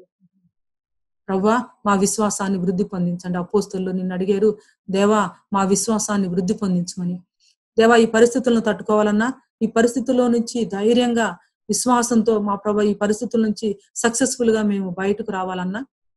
ప్రభా. మా విశ్వాసాన్ని వృద్ధి పొందించండి. అపోస్తలులు నిన్ను అడిగారు, దేవా మా విశ్వాసాన్ని వృద్ధి పొందించమని. దేవా, ఈ పరిస్థితులను తట్టుకోవాలన్నా, ఈ పరిస్థితుల్లో నుంచి ధైర్యంగా విశ్వాసంతో మా ప్రభా ఈ పరిస్థితుల నుంచి సక్సెస్ఫుల్ గా మేము బయటకు రావాలన్నా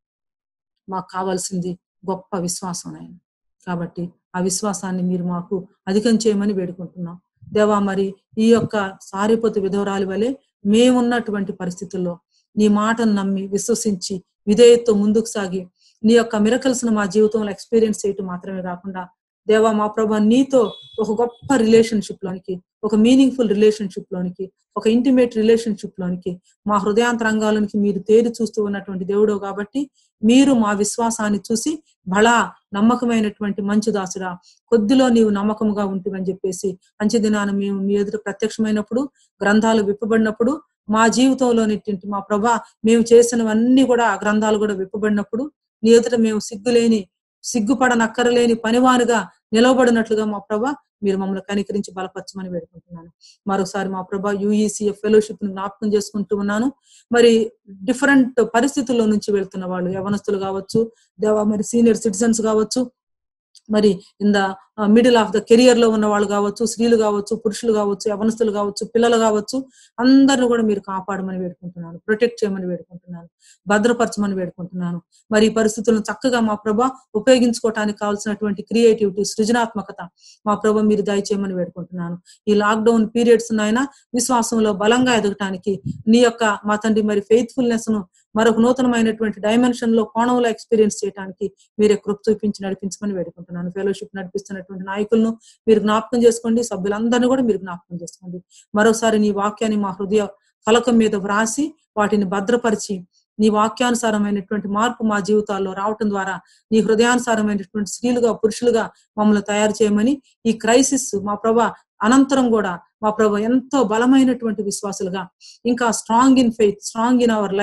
మాకు కావాల్సింది గొప్ప విశ్వాసం ఆయన. కాబట్టి ఆ విశ్వాసాన్ని మీరు మాకు అధికం చేయమని వేడుకుంటున్నాం దేవా. మరి ఈ యొక్క సారిపోతు విధవరాలి వలె మేమున్నటువంటి పరిస్థితుల్లో నీ మాటను నమ్మి విశ్వసించి విధేయతతో ముందుకు సాగి నీ యొక్క మిరకల్స్ ను మా జీవితంలో ఎక్స్పీరియన్స్ చేయటం మాత్రమే కాకుండా దేవా మా ప్రభా నీతో ఒక గొప్ప రిలేషన్షిప్ లోనికి, ఒక మీనింగ్ఫుల్ రిలేషన్షిప్ లోనికి, ఒక ఇంటిమేట్ రిలేషన్షిప్ లోనికి మా హృదయాంతరంగాలోనికి మీరు తేరి చూస్తూ ఉన్నటువంటి దేవుడు కాబట్టి మీరు మా విశ్వాసాన్ని చూసి బలా నమ్మకమైనటువంటి మంచి దాసుడా, కొద్దిలో నీవు నమ్మకముగా ఉంటుందని చెప్పేసి అంచె దినాన మేము మీ ఎదురు ప్రత్యక్షమైనప్పుడు, గ్రంథాలు విప్పబడినప్పుడు మా జీవితంలోని మా ప్రభా మేము చేసినవన్నీ కూడా ఆ గ్రంథాలు కూడా విప్పబడినప్పుడు నీ ఎదుట మేము సిగ్గులేని సిగ్గుపడనక్కరలేని పనివానుగా నిలవబడినట్లుగా మా ప్రభా మీరు మమ్మల్ని కనికరించి బలపరచమని వేడుకుంటున్నాను. మరోసారి మా ప్రభా యూఈసీఎఫ్ ఫెలోషిప్ ను జ్ఞాపకం చేసుకుంటూ ఉన్నాను. మరి డిఫరెంట్ పరిస్థితుల్లో నుంచి వెళ్తున్న వాళ్ళు, యవనస్తులు కావచ్చు దేవా, మరి సీనియర్ సిటిజన్స్ కావచ్చు, మరి in the middle of the career లో ఉన్న వాళ్ళు కావచ్చు, స్త్రీలు కావచ్చు, పురుషులు కావచ్చు, యవనస్తులు కావచ్చు, పిల్లలు కావచ్చు, అందరిని కూడా మీరు కాపాడమని వేడుకుంటున్నాను, ప్రొటెక్ట్ చేయమని వేడుకుంటున్నాను, భద్రపరచమని వేడుకుంటున్నాను. మరి ఈ పరిస్థితులను చక్కగా మా ప్రభా ఉపయోగించుకోవటానికి కావాల్సినటువంటి క్రియేటివిటీ, సృజనాత్మకత మా ప్రభా మీరు దయచేయమని వేడుకుంటున్నాను. ఈ లాక్డౌన్ పీరియడ్స్ నాయన విశ్వాసంలో బలంగా ఎదగటానికి నీ యొక్క మా తండ్రి మరి ఫెయిత్ఫుల్నెస్ ను మరొక నూతనమైనటువంటి డైమెన్షన్ లో కోణంలో ఎక్స్పీరియన్స్ చేయడానికి మీరే కృప చూపించి నడిపించమని వేడుకుంటున్నాను. ఫెలోషిప్ నడిపిస్తున్నటువంటి నాయకులను మీరు జ్ఞాపకం చేసుకోండి, సభ్యులందరినీ కూడా మీరు జ్ఞాపకం చేసుకోండి. మరోసారి నీ వాక్యాన్ని మా హృదయ ఫలకం మీద వ్రాసి వాటిని భద్రపరిచి నీ వాక్యానుసారమైనటువంటి మార్పు మా జీవితాల్లో రావటం ద్వారా నీ హృదయానుసారమైనటువంటి స్త్రీలుగా పురుషులుగా మమ్మల్ని తయారు చేయమని, ఈ క్రైసిస్ మా ప్రభా అనంతరం కూడా మా ప్రభా ఎంతో బలమైనటువంటి విశ్వాసులుగా, ఇంకా strong in faith, strong in our life,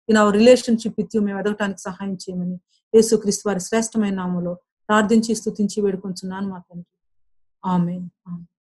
in our relationship with you మేము ఎదగటానికి సహాయం చేయమని యేసుక్రీస్తు వారి శ్రేష్టమైన నామములో ప్రార్థించి స్తుతించి వేడుకొంచున్నాను మా తండ్రి. ఆమేన్. ఆమేన్.